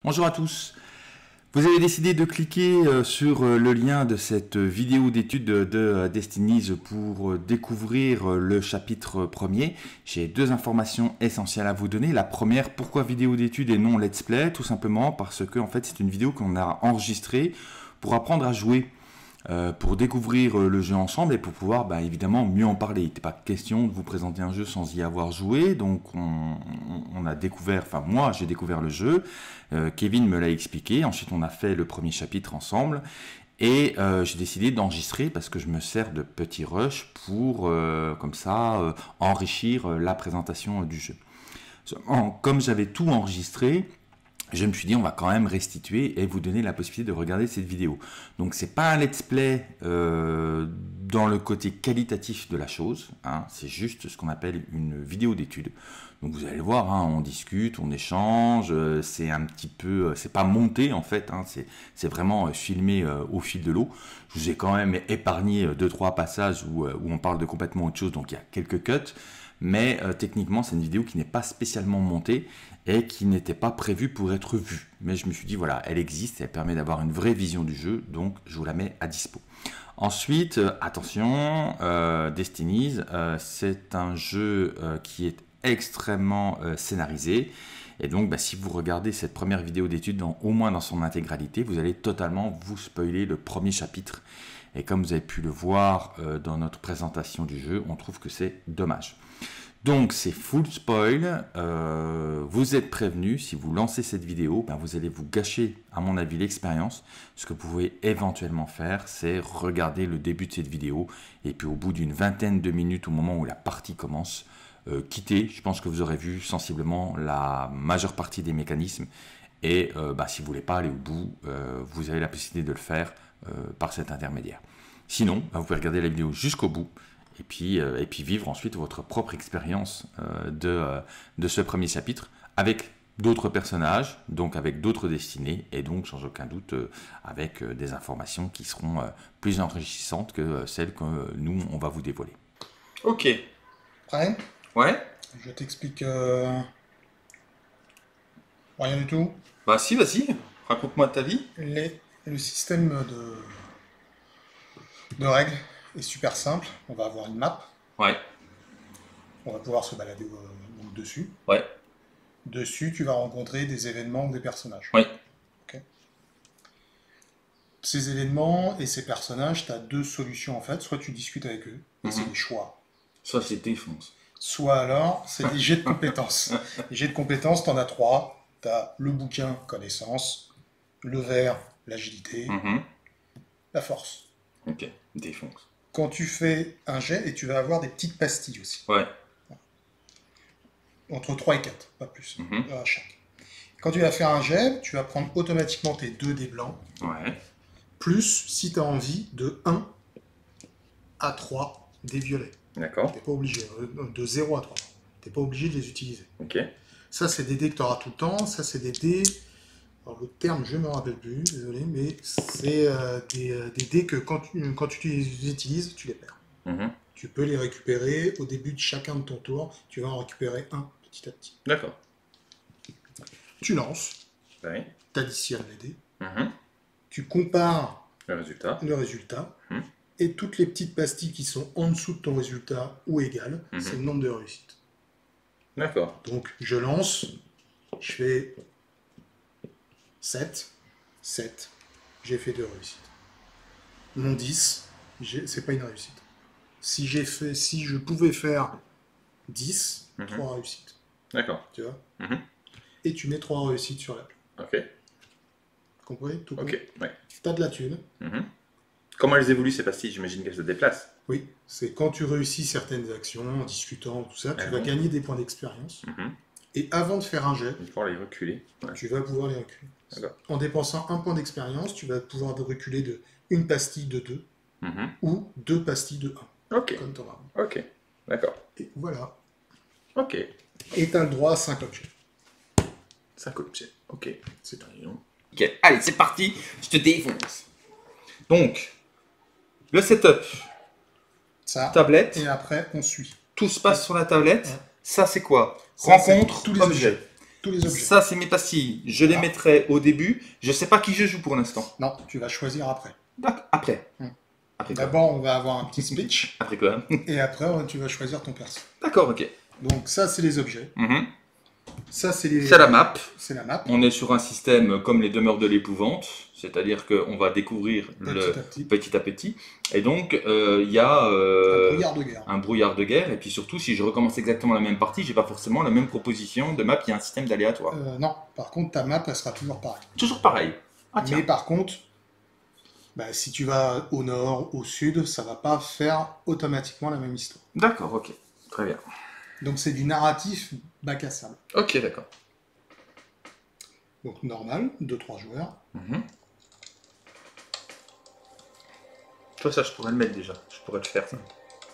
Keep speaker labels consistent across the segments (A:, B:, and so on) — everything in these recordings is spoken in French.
A: Bonjour à tous. Vous avez décidé de cliquer sur le lien de cette vidéo d'étude de Destinies pour découvrir le chapitre premier. J'ai deux informations essentielles à vous donner. La première, pourquoi vidéo d'étude et non let's play? Tout simplement parce que en fait, c'est une vidéo qu'on a enregistrée pour apprendre à jouer. Pour découvrir le jeu ensemble et pour pouvoir évidemment mieux en parler. Il n'était pas question de vous présenter un jeu sans y avoir joué, donc on a découvert, enfin moi j'ai découvert le jeu, Kevin me l'a expliqué, ensuite on a fait le premier chapitre ensemble et j'ai décidé d'enregistrer parce que je me sers de petit rush pour comme ça enrichir la présentation du jeu. Comme j'avais tout enregistré, je me suis dit on va quand même restituer et vous donner la possibilité de regarder cette vidéo. Donc c'est pas un let's play dans le côté qualitatif de la chose, hein, c'est juste ce qu'on appelle une vidéo d'étude. Donc vous allez voir, hein, on discute, on échange, c'est un petit peu, c'est pas monté en fait, hein, c'est vraiment filmé au fil de l'eau. Je vous ai quand même épargné 2-3 passages où on parle de complètement autre chose, donc il y a quelques cuts. Mais techniquement, c'est une vidéo qui n'est pas spécialement montée et qui n'était pas prévue pour être vue. Mais je me suis dit, voilà, elle existe, elle permet d'avoir une vraie vision du jeu, donc je vous la mets à dispo. Ensuite, attention, Destinies, c'est un jeu qui est extrêmement scénarisé. Et donc, si vous regardez cette première vidéo d'étude, au moins dans son intégralité, vous allez totalement vous spoiler le premier chapitre. Et comme vous avez pu le voir dans notre présentation du jeu, on trouve que c'est dommage. Donc c'est full spoil, vous êtes prévenus, si vous lancez cette vidéo, vous allez vous gâcher à mon avis l'expérience. Ce que vous pouvez éventuellement faire, c'est regarder le début de cette vidéo et puis au bout d'une vingtaine de minutes au moment où la partie commence, quitter. Je pense que vous aurez vu sensiblement la majeure partie des mécanismes et si vous voulez pas aller au bout, vous avez la possibilité de le faire par cet intermédiaire. Sinon, vous pouvez regarder la vidéo jusqu'au bout et puis vivre ensuite votre propre expérience de ce premier chapitre avec d'autres personnages, donc avec d'autres destinées et donc sans aucun doute avec des informations qui seront plus enrichissantes que celles que nous on va vous dévoiler. Ok.
B: Prêt?
A: Ouais.
B: Je t'explique rien du tout.
A: Bah si, vas-y, raconte-moi ta vie.
B: Le système de règles est super simple. On va avoir une map.
A: Ouais.
B: On va pouvoir se balader donc dessus.
A: Ouais.
B: Dessus, tu vas rencontrer des événements ou des personnages.
A: Ouais.
B: Okay. Ces événements et ces personnages, tu as deux solutions en fait. Soit tu discutes avec eux, et c'est des choix.
A: Soit c'est défense.
B: Soit alors, c'est des jets de compétences. Les jets de compétences, tu en as trois. Tu as le bouquin, connaissance, le vert, l'agilité, la force.
A: Ok, défonce.
B: Quand tu fais un jet, et tu vas avoir des petites pastilles aussi.
A: Ouais.
B: Entre 3 et 4, pas plus, à chaque. Quand tu vas faire un jet, tu vas prendre automatiquement tes 2 dés blancs.
A: Ouais.
B: Plus, si tu as envie, de 1 à 3 des violets.
A: D'accord.
B: Tu n'es pas obligé, de 0 à 3. Tu n'es pas obligé de les utiliser.
A: Ok.
B: Ça, c'est des dés que tu auras tout le temps. Ça, c'est des dés... Alors, le terme, je ne me rappelle plus, désolé, mais c'est des dés que quand tu les utilises, tu les perds. Tu peux les récupérer au début de chacun de ton tour. Tu vas en récupérer un petit à petit.
A: D'accord.
B: Tu lances.
A: Oui.
B: Tu additionnes les dés. Tu compares
A: le résultat.
B: Et toutes les petites pastilles qui sont en dessous de ton résultat ou égales, c'est le nombre de réussites.
A: D'accord.
B: Donc, je lance. Je fais 7. J'ai fait 2 réussites. Mon 10, c'est pas une réussite. Si je pouvais faire 10, 3 réussites.
A: D'accord.
B: Tu vois Et tu mets 3 réussites sur la plaque.
A: Ok.
B: Compris? Tout
A: ok, ouais.
B: T'as de la thune.
A: Comment elles évoluent ces pastilles? J'imagine qu'elles se déplacent.
B: Oui, c'est quand tu réussis certaines actions, en discutant, tout ça, tu vas gagner des points d'expérience. Et avant de faire un jet,
A: tu vas pouvoir les reculer. Ouais.
B: Tu vas pouvoir les reculer. En dépensant un point d'expérience, tu vas pouvoir reculer de une pastille de 2 ou 2 pastilles de 1.
A: Ok.
B: Comme ton arme.
A: Ok, d'accord.
B: Et voilà.
A: Ok.
B: Et tu as le droit à 5 objets.
A: 5 objets, ok.
B: C'est un lion.
A: Ok, allez, c'est parti, je te défonce. Donc, le setup.
B: Ça.
A: Tablette.
B: Et après, on suit.
A: Tout se passe sur la tablette.
B: Ouais.
A: Ça, c'est quoi?
B: Ça,
A: Rencontre,
B: tous les
A: objet.
B: tous les objets.
A: Ça, c'est mes pastilles. Je les mettrai au début. Je sais pas qui je joue pour l'instant.
B: Non, tu vas choisir après.
A: D'accord, après.
B: D'abord, on va avoir un petit speech.
A: Après quoi?
B: Et après, tu vas choisir ton perso.
A: D'accord, ok.
B: Donc ça, c'est les objets. Ça, c'est
A: la map.
B: C'est la map.
A: On est sur un système comme les demeures de l'épouvante, c'est-à-dire qu'on va découvrir petit à petit. Et donc, il y a un brouillard de guerre. Et puis surtout, si je recommence exactement la même partie, j'ai pas forcément la même proposition de map. Il y a un système d'aléatoire.
B: Non, par contre, ta map, elle sera toujours pareille.
A: Toujours pareil.
B: Mais par contre, si tu vas au nord, au sud, ça va pas faire automatiquement la même histoire.
A: D'accord, ok. Très bien.
B: Donc c'est du narratif bac à sable.
A: Ok, d'accord.
B: Donc normal, 2-3 joueurs.
A: Toi, ça, je pourrais le mettre déjà. Je pourrais le faire, ça.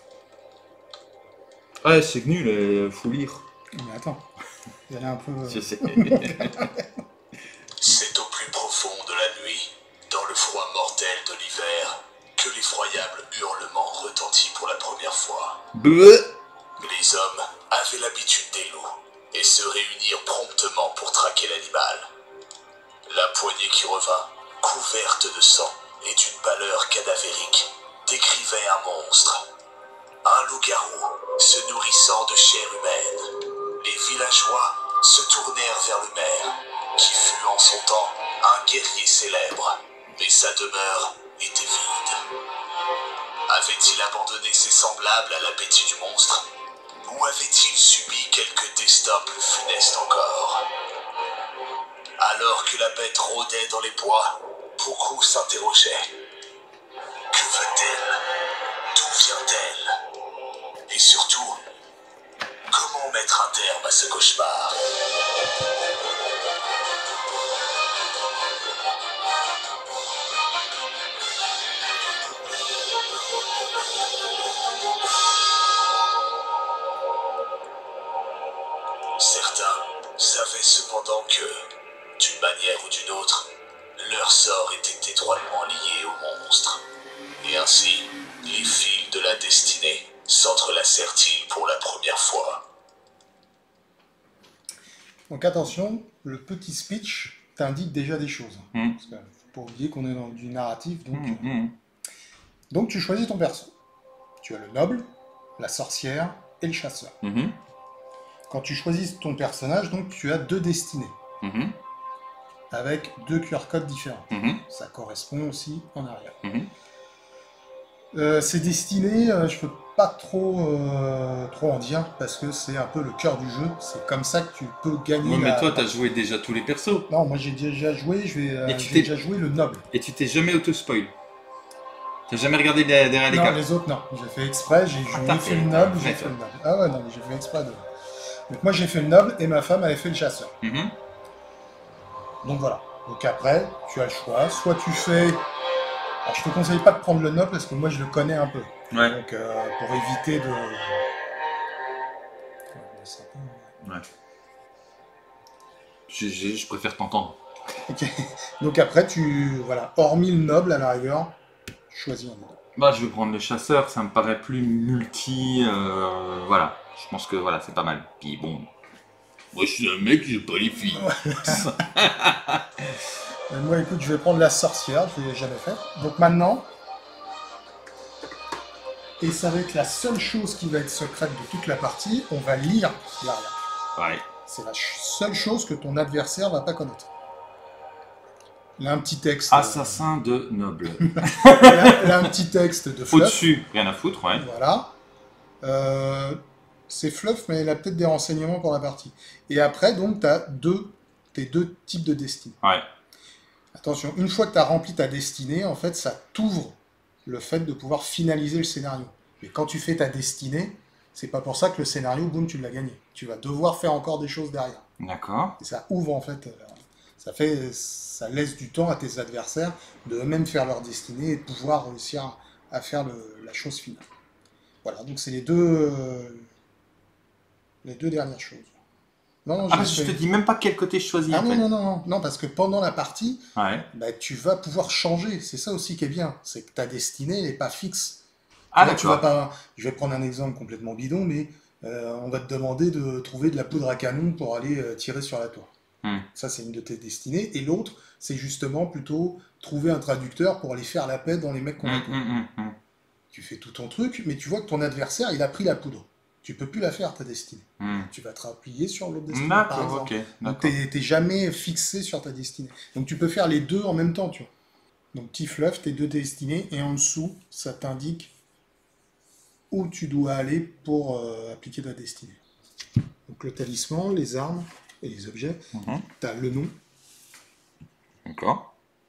A: Ouais, c'est nul, faut lire.
B: Mais attends, il y en a un peu...
A: Je sais.
C: C'est au plus profond de la nuit, dans le froid mortel de l'hiver, que l'effroyable hurlement retentit pour la première fois. Les hommes avaient l'habitude des loups et se réunirent promptement pour traquer l'animal. La poignée qui revint, couverte de sang et d'une pâleur cadavérique, décrivait un monstre. Un loup-garou se nourrissant de chair humaine. Les villageois se tournèrent vers le maire, qui fut en son temps un guerrier célèbre, mais sa demeure était vide. Avait-il abandonné ses semblables à l'appétit du monstre? Ou avait-il subi quelques destins plus funestes encore? Alors que la bête rôdait dans les bois, beaucoup s'interrogeaient. Que veut-elle? D'où vient-elle? Et surtout, comment mettre un terme à ce cauchemar? Certains savaient cependant que, d'une manière ou d'une autre, leur sort était étroitement lié au monstre. Et ainsi, les fils de la destinée s'entrelacèrent-ils pour la première fois.
B: Donc attention, le petit speech t'indique déjà des choses. Parce que, faut pas oublier qu'on est dans du narratif. Donc tu choisis ton perso. Tu as le noble, la sorcière et le chasseur. Quand tu choisis ton personnage, donc tu as 2 destinées. Avec 2 QR codes différents. Ça correspond aussi en arrière. Ces destinées, je peux pas trop en dire parce que c'est un peu le cœur du jeu. C'est comme ça que tu peux gagner.
A: Mais toi, t'as joué déjà tous les persos.
B: Non, moi j'ai déjà joué. J'ai déjà joué le noble.
A: Et tu t'es jamais auto-spoil. T'as jamais regardé derrière les cartes?
B: Non, les autres non. J'ai fait exprès. J'ai fait le noble. J'ai fait le noble. Ah ouais, non, mais j'ai fait exprès de. Donc moi j'ai fait le noble et ma femme avait fait le chasseur. Donc voilà. Donc après, tu as le choix. Soit tu fais... Alors je te conseille pas de prendre le noble parce que moi je le connais un peu. Donc pour éviter de...
A: Je préfère t'entendre.
B: Donc après, voilà, hormis le noble à la rigueur, choisis un noble.
A: Bah, je vais prendre le chasseur, ça me paraît plus multi. Voilà, je pense que voilà, c'est pas mal. Puis bon, moi je suis un mec, j'ai pas les filles.
B: Moi, écoute, je vais prendre la sorcière, je l'ai jamais fait. Donc maintenant, et ça va être la seule chose qui va être secrète de toute la partie, on va lire l'arrière.
A: Ouais.
B: C'est la seule chose que ton adversaire va pas connaître. Là, un petit texte.
A: Assassin de noble.
B: Là, un petit texte de fluff.
A: Au-dessus, rien à foutre, ouais.
B: Voilà. C'est fluff, mais il a peut-être des renseignements pour la partie. Et après, donc, tu as tes 2 types de destinée.
A: Ouais.
B: Attention, une fois que tu as rempli ta destinée, en fait, ça t'ouvre le fait de pouvoir finaliser le scénario. Mais quand tu fais ta destinée, c'est pas pour ça que le scénario, boum, tu l'as gagné. Tu vas devoir faire encore des choses derrière.
A: D'accord.
B: Et ça ouvre, en fait, ça laisse du temps à tes adversaires de eux-mêmes faire leur destinée et de pouvoir réussir à faire la chose finale. Voilà, donc c'est les deux dernières choses.
A: Non, je te dis même pas quel côté je choisis.
B: Ah non, parce que pendant la partie,
A: ouais.
B: Tu vas pouvoir changer. C'est ça aussi qui est bien, c'est que ta destinée n'est pas fixe.
A: Ah
B: là,
A: d'accord.
B: Je vais prendre un exemple complètement bidon, mais on va te demander de trouver de la poudre à canon pour aller tirer sur la tour. Ça, c'est une de tes destinées. Et l'autre, c'est justement plutôt trouver un traducteur pour aller faire la paix dans les mecs qu'on a tués. Tu fais tout ton truc, mais tu vois que ton adversaire, il a pris la poudre. Tu peux plus la faire, ta destinée. Tu vas te rappuyer sur l'autre destinée, par exemple. Donc, t'es jamais fixé sur ta destinée. Donc, tu peux faire les deux en même temps, tu vois. Donc, tu fluffes tes deux destinées, et en dessous, ça t'indique où tu dois aller pour appliquer ta destinée. Donc, le talisman, les armes et les objets, tu as le nom.
A: D'accord.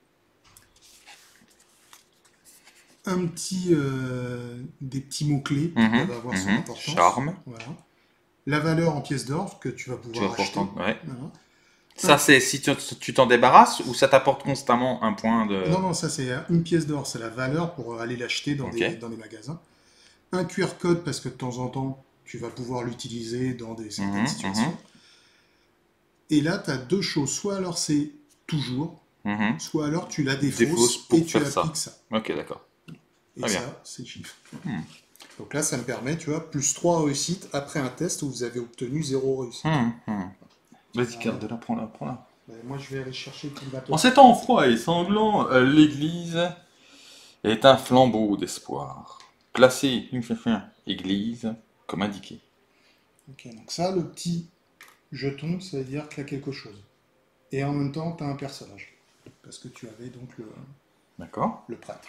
B: Des petits mots-clés qui peuvent avoir son importance.
A: Charme.
B: Voilà. La valeur en pièces d'or que tu vas pouvoir acheter.
A: Ouais. Voilà. Ça, c'est si tu t'en débarrasses ou ça t'apporte constamment un point de...
B: Non, ça c'est une pièce d'or, c'est la valeur pour aller l'acheter dans les magasins. Un QR code parce que de temps en temps, tu vas pouvoir l'utiliser dans certaines situations. Et là, tu as deux choses. Soit alors c'est toujours, soit alors tu la défausses et tu appliques ça.
A: Ok, d'accord.
B: Et ça, c'est chiffre. Donc là, ça me permet, tu vois, plus 3 réussites après un test où vous avez obtenu 0 réussite.
A: Vas-y, garde-la, prends-la.
B: Moi, je vais aller chercher le
A: En ces temps froids et sanglants, l'église est un flambeau d'espoir. Placé église comme indiqué.
B: Ok, donc ça, le petit jeton, ça veut dire qu'il y a quelque chose. Et en même temps, tu as un personnage. Parce que tu avais donc le prêtre.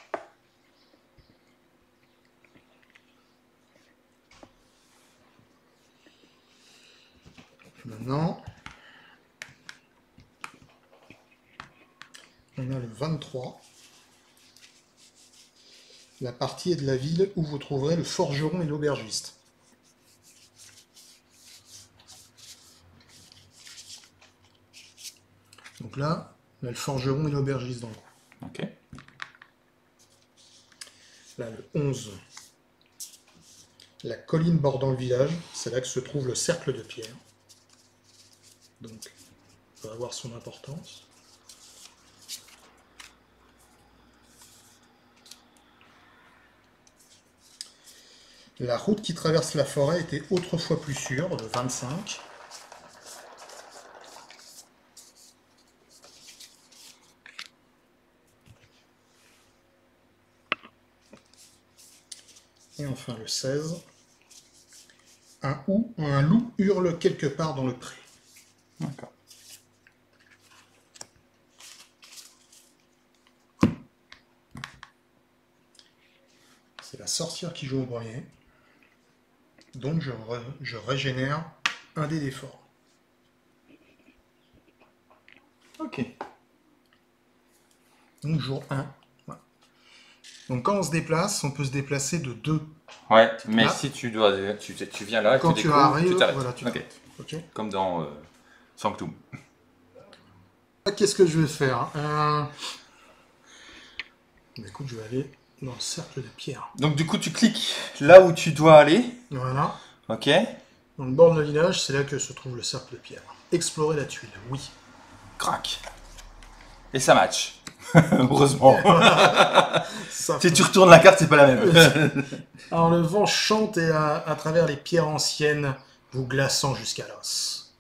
B: Maintenant, on a le 23. La partie est de la ville où vous trouverez le forgeron et l'aubergiste. Donc là, on a le forgeron et l'aubergiste dans le coin.
A: Ok.
B: Là, le 11. La colline bordant le village, c'est là que se trouve le cercle de pierre. Donc, ça va avoir son importance. La route qui traverse la forêt était autrefois plus sûre, le 25. Et enfin le 16. Un loup hurle quelque part dans le pré.
A: D'accord.
B: C'est la sorcière qui joue au grenier. Donc je régénère un dé d'effort.
A: Ok.
B: Donc jour 1. Voilà. Donc quand on se déplace, on peut se déplacer de 2.
A: Ouais, mais là, si tu viens là,
B: quand
A: tu
B: découvres, arrives,
A: tu t'arrêtes.
B: Voilà, tu t'arrêtes.
A: Okay. Comme dans Sanctum.
B: Qu'est-ce que je vais faire Écoute, je vais aller dans le cercle de pierre.
A: Donc du coup, tu cliques là où tu dois aller.
B: Voilà.
A: Ok.
B: Dans le bord de le village, c'est là que se trouve le cercle de pierre. Explorer la tuile, oui.
A: Crac. Et ça match. Heureusement. Si tu retournes la carte, c'est pas la même.
B: Alors le vent chante et à travers les pierres anciennes, vous glaçant jusqu'à l'os.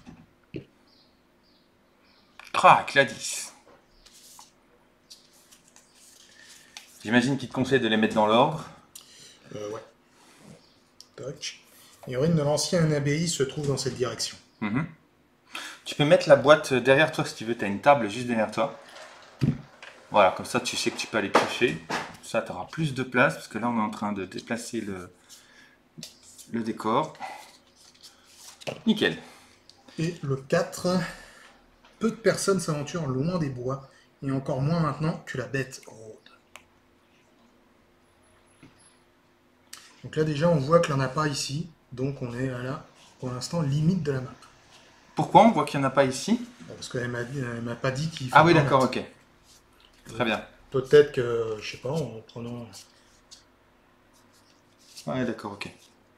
A: Crac, la 10. J'imagine qu'il te conseille de les mettre dans l'ordre.
B: Ouais. Toc. Les ruines de l'ancienne abbaye se trouvent dans cette direction.
A: Tu peux mettre la boîte derrière toi si tu veux. Tu as une table juste derrière toi. Voilà, comme ça tu sais que tu peux aller piocher. Ça, tu auras plus de place parce que là on est en train de déplacer le décor. Nickel.
B: Et le 4, peu de personnes s'aventurent loin des bois, et encore moins maintenant que la bête rôde. Donc là déjà on voit qu'il n'y en a pas ici, donc on est là pour l'instant limite de la map.
A: Pourquoi on voit qu'il n'y en a pas ici?
B: Parce qu'elle m'a pas dit qu'il faut.
A: Ah oui, d'accord, ok. Très bien.
B: Peut-être que, je sais pas, en prenant...
A: Ouais, d'accord, ok.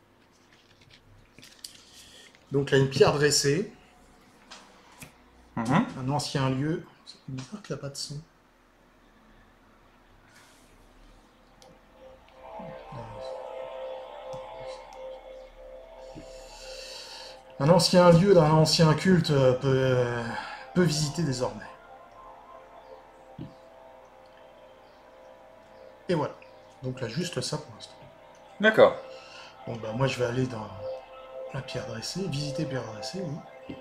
B: Donc là, une pierre dressée. Un ancien lieu. C'est bizarre qu'il n'y a pas de son. Un ancien lieu d'un ancien culte peut visiter désormais. Et voilà. Donc là, juste ça pour l'instant.
A: D'accord.
B: Bon, bah moi, je vais aller dans la pierre dressée, visiter pierre dressée, oui.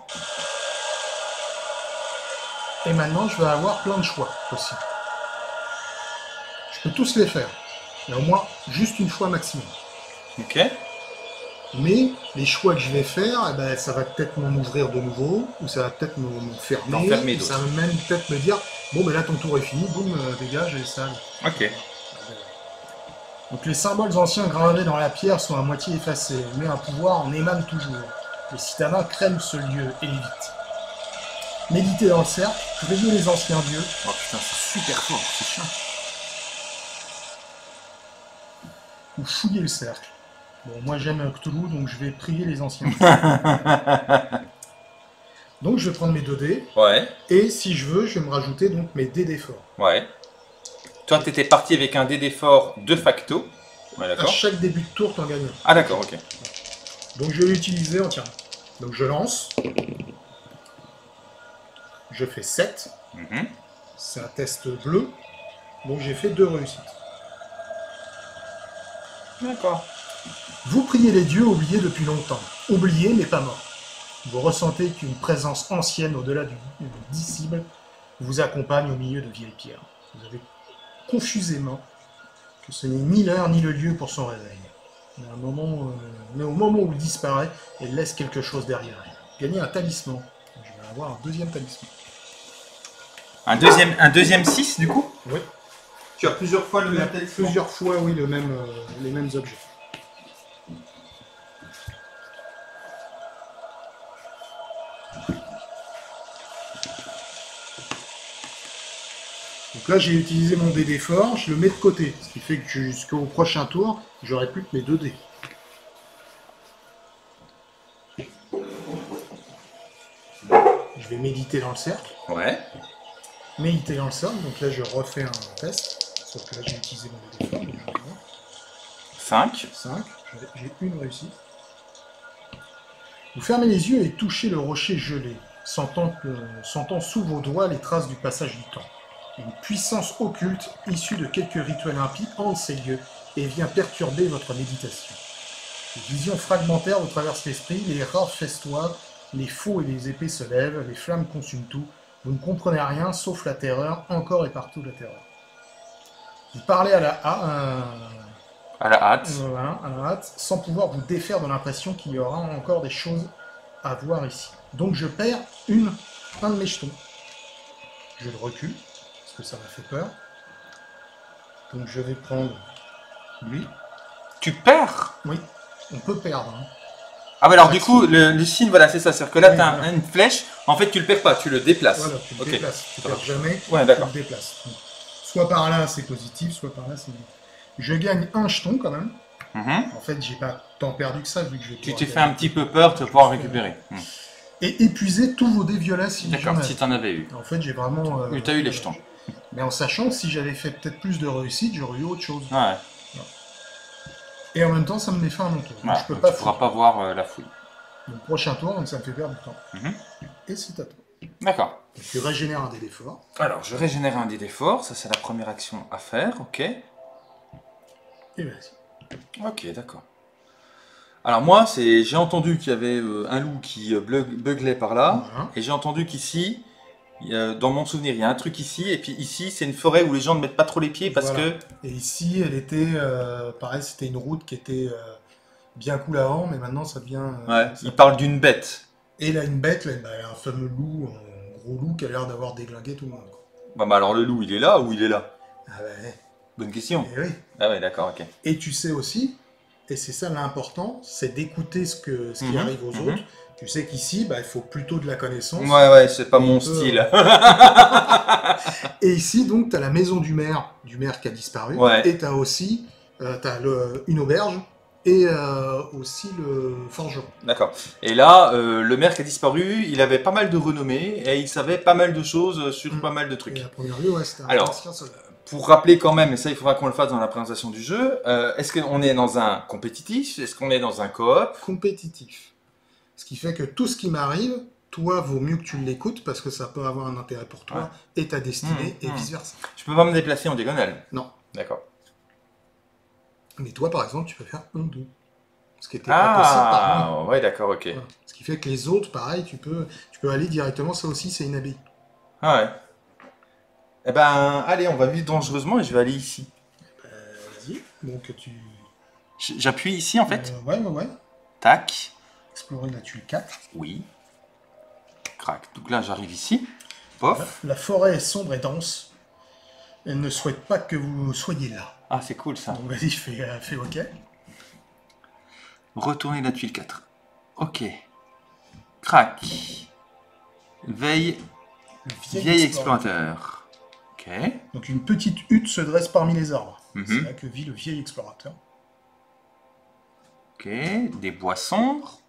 B: Et maintenant, je vais avoir plein de choix possibles. Je peux tous les faire. Mais au moins, juste une fois maximum.
A: Ok.
B: Mais les choix que je vais faire, eh ben, ça va peut-être m'en ouvrir de nouveau, ou ça va peut-être me fermer, ou ça va même peut-être me dire, bon, mais là, ton tour est fini, boum, dégage, et ça.
A: Ok.
B: Donc les symboles anciens gravés dans la pierre sont à moitié effacés, mais un pouvoir en émane toujours. Les citadins craignent ce lieu et l'évitent. Méditez dans le cercle, priez les anciens dieux.
A: Oh putain, c'est super fort, c'est chiant.
B: Ou fouillez le cercle. Bon, moi j'aime Cthulhu, donc je vais prier les anciens. Donc je vais prendre mes 2 dés.
A: Ouais.
B: Et si je veux, je vais me rajouter donc mes dés d'effort.
A: Ouais. Toi, tu étais parti avec un dé d'effort de facto. Ouais,
B: à chaque début de tour, tu en gagnes un.
A: Ah d'accord, ok.
B: Donc je vais l'utiliser entièrement. Donc je lance. Je fais 7. C'est un test bleu. Donc j'ai fait 2 réussites.
A: D'accord.
B: Vous priez les dieux oubliés depuis longtemps. Oubliés mais pas morts. Vous ressentez qu'une présence ancienne au-delà du disciple vous accompagne au milieu de vieilles pierres. Vous avez confusément que ce n'est ni l'heure ni le lieu pour son réveil. Mais au moment où il disparaît, il laisse quelque chose derrière. Gagnez un talisman. Je vais avoir un deuxième talisman.
A: Un deuxième 6 du coup?
B: Oui.
A: Tu as plusieurs fois le même talisman?
B: Plusieurs fois, oui, les mêmes objets. Donc là, j'ai utilisé mon dé d'effort, je le mets de côté, ce qui fait que jusqu'au prochain tour, j'aurai plus que mes 2 dés. Je vais méditer dans le cercle.
A: Ouais.
B: Méditer dans le cercle, donc là je refais un test, sauf que là j'ai utilisé mon dé d'effort.
A: 5.
B: 5, j'ai une réussite. Vous fermez les yeux et touchez le rocher gelé, sentant sous vos doigts les traces du passage du temps. Une puissance occulte, issue de quelques rituels impies, hante ces lieux et vient perturber votre méditation. Des visions fragmentaires vous traversent l'esprit, les rares festoient, les faux et les épées se lèvent, les flammes consument tout. Vous ne comprenez rien, sauf la terreur, encore et partout la terreur. Vous parlez à la hâte, sans pouvoir vous défaire de l'impression qu'il y aura encore des choses à voir ici. Donc je perds un de mes jetons. Je le recule, parce que ça m'a fait peur. Donc je vais prendre lui.
A: Tu perds?
B: Oui, on peut perdre. Hein.
A: Ah bah alors du coup, le signe, voilà, c'est ça. C'est-à-dire que là, tu as une flèche, en fait, tu le perds pas, tu le déplaces.
B: Voilà, tu le déplaces. Tu ne perds jamais,
A: ouais,
B: tu le déplaces. Donc, soit par là, c'est positif, soit par là, c'est négatif. Je gagne un jeton quand même. En fait, j'ai pas tant perdu que ça, vu que je vais.
A: Tu t'es fait un petit peu peur, tu vas pouvoir récupérer.
B: Et épuiser tous vos dés violets si
A: d'accord, si t'en avais eu.
B: En fait, j'ai vraiment.
A: Oui, t'as eu les jetons.
B: Mais en sachant que si j'avais fait peut-être plus de réussite, j'aurais eu autre chose.
A: Ouais.
B: Et en même temps, ça me met fin à mon tour.
A: Ouais, tu ne pourras pas voir la fouille.
B: Donc, prochain tour, donc ça me fait perdre du temps. Et c'est à toi.
A: D'accord.
B: Tu régénères un dé d'effort.
A: Alors, je régénère un dé d'effort, ça c'est la première action à faire, ok.
B: Et vas-y.
A: Ok, d'accord. Alors moi, j'ai entendu qu'il y avait un loup qui beuglait par là, et j'ai entendu qu'ici, dans mon souvenir, il y a un truc ici, et puis ici, c'est une forêt où les gens ne mettent pas trop les pieds parce que...
B: Et ici, elle était, pareil, c'était une route qui était bien cool avant, mais maintenant ça devient...
A: ouais, il parle d'une bête.
B: Et là, une bête, là, un fameux loup, un gros loup qui a l'air d'avoir déglingué tout le monde.
A: Bah alors le loup, il est là ou il est là?
B: Ah ouais.
A: Bonne question.
B: Et oui.
A: Ah ouais, d'accord, ok.
B: Et tu sais aussi, et c'est ça l'important, c'est d'écouter ce qui arrive aux autres. Tu sais qu'ici, il faut plutôt de la connaissance.
A: Ouais, c'est pas mon style.
B: Et ici, donc, tu as la maison du maire qui a disparu.
A: Ouais.
B: Et tu as aussi une auberge et aussi le forgeron.
A: D'accord. Et là, le maire qui a disparu, il avait pas mal de renommée et il savait pas mal de choses sur pas mal de trucs.
B: Et à première vue, ouais, c'était un ancien soldat.
A: Pour rappeler quand même, et ça il faudra qu'on le fasse dans la présentation du jeu, est-ce qu'on est dans un compétitif? Est-ce qu'on est dans un coop?
B: Compétitif. Ce qui fait que tout ce qui m'arrive, toi, vaut mieux que tu l'écoutes parce que ça peut avoir un intérêt pour toi et ta destinée et vice-versa.
A: Je peux pas me déplacer en diagonale?
B: Non.
A: D'accord.
B: Mais toi, par exemple, tu peux faire 1, 2. Ce qui était pas possible par moi.
A: Ouais, d'accord, ok.
B: Voilà. Ce qui fait que les autres, pareil, tu peux aller directement. Ça aussi, c'est une abbaye.
A: Ah ouais. Eh ben, allez, on va vivre dangereusement et je vais aller ici.
B: Vas-y. Donc, tu...
A: J'appuie ici, en fait?
B: Ouais.
A: Tac.
B: Explorer la tuile 4.
A: Oui. Crac. Donc là, j'arrive ici. Pof.
B: La forêt est sombre et dense. Elle ne souhaite pas que vous soyez là.
A: Ah, c'est cool, ça.
B: Donc, vas-y, fais OK.
A: Retourner la tuile 4. Ok. Crac. Veille. Vieil explorateur. Ok.
B: Donc une petite hutte se dresse parmi les arbres. C'est là que vit le vieil explorateur.
A: Ok. Des bois sombres.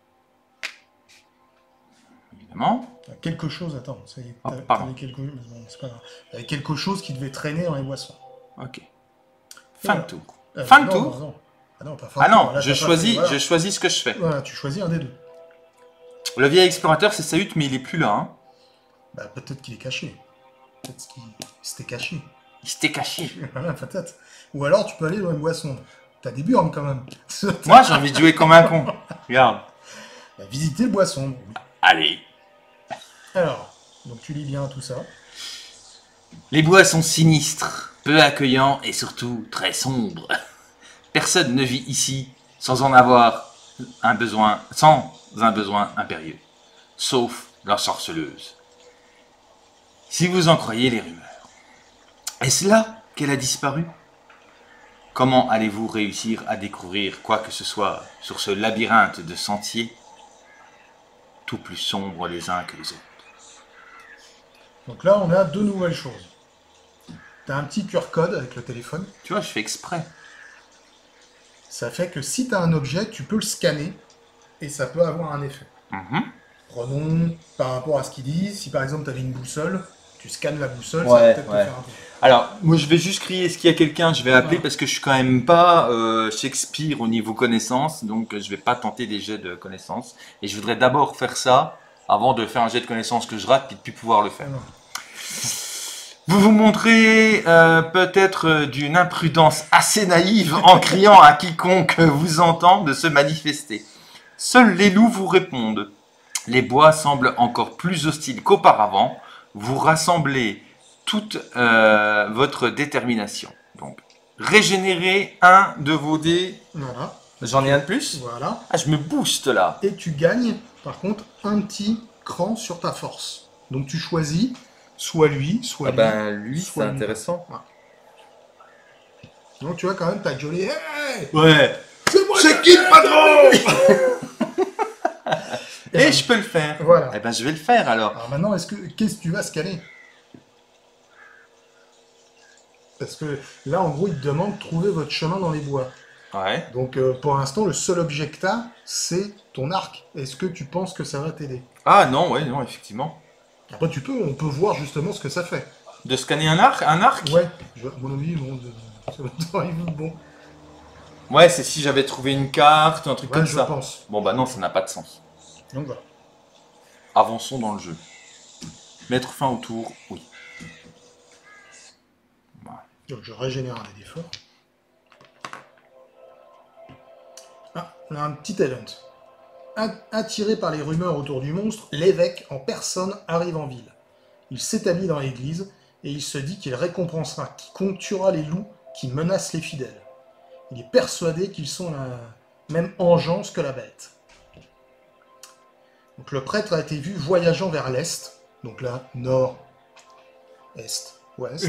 A: Évidemment.
B: Quelque chose, attends.
A: Pardon.
B: C'est pas grave. Il y avait quelque chose qui devait traîner dans les boissons.
A: Ok. Fin de tour.
B: Fin de tour.
A: Non.
B: Ah non, pas
A: fin de tour. Là, je choisis ce que je fais.
B: Voilà, tu choisis un des deux.
A: Le vieil explorateur, c'est sa hutte, mais il est plus là. Hein.
B: Bah, peut-être qu'il est caché. Peut-être qu'il s'était caché.
A: Il s'était caché.
B: Voilà, peut-être. Ou alors, tu peux aller dans une boisson. T'as des burnes, quand même.
A: Moi, j'ai envie de jouer comme un con. Regarde.
B: Bah, visiter le boisson.
A: Allez.
B: Alors, donc tu lis bien tout ça.
A: Les bois sont sinistres, peu accueillants et surtout très sombres. Personne ne vit ici sans un besoin impérieux, sauf la sorceleuse. Si vous en croyez les rumeurs. Est-ce là qu'elle a disparu? Comment allez-vous réussir à découvrir quoi que ce soit sur ce labyrinthe de sentiers, tout plus sombres les uns que les autres?
B: Donc là, on a deux nouvelles choses. Tu as un petit QR code avec le téléphone.
A: Tu vois, je fais exprès.
B: Ça fait que si tu as un objet, tu peux le scanner et ça peut avoir un effet. Prenons par rapport à ce qu'ils disent. Si par exemple tu avais une boussole, tu scannes la boussole, ça va peut-être te faire un truc.
A: Alors, moi je vais juste crier, est-ce qu'il y a quelqu'un? Je vais appeler parce que je suis quand même pas Shakespeare au niveau connaissance, donc je vais pas tenter des jets de connaissances. Et je voudrais d'abord faire ça avant de faire un jet de connaissances que je rate puis de plus pouvoir le faire. Vous vous montrez peut-être d'une imprudence assez naïve en criant à quiconque vous entend de se manifester. Seuls les loups vous répondent. Les bois semblent encore plus hostiles qu'auparavant. Vous rassemblez toute votre détermination. Donc, régénérez un de vos dés.
B: Voilà.
A: J'en ai un de plus.
B: Voilà.
A: Ah, je me booste là.
B: Et tu gagnes, par contre, un petit cran sur ta force. Donc tu choisis soit lui, soit lui.
A: Ben lui, c'est intéressant.
B: Ouais. Donc tu vois quand même, t'as gueulé. Hey,
A: ouais.
B: C'est qui le patron?
A: Et je peux le faire.
B: Voilà.
A: Eh ben je vais le faire alors.
B: Alors maintenant, qu'est-ce que tu vas scanner? Parce que là, en gros, il te demande de trouver votre chemin dans les bois.
A: Ouais.
B: Donc pour l'instant, le seul objet que t'as, c'est ton arc. Est-ce que tu penses que ça va t'aider?
A: Ah non, ouais, non, effectivement.
B: Après, on peut voir justement ce que ça fait.
A: De scanner un arc?
B: Ouais. À mon avis, bon.
A: Ouais, c'est si j'avais trouvé une carte, un truc comme ça.
B: Je pense.
A: Bon bah non, ça n'a pas de sens.
B: Donc voilà.
A: Avançons dans le jeu. Mettre fin au tour, oui.
B: Voilà. Donc je régénère un des défauts. Ah, on a un petit talent. Attiré par les rumeurs autour du monstre, l'évêque en personne arrive en ville. Il s'établit dans l'église et il se dit qu'il récompensera quiconque tuera les loups qui menacent les fidèles. Il est persuadé qu'ils sont la même engeance que la bête. Donc le prêtre a été vu voyageant vers l'est, donc là, nord, est, ouest.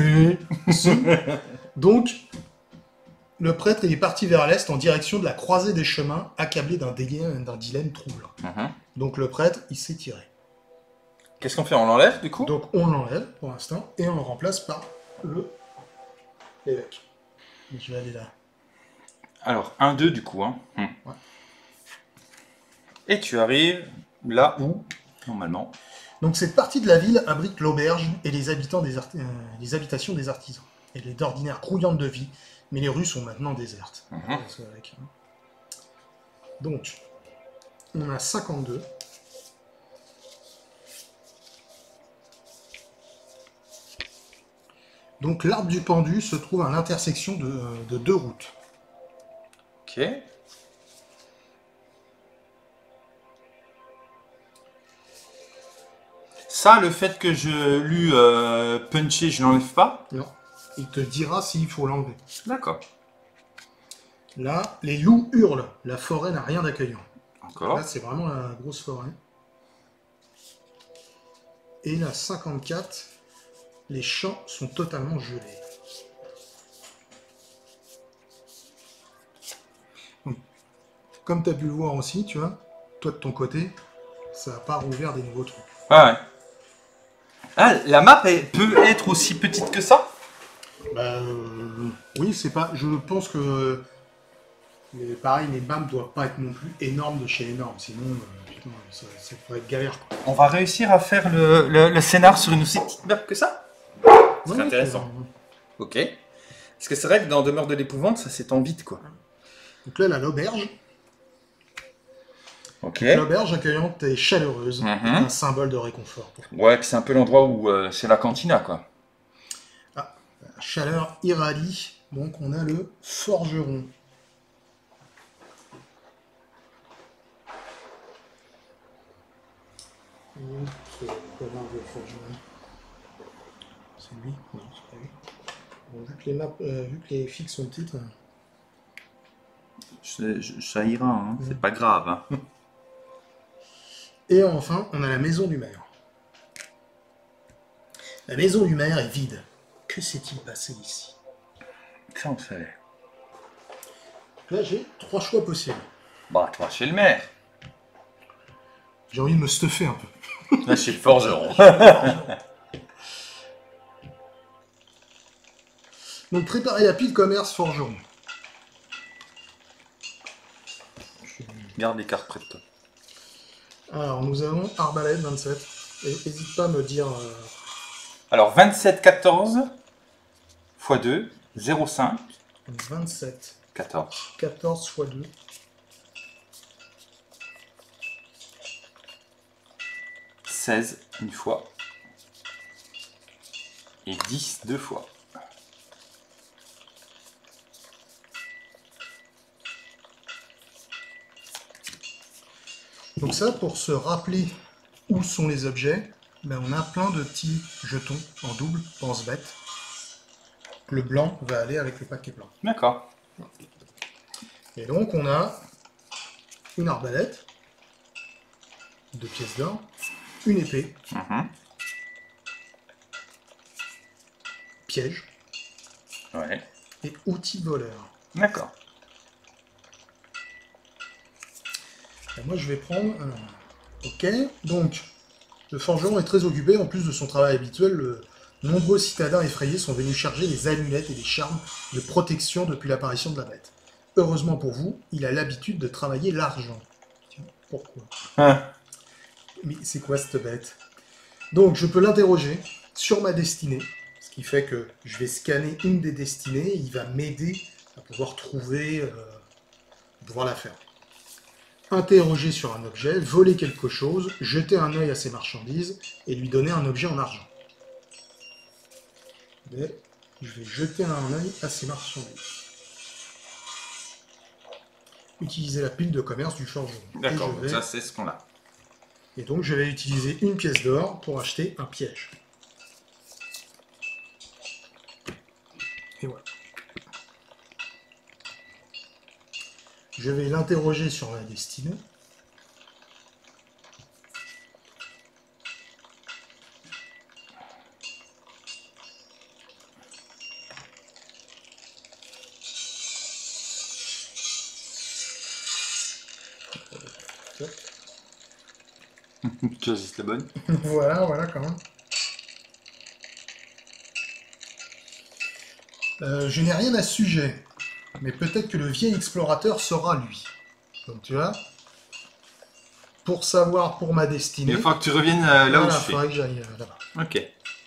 B: Donc, le prêtre est parti vers l'est en direction de la croisée des chemins, accablé d'un dilemme troublant. Donc le prêtre, il s'est tiré.
A: Qu'est-ce qu'on fait? On l'enlève du coup?
B: Donc on l'enlève pour l'instant et on le remplace par l'évêque. Je vais aller là.
A: Alors, 1-2 du coup. Hein.
B: Ouais.
A: Et tu arrives là où, normalement.
B: Donc cette partie de la ville abrite l'auberge et les habitations des artisans. Elle est d'ordinaire grouillante de vie, mais les rues sont maintenant désertes. Donc, on a 52. Donc l'arbre du pendu se trouve à l'intersection de deux routes.
A: Ok. Ça, le fait que je lui punché, je l'enlève pas?
B: Non. Il te dira s'il faut l'enlever.
A: D'accord.
B: Là, les loups hurlent. La forêt n'a rien d'accueillant.
A: Encore.
B: Là, c'est vraiment la grosse forêt. Et la 54, les champs sont totalement gelés. Donc, comme tu as pu le voir aussi, tu vois, toi de ton côté, ça n'a pas rouvert des nouveaux trous.
A: Ouais. Ah, la map peut être aussi petite que ça?
B: Bah, oui, c'est pas. Je pense que. Mais pareil, les maps doivent pas être non plus énormes de chez énorme, sinon, putain, ça pourrait être galère, quoi.
A: On va réussir à faire le scénar sur une aussi petite map que ça? C'est
B: Ouais,
A: intéressant. Ok. Parce que c'est vrai que dans Demeure de l'épouvante, ça s'étend vite, quoi.
B: Donc là, l'auberge.
A: Ok.
B: L'auberge accueillante et chaleureuse, est un symbole de réconfort.
A: Ouais, puis c'est un peu l'endroit où c'est la cantina, quoi.
B: Ah, la chaleur irradie, donc on a le forgeron. Ce connard de forgeron. C'est lui? Non, c'est pas lui. Bon, vu que les fixes sont petites.
A: Ça ira, hein. C'est pas grave. Hein.
B: Et enfin, on a la maison du maire. La maison du maire est vide. Que s'est-il passé ici?
A: Ça, on sait.
B: Là, j'ai 3 choix possibles.
A: Bah, toi, chez le maire.
B: J'ai envie de me stuffer un peu.
A: Là, chez le forgeron.
B: Donc, préparez la pile commerce forgeron.
A: Garde les cartes près de toi.
B: Alors, nous avons arbalète 27. Et n'hésite pas à me dire...
A: Alors, 27, 14 x 2, 0,5.
B: 27.
A: 14.
B: 14 x 2.
A: 16 une fois. Et 10 deux fois.
B: Donc ça, pour se rappeler où sont les objets, ben on a plein de petits jetons en double, pense bête. Le blanc va aller avec le paquet blanc.
A: D'accord.
B: Et donc on a une arbalète, 2 pièces d'or, une épée, piège
A: Ouais.
B: et outil voleur.
A: D'accord.
B: Et moi je vais prendre... Ok, donc le forgeron est très occupé, en plus de son travail habituel, nombreux citadins effrayés sont venus charger des amulettes et des charmes de protection depuis l'apparition de la bête. Heureusement pour vous, il a l'habitude de travailler l'argent. Tiens, pourquoi? Mais c'est quoi cette bête? Donc je peux l'interroger sur ma destinée, ce qui fait que je vais scanner une des destinées, et il va m'aider à pouvoir trouver, à pouvoir la faire. Interroger sur un objet, voler quelque chose, jeter un œil à ses marchandises et lui donner un objet en argent. Mais je vais jeter un œil à ses marchandises. Utiliser la pile de commerce du forgeron.
A: D'accord, ça c'est ce qu'on a.
B: Et donc je vais utiliser une pièce d'or pour acheter un piège. Et voilà. Je vais l'interroger sur la destinée.
A: Tu choisis la bonne.
B: Voilà quand même. Je n'ai rien à ce sujet, mais peut-être que le vieil explorateur saura lui. Donc tu vois, pour savoir pour ma destinée...
A: Il faut que tu reviennes là où je
B: il
A: suis.
B: faudrait que j'aille là-bas.
A: Ok.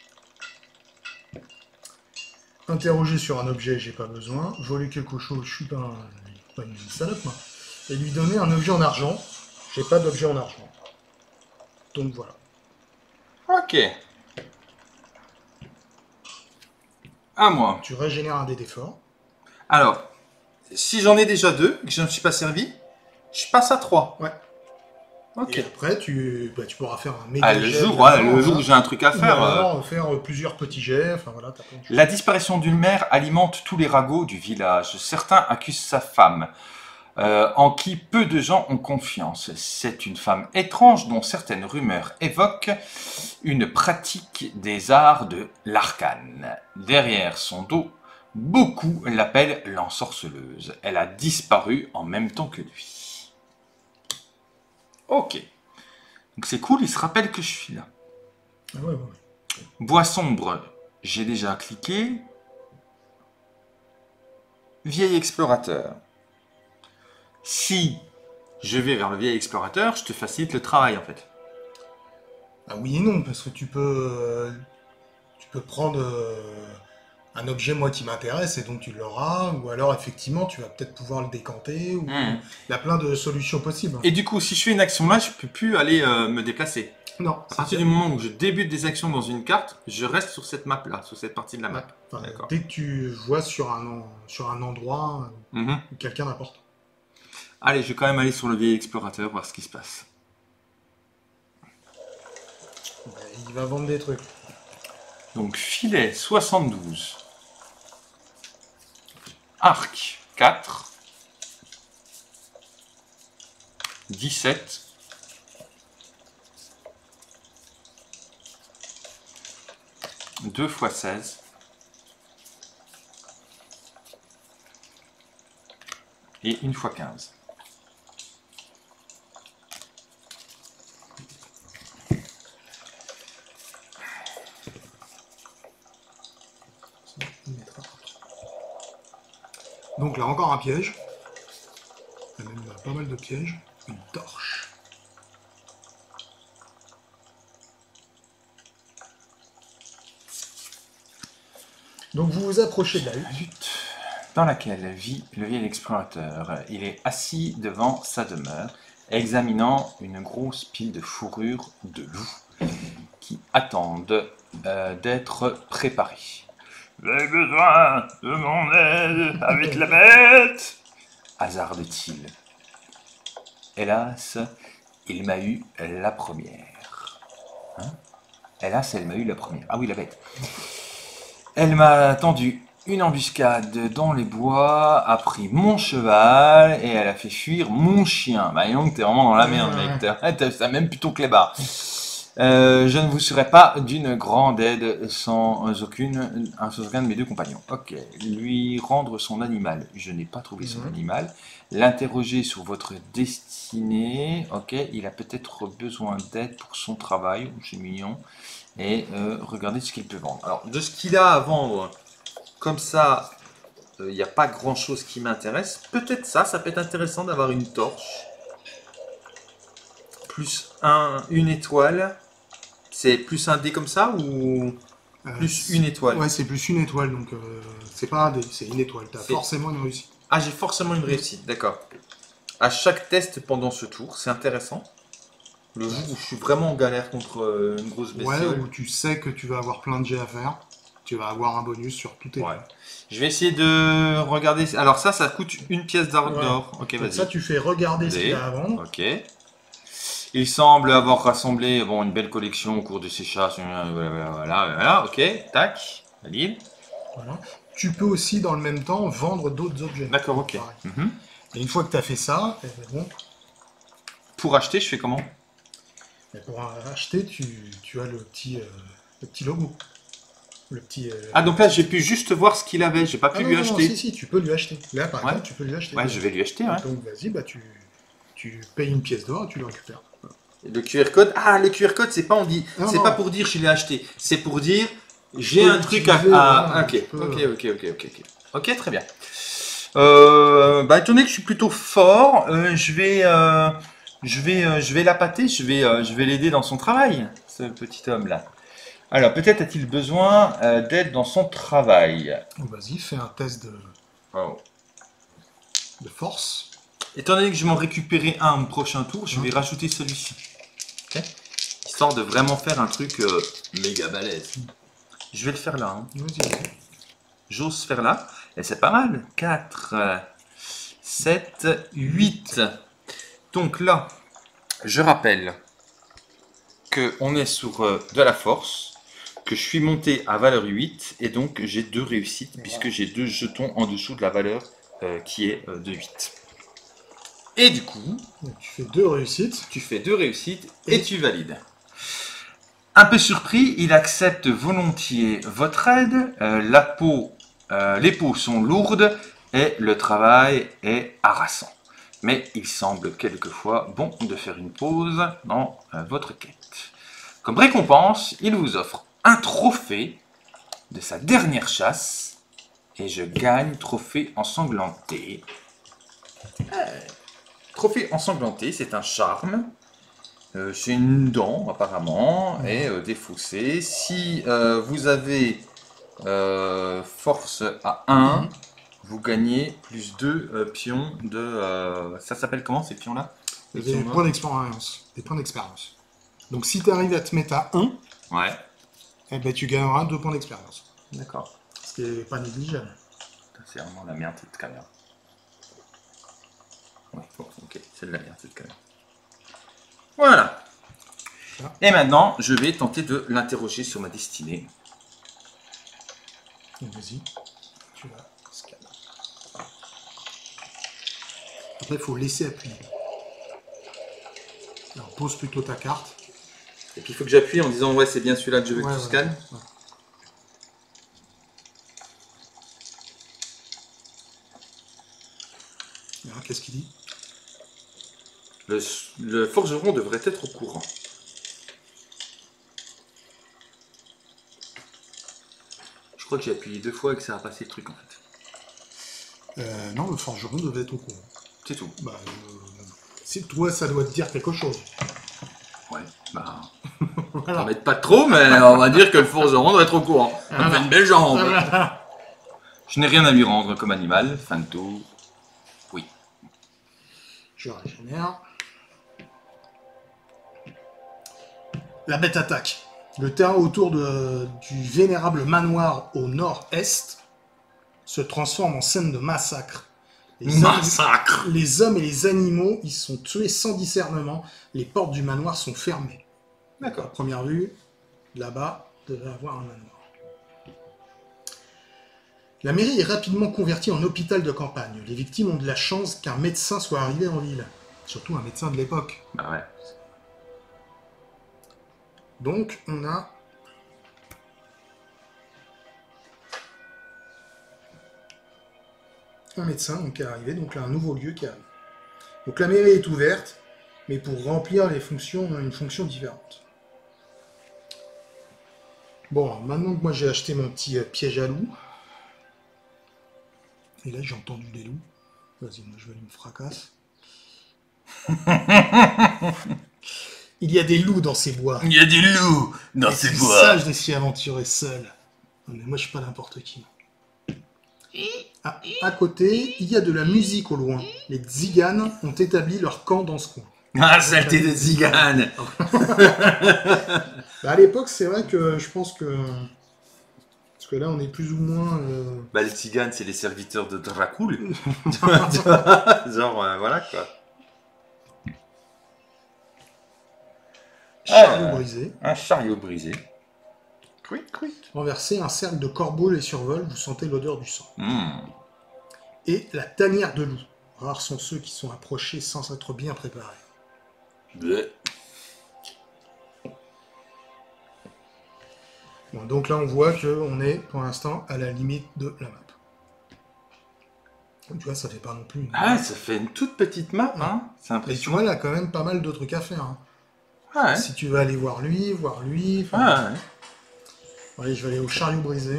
B: Interroger sur un objet, j'ai pas besoin. Voler quelque chose, je suis pas une salope, moi. Et lui donner un objet en argent, j'ai pas d'objet en argent. Donc voilà.
A: Ok. À moi.
B: Tu régénères un dé d'effort.
A: Alors, si j'en ai déjà 2, que je ne me suis pas servi, je passe à 3.
B: Ouais.
A: Ok.
B: Et après, tu pourras faire un méga
A: le
B: jet.
A: jour où j'ai un truc à faire.
B: Faire plusieurs petits jets. Enfin, voilà, t'as plein de choses.
A: La disparition d'une mère alimente tous les ragots du village. Certains accusent sa femme, en qui peu de gens ont confiance. C'est une femme étrange dont certaines rumeurs évoquent une pratique des arts de l'arcane. Derrière son dos, beaucoup l'appellent l'ensorceleuse. Elle a disparu en même temps que lui. Ok. Donc c'est cool, il se rappelle que je suis là.
B: Ah ouais.
A: Bois sombre, j'ai déjà cliqué. Vieil explorateur. Si je vais vers le vieil explorateur, je te facilite le travail en fait.
B: Ah oui et non, parce que tu peux prendre un objet moi qui m'intéresse et donc tu l'auras, ou alors effectivement tu vas peut-être pouvoir le décanter, ou il y a plein de solutions possibles.
A: Et du coup, si je fais une action là, je peux plus aller me déplacer.
B: Non.
A: À partir du moment où je débute des actions dans une carte, je reste sur cette map là, sur cette partie de la map.
B: Ouais. Enfin, dès que tu vois sur un endroit quelqu'un d'important.
A: Allez, je vais quand même aller sur le vieil explorateur, voir ce qui se passe.
B: Il va vendre des trucs.
A: Donc filet 72. Arc 4. 17. Deux fois 16. Et une fois 15.
B: Donc là encore un piège. Il y a même pas mal de pièges. Une torche. Donc vous vous approchez de la hutte.
A: Dans laquelle vit le vieil explorateur. Il est assis devant sa demeure, examinant une grosse pile de fourrures de loup qui attendent d'être préparées. J'ai besoin de mon aide avec la bête, hasarde-t-il. Hélas, il m'a eu la première. Hélas, elle m'a eu la première. Ah oui, la bête. Elle m'a tendu une embuscade dans les bois, a pris mon cheval et elle a fait fuir mon chien. Bah donc t'es vraiment dans la merde, mec. T'as même plutôt clébard. Je ne vous serai pas d'une grande aide sans aucun de mes deux compagnons. Ok, lui rendre son animal. Je n'ai pas trouvé son animal. L'interroger sur votre destinée. Ok, il a peut-être besoin d'aide pour son travail. C'est mignon. Et regardez ce qu'il peut vendre. Alors, de ce qu'il a à vendre, comme ça, il n'y a pas grand-chose qui m'intéresse. Peut-être ça peut être intéressant d'avoir une torche. Plus une étoile. C'est plus un dé comme ça ou plus une étoile?
B: Ouais, c'est plus une étoile, donc c'est pas un dé, c'est une étoile. T'as forcément une réussite.
A: Ah, j'ai forcément une réussite, d'accord. À chaque test pendant ce tour, c'est intéressant. Le jour où je suis vraiment en galère contre une grosse bestiole.
B: Ouais, où tu sais que tu vas avoir plein de jets à faire, tu vas avoir un bonus sur tous tes jets.
A: Je vais essayer de regarder. Alors ça coûte une pièce d'or. Ok, vas-y.
B: Ça, tu fais regarder ce qu'il y a à vendre.
A: Ok. Il semble avoir rassemblé une belle collection au cours de ses chasses. Voilà, ok, tac, valide.
B: Voilà. Tu peux aussi, dans le même temps, vendre d'autres objets.
A: D'accord, ok.
B: Et une fois que tu as fait ça, bon.
A: Pour acheter, je fais comment?
B: Pour acheter, tu as le petit logo. Le petit,
A: ah, donc là, j'ai pu juste voir ce qu'il avait, j'ai pas pu lui acheter.
B: Non, si, tu peux lui acheter. Là, par exemple, tu peux lui acheter.
A: Ouais, je vais lui acheter, ouais.
B: Donc, vas-y, tu payes une pièce d'or et tu le récupères.
A: Le QR code, le QR code, c'est pas pas pour dire je l'ai acheté, c'est pour dire j'ai un truc à. Ok, très bien. Étant donné que je suis plutôt fort, je vais l'appâter, je vais l'aider dans son travail, ce petit homme là. Alors peut-être a-t-il besoin d'aide dans son travail.
B: Vas-y, fais un test de force.
A: Étant donné que je vais m'en récupérer un au prochain tour, je vais rajouter celui-ci. Histoire de vraiment faire un truc méga balèze. Je vais le faire là.
B: Vas-y.
A: j'ose faire là. Et c'est pas mal. 4, 7, 8. Donc là, je rappelle qu'on est sur de la force, que je suis monté à valeur 8, et donc j'ai 2 réussites, puisque j'ai 2 jetons en dessous de la valeur qui est de 8. Et du coup,
B: tu fais 2 réussites.
A: Tu fais 2 réussites et tu valides. Un peu surpris, il accepte volontiers votre aide. Les peaux sont lourdes et le travail est harassant. Mais il semble quelquefois bon de faire une pause dans votre quête. Comme récompense, il vous offre un trophée de sa dernière chasse. Et je gagne trophée ensanglanté. Trophée ensanglanté, c'est un charme. C'est une dent apparemment et défaussé. Si vous avez force à 1, vous gagnez plus 2 pions de... ça s'appelle comment ces pions-là?
B: Des points d'expérience. Des points d'expérience. Donc si tu arrives à te mettre à 1,
A: ouais.
B: Eh ben, tu gagneras 2 points d'expérience.
A: D'accord.
B: Ce qui n'est pas négligeable.
A: C'est vraiment la merde cette caméra. Ouais, bon, ok, c'est de la merde cette caméra. Voilà. Et maintenant, je vais tenter de l'interroger sur ma destinée.
B: Vas-y. Tu vas scanner. Après, il faut laisser appuyer. Alors, pose plutôt ta carte.
A: Et puis, il faut que j'appuie en disant, ouais, c'est bien celui-là que je veux que tu scannes. Ouais.
B: Qu'est-ce qu'il dit?
A: Le forgeron devrait être au courant. Je crois que j'ai appuyé 2 fois et que ça a passé le truc en fait.
B: Non, le forgeron devait être au courant.
A: C'est tout.
B: Bah, toi, ça doit te dire quelque chose.
A: Ouais, bah... voilà. On va mettre pas trop, mais on va dire que le forgeron doit être au courant. Ça me fait une belle jambe. Voilà. Je n'ai rien à lui rendre comme animal. Fin de tour. Oui.
B: Je régénère. La bête attaque. Le terrain autour du vénérable manoir au nord-est se transforme en scène de massacre. Les hommes et les animaux y sont tués sans discernement. Les portes du manoir sont fermées.
A: D'accord.
B: À première vue, là-bas, devait avoir un manoir. La mairie est rapidement convertie en hôpital de campagne. Les victimes ont de la chance qu'un médecin soit arrivé en ville. Surtout un médecin de l'époque.
A: Bah ouais.
B: Donc, on a... un médecin qui est arrivé, donc là, un nouveau lieu qui arrive. Donc la mairie est ouverte, mais pour remplir les fonctions, on a une fonction différente. Bon, alors, maintenant que moi j'ai acheté mon petit piège à loups, et là j'ai entendu des loups, vas-y, moi je vais aller me fracasse. Il y a des loups dans ces bois.
A: Il y a des loups dans ces bois.
B: C'est sage de s'y aventurer seul. Non, mais moi je suis pas n'importe qui. À côté, il y a de la musique au loin. Les tziganes ont établi leur camp dans ce coin.
A: Ah, saleté de tziganes.
B: Bah, à l'époque, c'est vrai que je pense que... Parce que là, on est plus ou moins...
A: Bah, les tziganes, c'est les serviteurs de Dracul. Genre, voilà, quoi.
B: Chariot brisé.
A: Un chariot brisé.
B: Renversé, un cercle de corbeaux les survole, vous sentez l'odeur du sang. Et la tanière de loup. Rares sont ceux qui sont approchés sans être bien préparés. Bon, donc là, on voit qu'on est, pour l'instant, à la limite de la map. Donc, tu vois, ça fait pas non plus...
A: Ah, ça fait une toute petite map, hein. C'est impressionnant.
B: Et tu vois, il y a quand même pas mal de trucs à faire. Hein.
A: Ah ouais.
B: Si tu veux aller voir lui...
A: Ah ouais.
B: Allez, je vais aller au chariot brisé.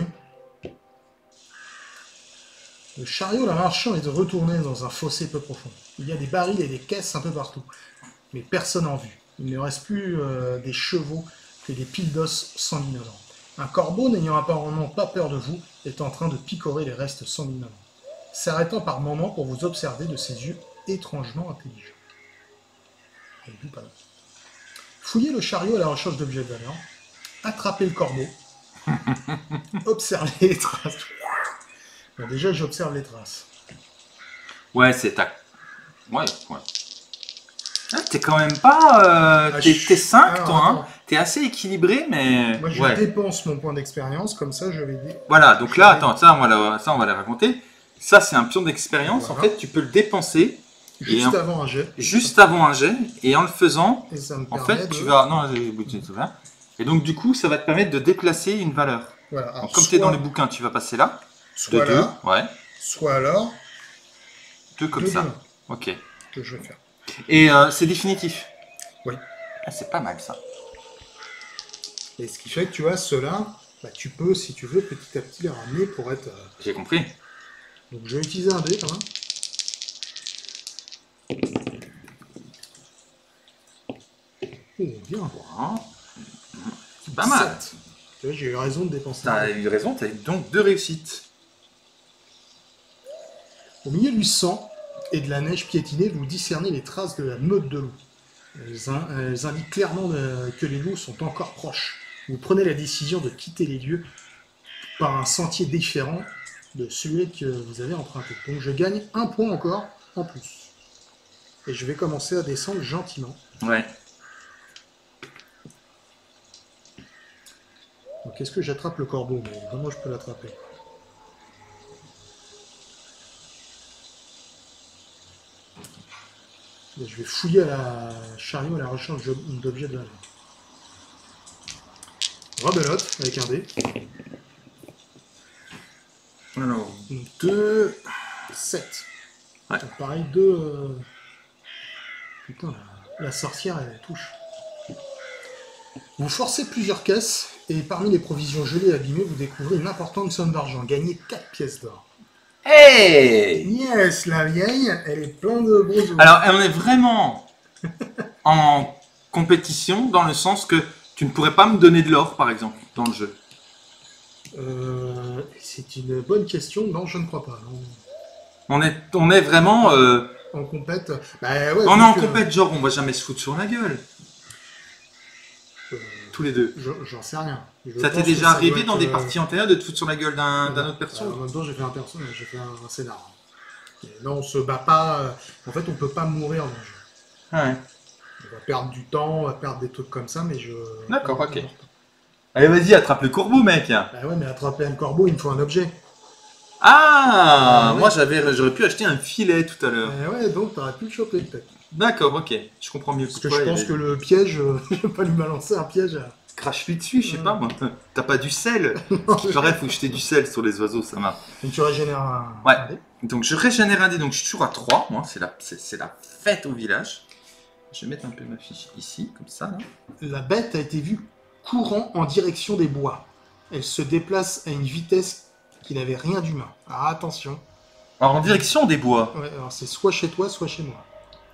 B: Le chariot, la marchand, est retourné dans un fossé peu profond. Il y a des barils et des caisses un peu partout. Mais personne en vue. Il ne reste plus des chevaux que des piles d'os sanguinolents. Un corbeau, n'ayant apparemment pas peur de vous, est en train de picorer les restes sanguinolents, s'arrêtant par moments pour vous observer de ses yeux étrangement intelligents. Fouillez le chariot à la recherche d'objets de valeur. Attrapez le corbeau. Observez les traces. Bon, déjà, j'observe les traces.
A: Ouais, c'est ta... Ouais. Ah, t'es quand même pas... t'es 5, toi, hein. T'es assez équilibré, mais...
B: Moi, je dépense mon point d'expérience, comme ça, je vais...
A: Voilà, donc là, attends, ça, on va les raconter. Ça, c'est un pion d'expérience. Voilà. En fait, tu peux le dépenser...
B: Juste avant un jet.
A: Juste avant un jet, et en le faisant,
B: et ça me
A: en fait, tu vas... Non, et donc, du coup, ça va te permettre de déplacer une valeur.
B: Voilà. Alors,
A: donc, comme tu es dans le bouquin, tu vas passer là.
B: Soit là.
A: 2, ouais.
B: Soit alors...
A: 2 comme ça. Ok.
B: Que je vais faire.
A: Et c'est définitif.
B: Oui.
A: Ah, c'est pas mal, ça.
B: Et ce qui fait que, tu vois, ceux-là, bah, tu peux, si tu veux, petit à petit les ramener pour être...
A: J'ai compris.
B: Donc, je vais utiliser un dé, quand même. Oh, bien.
A: Wow. C'est pas mal.
B: Tu vois, j'ai eu raison de dépenser.
A: T'as eu raison, t'as eu donc 2 réussites.
B: Au milieu du sang et de la neige piétinée, vous discernez les traces de la meute de loups. Elles indiquent clairement que les loups sont encore proches. Vous prenez la décision de quitter les lieux par un sentier différent de celui que vous avez emprunté. Donc je gagne 1 point encore en plus. Et je vais commencer à descendre gentiment.
A: Ouais.
B: Donc est-ce que j'attrape le corbeau? Mais comment je peux l'attraper? Et je vais fouiller à la chariot à la recherche d'objets de la main. Rebelote avec un dé.
A: Alors,
B: 2, 7.
A: Ouais.
B: Donc pareil, 2... Putain, la sorcière, elle touche. Vous forcez plusieurs caisses, et parmi les provisions gelées et abîmées, vous découvrez une importante somme d'argent. Gagnez 4 pièces d'or.
A: Hey!
B: Yes, la vieille, elle est pleine de gros os.
A: Alors, on est vraiment en compétition, dans le sens que tu ne pourrais pas me donner de l'or, par exemple, dans le jeu.
B: C'est une bonne question. Non, je ne crois pas. Non.
A: On est vraiment...
B: En compète. Bah, ouais,
A: on est en compète, genre on va jamais se foutre sur la gueule. Tous les deux.
B: J'en sais rien.
A: Ça t'est déjà arrivé dans des parties antérieures de te foutre sur la gueule d'un autre perso?
B: En même temps, j'ai fait un perso, j'ai fait un scénar. Et non, on se bat pas. En fait, on peut pas mourir dans le jeu.
A: Ouais.
B: On va perdre du temps, on va perdre des trucs comme ça, mais je...
A: D'accord, ok. Allez, vas-y, attrape le corbeau, mec.
B: Bah ouais, mais attraper un corbeau, il me faut un objet.
A: Ah,
B: ouais.
A: Moi, j'aurais pu acheter un filet tout à l'heure.
B: Ouais, donc t'aurais pu le choper, peut-être.
A: D'accord, ok. Je comprends mieux.
B: Parce que je pense que le piège, je vais pas lui balancer un piège.
A: Crache-lui dessus, je sais pas, moi. T'as pas du sel? Ce qui paraît, faut jeter du sel sur les oiseaux, ça marche.
B: Donc tu régénères un...
A: Ouais. Donc je régénère un dé, donc je suis toujours à 3, moi. C'est la fête au village. Je vais mettre un peu ma fiche ici, comme ça, là.
B: La bête a été vue courant en direction des bois. Elle se déplace à une vitesse qui n'avait rien d'humain. Alors attention.
A: Alors en direction des bois.
B: Ouais, alors c'est soit chez toi, soit chez moi.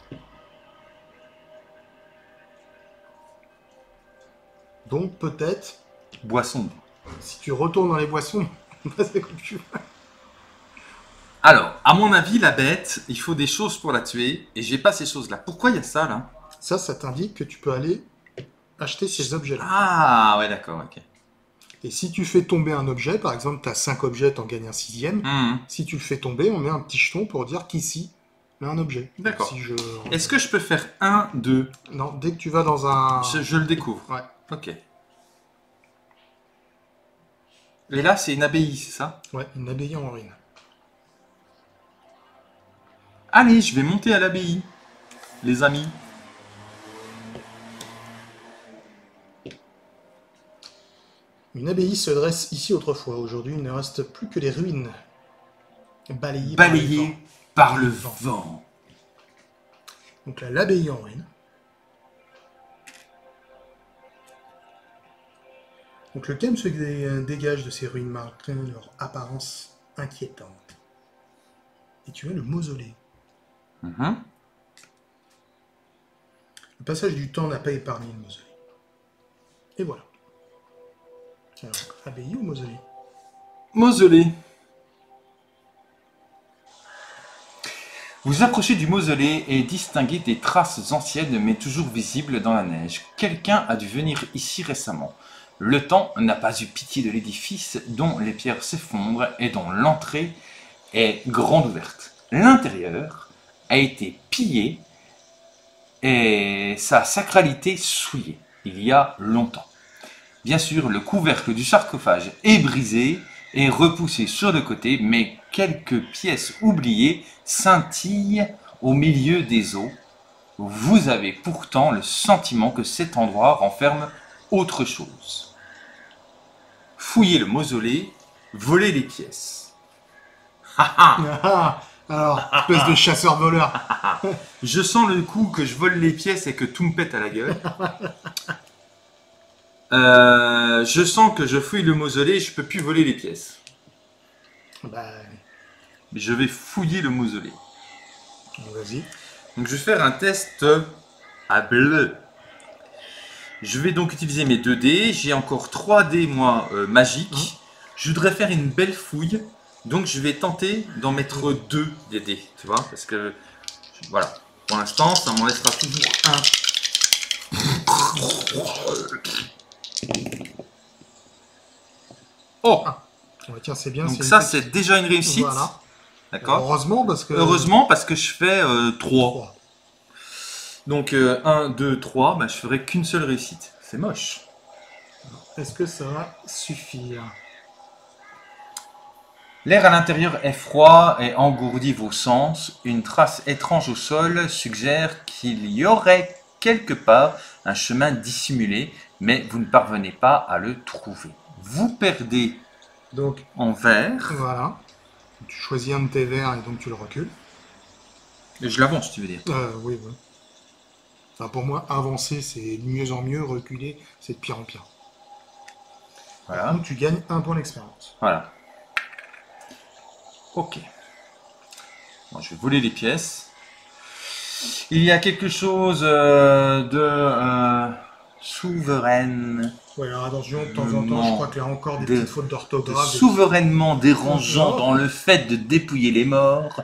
B: Donc peut-être...
A: Boisson.
B: Si tu retournes dans les boissons, c'est comme tu veux.
A: Alors, à mon avis, la bête, il faut des choses pour la tuer, et j'ai pas ces choses-là. Pourquoi il y a ça, là?
B: Ça t'indique que tu peux aller acheter ces objets-là.
A: Ah, ouais, d'accord, ok.
B: Et si tu fais tomber un objet, par exemple, tu as 5 objets, tu en gagnes un 6e. Si tu le fais tomber, on met un petit jeton pour dire qu'ici, il y a un objet.
A: D'accord.
B: Si
A: Est-ce que je peux faire 1, 2?
B: Non, dès que tu vas dans un...
A: Je le découvre.
B: Ouais.
A: Ok. Et là, c'est une abbaye, c'est ça?
B: Ouais, une abbaye en ruine.
A: Allez, je vais monter à l'abbaye, les amis.
B: Une abbaye se dresse ici autrefois. Aujourd'hui, il ne reste plus que les ruines. Balayées
A: par le vent.
B: Donc là, l'abbaye en ruine. Donc le thème se dégage de ces ruines malgré leur apparence inquiétante. Et tu as le mausolée. Le passage du temps n'a pas épargné le mausolée. Et voilà. Alors, abbaye ou mausolée?
A: Mausolée. Vous approchez du mausolée et distinguez des traces anciennes mais toujours visibles dans la neige. Quelqu'un a dû venir ici récemment. Le temps n'a pas eu pitié de l'édifice dont les pierres s'effondrent et dont l'entrée est grande ouverte. L'intérieur a été pillé et sa sacralité souillée il y a longtemps. Bien sûr, le couvercle du sarcophage est brisé et repoussé sur le côté, mais quelques pièces oubliées scintillent au milieu des eaux. Vous avez pourtant le sentiment que cet endroit renferme autre chose. Fouillez le mausolée, volez les pièces.
B: Alors, espèce de chasseur-voleur.
A: Je sens le coup que je vole les pièces et que tout me pète à la gueule. Je sens que je fouille le mausolée et je peux plus voler les pièces.
B: Bah,
A: Je vais fouiller le mausolée.
B: vas-y.
A: Donc je vais faire un test à bleu. Je vais donc utiliser mes 2 dés. J'ai encore 3 dés moi magiques. Je voudrais faire une belle fouille. Donc je vais tenter d'en mettre 2 des dés. Tu vois, parce que voilà. Pour l'instant, ça m'en laissera toujours un. Oh,
B: Tiens, c'est bien.
A: donc ça c'est déjà une réussite.
B: Voilà.
A: D'accord.
B: Heureusement parce que
A: je fais 3. Donc 1, 2, 3, bah, je ferai qu'une seule réussite. C'est moche.
B: Est-ce que ça va suffire?
A: L'air à l'intérieur est froid et engourdit vos sens. Une trace étrange au sol suggère qu'il y aurait quelque part un chemin dissimulé, mais vous ne parvenez pas à le trouver. Vous perdez
B: donc
A: en vert.
B: Voilà. Tu choisis un de tes verts et donc tu le recules.
A: Et je l'avance, tu veux dire?
B: Oui, oui. Enfin, pour moi, avancer, c'est de mieux en mieux. Reculer, c'est de pire en pire.
A: Voilà.
B: Donc tu gagnes 1 point d'expérience.
A: Voilà. Ok. Bon, je vais voler les pièces. Il y a quelque chose de souveraine.
B: Ouais, alors attention, de temps en temps, je crois qu'il y a encore des petites fautes d'orthographe.
A: Souverainement dérangeant dans le fait de dépouiller les morts.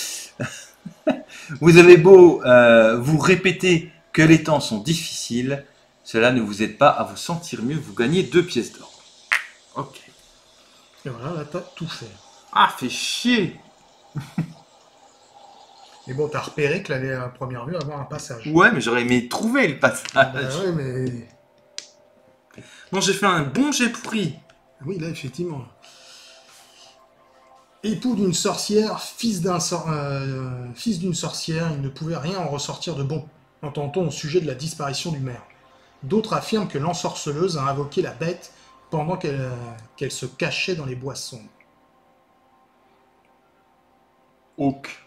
A: Vous avez beau vous répéter que les temps sont difficiles, cela ne vous aide pas à vous sentir mieux. Vous gagnez 2 pièces d'or. Ok.
B: Et voilà, là, t'as tout fait.
A: Ah, fait chier.
B: Mais bon, t'as repéré que la première vue avoir un passage.
A: Ouais, mais j'aurais aimé trouver le passage.
B: Ouais, mais...
A: Bon, j'ai fait un bon jet pourri.
B: Oui, là, effectivement. Époux d'une sorcière, fils d'une sorcière, il ne pouvait rien en ressortir de bon, entend-on au sujet de la disparition du maire. D'autres affirment que l'ensorceleuse a invoqué la bête pendant qu'elle se cachait dans les bois sombres.
A: Oak.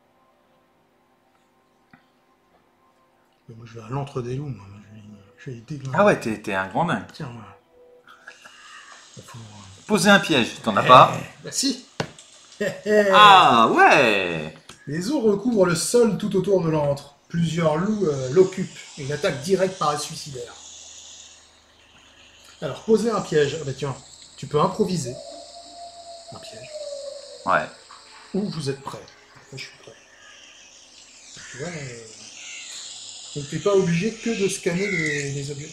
B: Mais moi, je vais à l'antre des loups, moi. Je vais déglinguer.
A: Ah ouais, t'es un grand nain.
B: Tiens, voilà. Faut...
A: Poser un piège, t'en as pas?
B: Bah si.
A: Ah ouais.
B: Les eaux recouvrent le sol tout autour de l'antre. Plusieurs loups l'occupent. Une attaque directe paraît suicidaire. Alors, poser un piège. Ah bah tiens, tu peux improviser un piège.
A: Ouais.
B: Ou vous êtes prêt. Moi, je suis prêt. Tu vois, donc t'es pas obligé que de scanner les objets.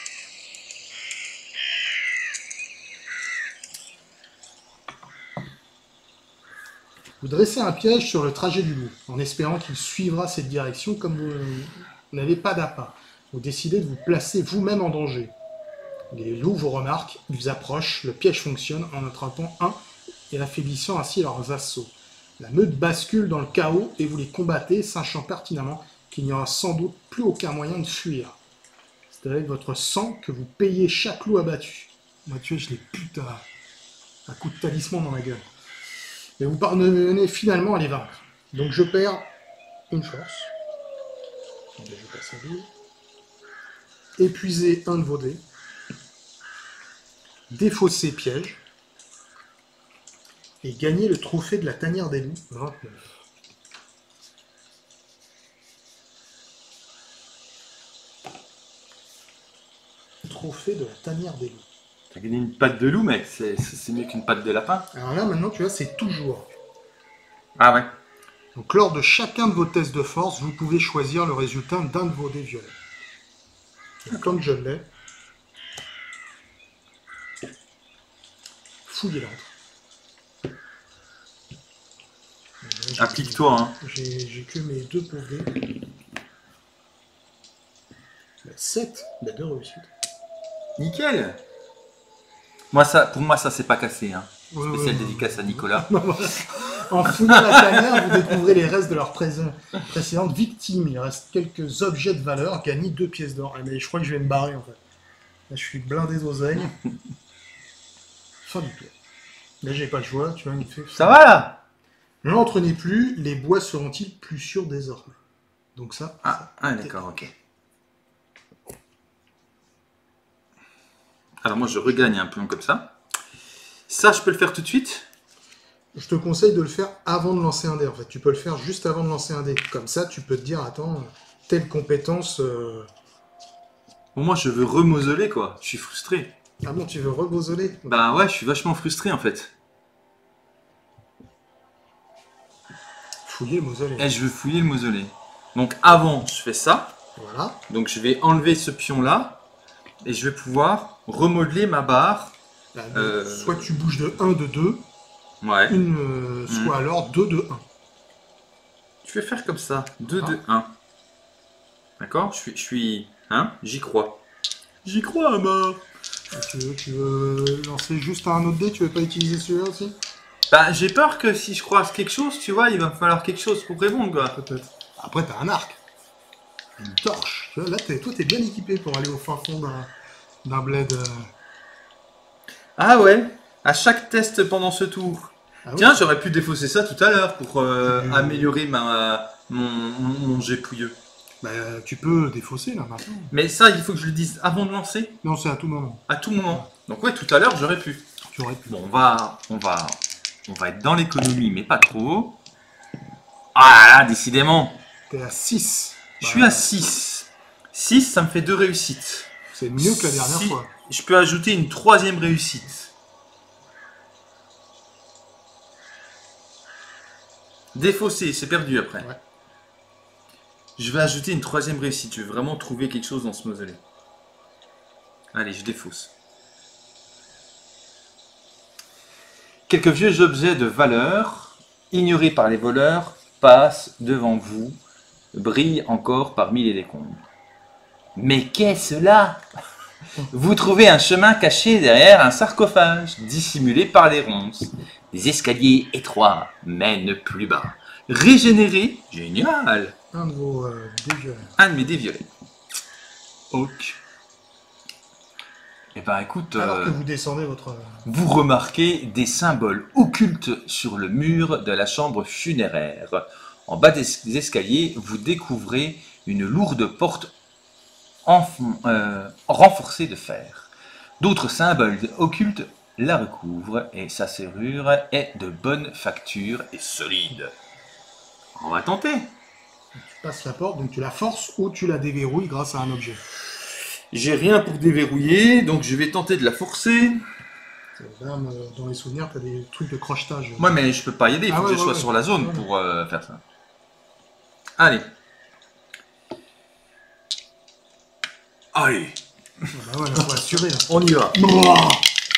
B: Vous dressez un piège sur le trajet du loup, en espérant qu'il suivra cette direction comme vous n'avez pas d'appât. Vous décidez de vous placer vous-même en danger. Les loups vous remarquent, ils approchent, le piège fonctionne en attrapant un et affaiblissant ainsi leurs assauts. La meute bascule dans le chaos et vous les combattez, sachant pertinemment qu'il n'y aura sans doute plus aucun moyen de fuir. C'est avec votre sang que vous payez chaque loup abattu. Moi, tu vois, je les bute à coup de talisman dans la gueule. Et vous parvenez finalement à les vaincre. Donc je perds une force. Je passe à vous. Épuisez un de vos dés. Défausser piège. Et gagner le trophée de la tanière des loups, 29. Trophée de la tanière des loups.
A: T'as gagné une patte de loup, mec. C'est mieux qu'une patte de lapin.
B: Alors là, maintenant, tu vois, c'est toujours.
A: Ah ouais.
B: Donc, lors de chacun de vos tests de force, vous pouvez choisir le résultat d'un de vos dés violets. Et comme je l'ai, fouiller l'antre.
A: Applique-toi, hein.
B: J'ai que mes 2 pauvres dés. 7, 2 réussites.
A: Nickel. Pour moi, ça, c'est pas cassé. Hein. Spécial dédicace à Nicolas.
B: En fouillant la canière, vous découvrez les restes de leur précédente victime. Il reste quelques objets de valeur. Gagnez 2 pièces d'or. Mais je crois que je vais me barrer, en fait. Là, je suis blindé d'oseille. Fin du tour. Là, j'ai pas le choix. Tu vois, il me fait...
A: Ça va, là?
B: Ne l'entraînez plus. Les bois seront-ils plus sûrs désormais? Donc ça...
A: d'accord, ok. Alors moi, je regagne un plan comme ça. Ça, je peux le faire tout de suite?
B: Je te conseille de le faire avant de lancer un dé. En fait, tu peux le faire juste avant de lancer un dé. Comme ça, tu peux te dire, attends, telle compétence...
A: Bon, moi, je veux remoseler, quoi. Je suis frustré.
B: Ah bon, tu veux rebosoler?
A: Bah ouais, je suis vachement frustré, en fait.
B: Fouiller le mausolée.
A: Et je veux fouiller le mausolée. Donc avant, je fais ça.
B: Voilà.
A: Donc je vais enlever ce pion-là. Et je vais pouvoir remodeler ma barre.
B: Soit tu bouges de 1, de 2.
A: Ouais.
B: Soit alors 2, de 1.
A: Je vais faire comme ça. 2, de 1. D'accord? Je suis... Hein? J'y crois. J'y crois à mort.
B: Tu veux lancer juste un autre dé? Tu veux pas utiliser celui-là aussi?
A: Bah, j'ai peur que si je croise quelque chose, tu vois, il va me falloir quelque chose pour répondre, quoi.
B: Peut-être. Après, t'as un arc. Une torche. Tu vois, là, toi, t'es bien équipé pour aller au fin fond d'un bled.
A: Ah ouais? À chaque test pendant ce tour.
B: Ah ouais.
A: Tiens, j'aurais pu défausser ça tout à l'heure pour améliorer mon jet pouilleux.
B: Bah, tu peux défausser, là, maintenant.
A: Mais ça, il faut que je le dise avant de lancer?
B: Non, c'est à tout moment.
A: À tout moment. Donc ouais, tout à l'heure, j'aurais pu.
B: Tu aurais pu.
A: Bon, on va être dans l'économie, mais pas trop. Ah là, décidément.
B: T'es à 6.
A: Je suis à 6. 6, ça me fait 2 réussites.
B: C'est mieux que la dernière fois.
A: Je peux ajouter une 3e réussite. Défaussé, c'est perdu après.
B: Ouais.
A: Je vais ajouter une 3e réussite. Je vais vraiment trouver quelque chose dans ce mausolée. Allez, je défausse. Quelques vieux objets de valeur, ignorés par les voleurs, passent devant vous, brillent encore parmi les décombres. Mais qu'est-ce là? Vous trouvez un chemin caché derrière un sarcophage, dissimulé par les ronces. Des escaliers étroits mènent plus bas. Régénéré, génial.
B: Un de vos dés violets.
A: Un de mes dés violets. Ok. Eh ben écoute,
B: Alors que vous descendez votre...
A: vous remarquez des symboles occultes sur le mur de la chambre funéraire. En bas des escaliers, vous découvrez une lourde porte renforcée de fer. D'autres symboles occultes la recouvrent et sa serrure est de bonne facture et solide. On va tenter.
B: Tu passes la porte, donc tu la forces ou tu la déverrouilles grâce à un objet.
A: J'ai rien pour déverrouiller, donc je vais tenter de la forcer.
B: Là, dans les souvenirs, tu as des trucs de crochetage.
A: Ouais, mais je peux pas y aller, il faut que je sois sur la zone pour faire ça. Allez. Allez.
B: Bah ouais, là, faut assurer. Là.
A: On y va.
B: Mouah.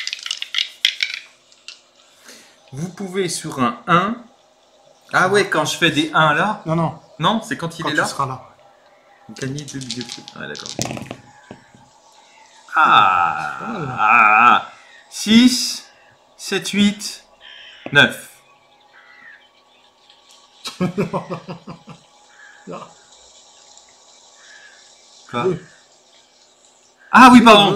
A: Vous pouvez sur un 1... Ah ouais, quand je fais des 1 là...
B: Non, non.
A: Non, c'est quand il
B: Quand
A: est là.
B: tu seras là.
A: Gagner 2 milieux. Ouais, d'accord. Ah, 6, 7, 8, 9.
B: Non.
A: Quoi?
B: Oui.
A: Ah oui, pardon.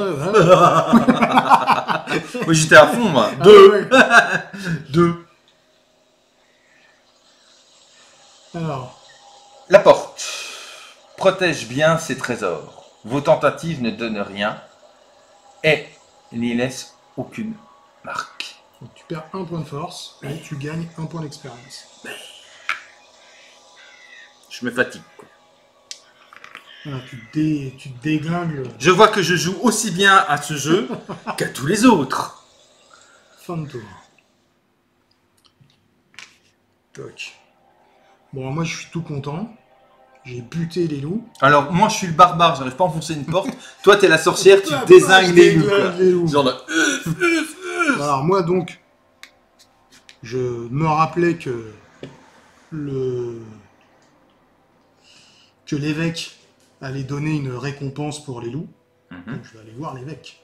B: Ouais.
A: Oui, j'étais à fond, moi.
B: Ah,
A: 2.
B: ouais.
A: 2.
B: Alors.
A: La porte protège bien ses trésors. Vos tentatives ne donnent rien et n'y laissent aucune marque.
B: Donc, tu perds 1 point de force et tu gagnes 1 point d'expérience.
A: Je me fatigue, quoi.
B: Voilà, tu te déglingues.
A: Je vois que je joue aussi bien à ce jeu qu'à tous les autres.
B: Fin de tour. Toc. Bon, moi je suis tout content. J'ai buté les loups.
A: Alors, moi je suis le barbare, j'arrive pas à enfoncer une porte. Toi, t'es la sorcière, tu dézingues les loups. Quoi.
B: Les loups.
A: Genre de...
B: Alors moi donc, je me rappelais que l'évêque allait donner une récompense pour les loups. Donc je vais aller voir l'évêque.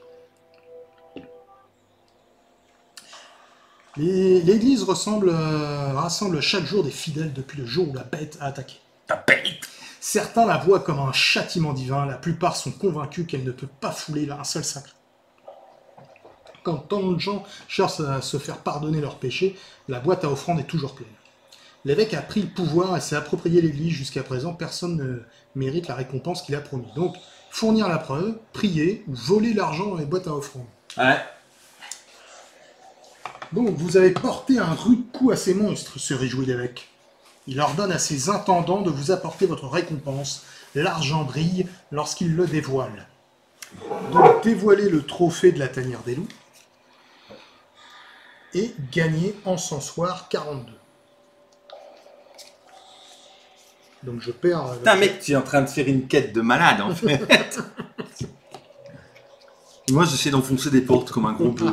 B: L'église rassemble chaque jour des fidèles depuis le jour où la bête a attaqué.
A: La bête!
B: Certains la voient comme un châtiment divin, la plupart sont convaincus qu'elle ne peut pas fouler un seul sacre. Quand tant de gens cherchent à se faire pardonner leurs péchés, la boîte à offrandes est toujours pleine. L'évêque a pris le pouvoir et s'est approprié l'église. Jusqu'à présent, personne ne mérite la récompense qu'il a promis. Donc, fournir la preuve, prier ou voler l'argent dans les boîtes à offrandes.
A: Ouais.
B: Donc, vous avez porté un rude coup à ces monstres, se réjouit l'évêque. Il ordonne à ses intendants de vous apporter votre récompense. L'argent brille lorsqu'il le dévoile. Donc, dévoilez le trophée de la tanière des loups et gagnez encensoir 42. Donc je perds...
A: Putain mec, tu es en train de faire une quête de malade en fait. Moi j'essaie d'enfoncer des portes comme un gros peu.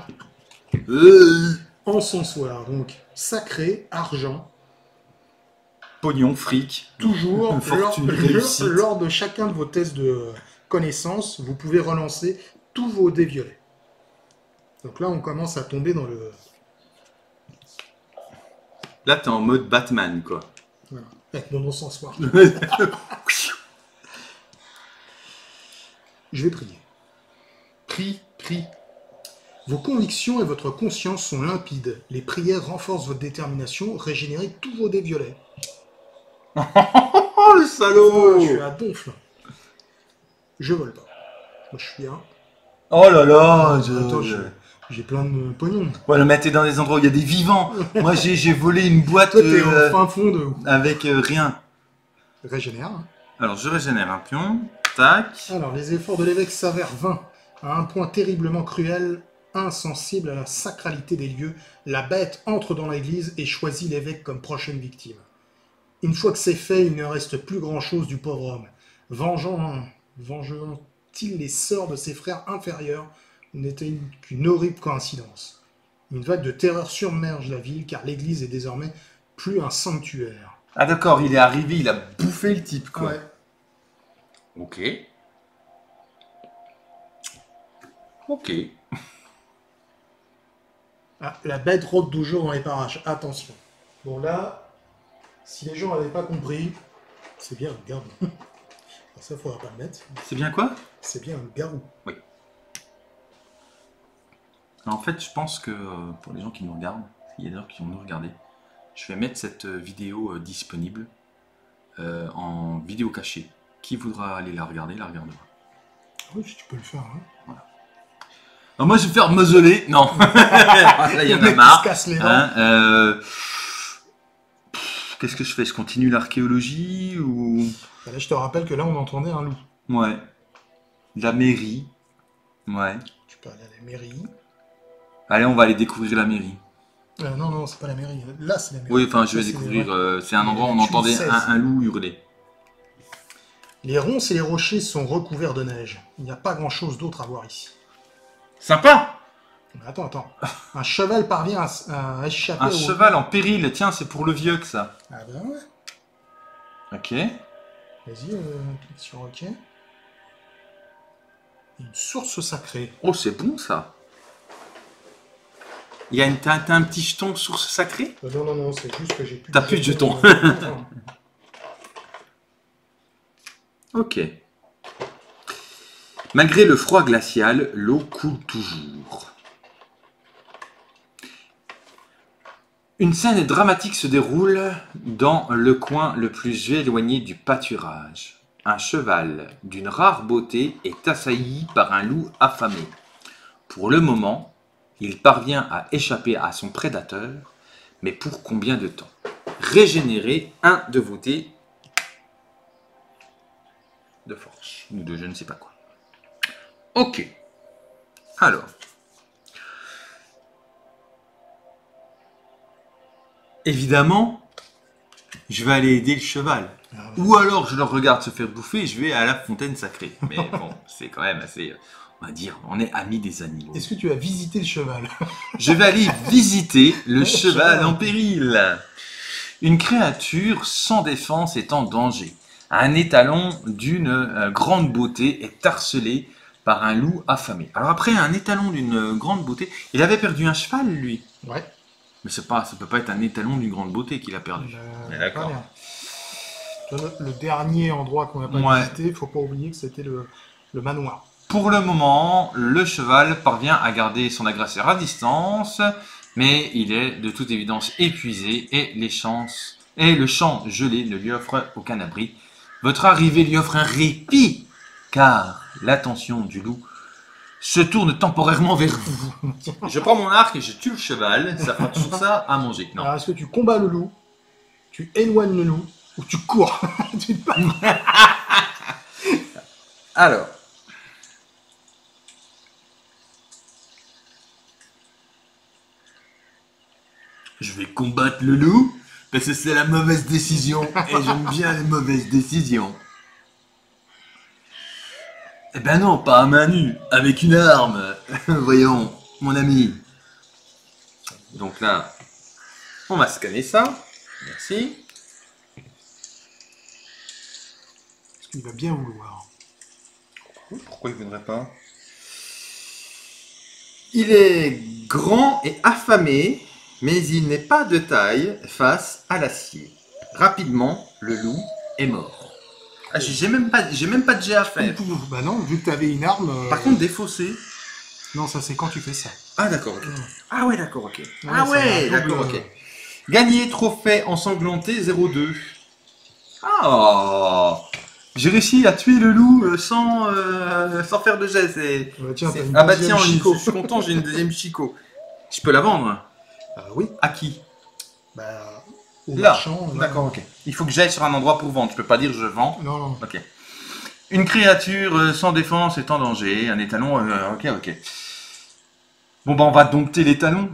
B: Encensoir, donc sacré, argent.
A: Pognon, fric.
B: Toujours,
A: fortune, réussite.
B: lors de chacun de vos tests de connaissance, vous pouvez relancer tous vos dés violets. Donc là on commence à tomber dans le...
A: Là t'es en mode Batman quoi.
B: Voilà. Avec mon encensoir. Je vais prier. Prie. Vos convictions et votre conscience sont limpides. Les prières renforcent votre détermination. Régénérez tous vos dés violets.
A: Oh le salaud!
B: Je suis à donf là. Je vole pas. Moi je suis un.
A: Oh là là!
B: Attends, j'ai plein de pognon.
A: Ouais, mais t'es dans des endroits où il y a des vivants. Moi j'ai volé une boîte
B: Toi t'es au fin fond de...
A: avec rien.
B: Régénère.
A: Alors je régénère un pion. Tac.
B: Alors les efforts de l'évêque s'avèrent vains. À un point terriblement cruel, insensible à la sacralité des lieux, la bête entre dans l'église et choisit l'évêque comme prochaine victime. Une fois que c'est fait, il ne reste plus grand-chose du pauvre homme. Vengeant-il les sœurs de ses frères inférieurs n'était qu'une horrible coïncidence. Une vague de terreur submerge la ville, car l'église est désormais plus un sanctuaire.
A: Ah d'accord, il est arrivé, il a bouffé le type quoi.
B: Ouais.
A: Ok. Ok.
B: Ah, la bête rôde toujours dans les parages. Attention. Bon là, si les gens n'avaient pas compris, c'est bien un garou. Ça, faudra pas le mettre.
A: C'est bien quoi?
B: C'est bien un garou.
A: Oui. En fait, je pense que pour les gens qui nous regardent, il y a des gens qui vont nous regarder, je vais mettre cette vidéo disponible en vidéo cachée. Qui voudra aller la regarder, la regardera.
B: Oui, tu peux le faire. Hein.
A: Voilà. Alors moi, je vais faire mausolée. Non. Là, il y en a marre.
B: Se casse les dents.
A: Hein, qu'est-ce que je fais? Je continue l'archéologie ou...
B: Là, je te rappelle que là, on entendait un loup.
A: Ouais. La mairie. Ouais.
B: Tu peux aller à la mairie.
A: Allez, on va aller découvrir la mairie.
B: Non, c'est pas la mairie. Là, c'est la mairie.
A: Oui, enfin, je vais
B: Ça,
A: découvrir... c'est un endroit où on entendait un loup hurler.
B: Les ronces et les rochers sont recouverts de neige. Il n'y a pas grand-chose d'autre à voir ici.
A: Sympa!
B: Mais attends. Un cheval parvient à échapper
A: Un cheval en péril. Tiens, c'est pour le vieux que ça.
B: Ah ben ouais.
A: Ok.
B: Vas-y, clique sur OK. Une source sacrée.
A: Oh, c'est bon ça. Il y a t'as un petit jeton source sacrée?
B: Non, c'est juste que j'ai plus...
A: T'as plus de jetons. Ok. Malgré le froid glacial, l'eau coule toujours. Une scène dramatique se déroule dans le coin le plus éloigné du pâturage. Un cheval d'une rare beauté est assailli par un loup affamé. Pour le moment, il parvient à échapper à son prédateur, mais pour combien de temps? Régénérez un de vos dés de force, ou de je ne sais pas quoi. Ok. Alors. Évidemment, je vais aller aider le cheval. Ou alors je leur regarde se faire bouffer et je vais à la fontaine sacrée. Mais bon, c'est quand même assez... On va dire, on est amis des animaux.
B: Est-ce que tu as visité le cheval?
A: Je vais aller visiter le cheval en péril. Une créature sans défense est en danger. Un étalon d'une grande beauté est harcelé par un loup affamé. Alors après, un étalon d'une grande beauté, il avait perdu un cheval, lui.
B: Ouais.
A: Mais ça peut pas être un étalon d'une grande beauté qu'il a perdu. D'accord.
B: Le dernier endroit qu'on n'a pas visité, il faut pas oublier que c'était le manoir.
A: Pour le moment, le cheval parvient à garder son agresseur à distance, mais il est de toute évidence épuisé et le champ gelé ne lui offre aucun abri. Votre arrivée lui offre un répit, car l'attention du loup se tourne temporairement vers vous. Je prends mon arc et je tue le cheval, ça fera toujours ça à manger. Non.
B: Alors, est-ce que tu combats le loup, tu éloignes le loup, ou tu cours?
A: Alors. Je vais combattre le loup, parce que c'est la mauvaise décision, et j'aime bien les mauvaises décisions. Eh ben non, pas à main nue, avec une arme. Voyons, mon ami. Donc là, on va scanner ça. Merci.
B: Est-ce qu'il va bien vouloir?
A: Pourquoi il ne voudrait pas? Il est grand et affamé, mais il n'est pas de taille face à l'acier. Rapidement, le loup est mort. Ah, j'ai même pas de jet à faire.
B: Bah non, vu que tu avais une arme...
A: Par contre, défausser...
B: Non, ça c'est quand tu fais ça.
A: Ah d'accord, ok. Ah ouais, d'accord, ok.
B: Ouais,
A: Ah ouais, d'accord, ok. Gagner trophée ensanglanté 0,2. Ah, j'ai réussi à tuer le loup sans faire de jet.
B: Bah tiens,
A: ah bah tiens, je suis content, j'ai une deuxième Chico. Je peux la vendre?
B: Oui.
A: À qui?
B: Bah, au
A: là.
B: Marchand.
A: D'accord, ok. Il faut que j'aille sur un endroit pour vendre. Je peux pas dire je vends.
B: Non, non.
A: Ok. Une créature sans défense est en danger. Un étalon. Ok, ok. Bon bah on va dompter l'étalon.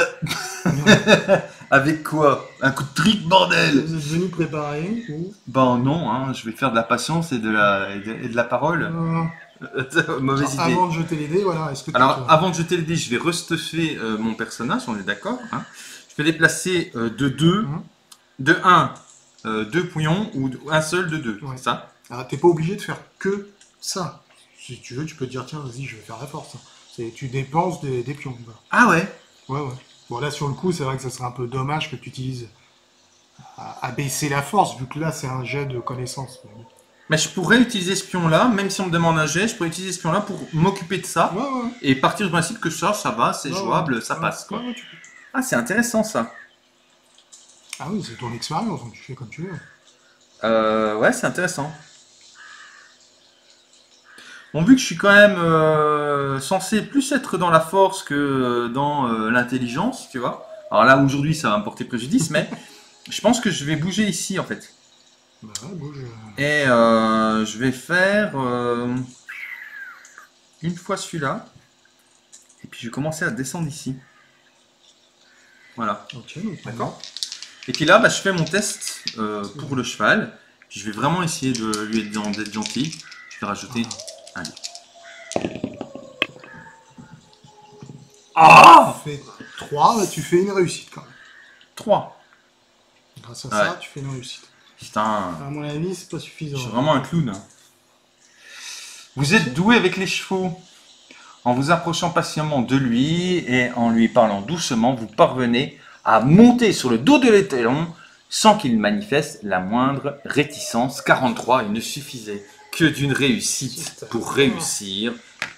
A: Avec quoi? Un coup de trick, bordel!
B: Vous êtes venu préparer ou...
A: Ben non, hein, je vais faire de la patience et de la parole. Mauvaise idée.
B: Avant de jeter les dés, voilà.
A: Alors, avant de jeter les dés, je vais restuffer mon personnage, on est d'accord. Hein. Je vais les placer de 2, de 1, 2 pouillons, ou un seul de 2,
B: ouais.
A: C'est ça?
B: Alors, t'es pas obligé de faire que ça. Si tu veux, tu peux te dire, tiens, vas-y, je vais faire la force. Tu dépenses des pions. Voilà.
A: Ah ouais?
B: Ouais, ouais. Bon, là, sur le coup, c'est vrai que ça serait un peu dommage que tu utilises à baisser la force, vu que là, c'est un jet de connaissance.
A: Mais je pourrais utiliser ce pion-là, même si on me demande un jet, je pourrais utiliser ce pion-là pour m'occuper de ça.
B: Ouais, ouais.
A: Et partir du principe que ça va, c'est jouable, ça passe. Quoi.
B: Ouais,
A: Ah, c'est intéressant ça.
B: Ah oui, c'est ton expérience, donc tu fais comme tu veux.
A: Ouais, c'est intéressant. Bon, vu que je suis quand même censé plus être dans la force que dans l'intelligence, tu vois. Alors là, aujourd'hui, ça va me porter préjudice, mais je pense que je vais bouger ici, en fait.
B: Bah ouais, bouge.
A: Et je vais faire une fois celui-là. Et puis je vais commencer à descendre ici. Voilà.
B: Ok,
A: d'accord. Et puis là, bah, je fais mon test pour le cheval. Puis je vais vraiment essayer de lui d'être gentil. Je vais rajouter un lit.
B: Ah, tu fais 3, tu fais une réussite quand même.
A: 3.
B: Grâce à ça, tu fais une réussite.
A: Putain.
B: À mon avis, c'est pas suffisant.
A: Je suis vraiment un clown. Vous êtes doué avec les chevaux. En vous approchant patiemment de lui et en lui parlant doucement, vous parvenez à monter sur le dos de l'étalon sans qu'il manifeste la moindre réticence. 43, il ne suffisait que d'une réussite pour réussir.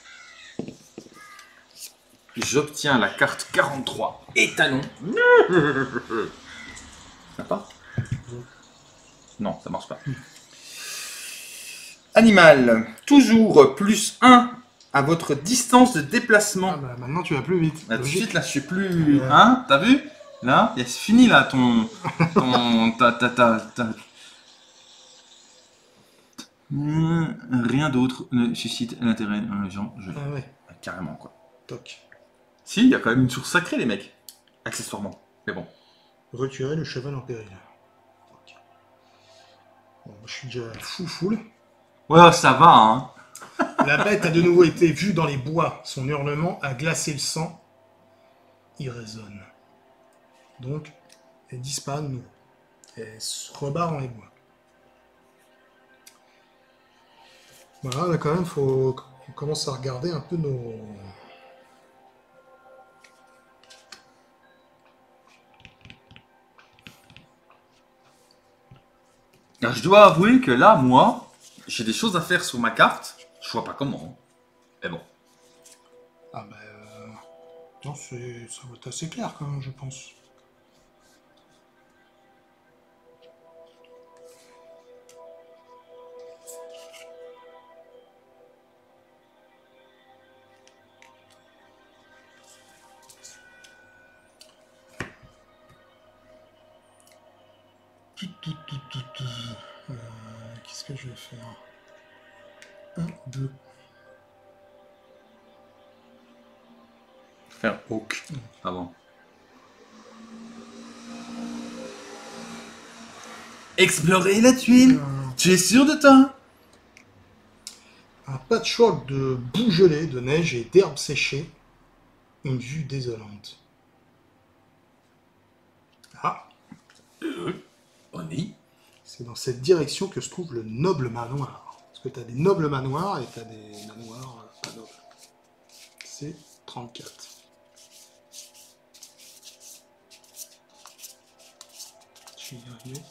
A: J'obtiens la carte 43, étalon. Sympa? Non, ça marche pas. Animal, toujours plus 1 à votre distance de déplacement.
B: Ah bah, maintenant tu vas plus vite.
A: Là, tout de suite, là, je suis plus... Hein, t'as vu? Là, c'est fini, là, rien d'autre ne suscite l'intérêt des gens.
B: Ah ouais.
A: Carrément, quoi.
B: Toc.
A: Si, il y a quand même une source sacrée, les mecs. Accessoirement. Mais bon.
B: Retirer le cheval en péril. Bon, je suis déjà full.
A: Ouais, ça va, hein.
B: La bête a de nouveau été vue dans les bois. Son hurlement a glacé le sang. Il résonne. Donc, elle disparaît de nouveau. Elle se rebarre dans les bois. Voilà, là quand même, on commence à regarder un peu nos...
A: Alors, je dois avouer que là, moi, j'ai des choses à faire sur ma carte. Je vois pas comment. Mais bon.
B: Ah ben... non, ça va être assez clair quand même, je pense. Qu'est-ce que je vais faire? 1, 2.
A: Faire hook avant. Explorer la tuile. Tu es sûr de toi?
B: Un patchwork de boue gelée, de neige et d'herbes séchées. Une vue désolante. Ah,
A: On y.
B: c'est dans cette direction que se trouve le noble manoir. Parce que tu as des nobles manoirs et tu as des manoirs pas nobles. C'est 34. Je vais y arriver.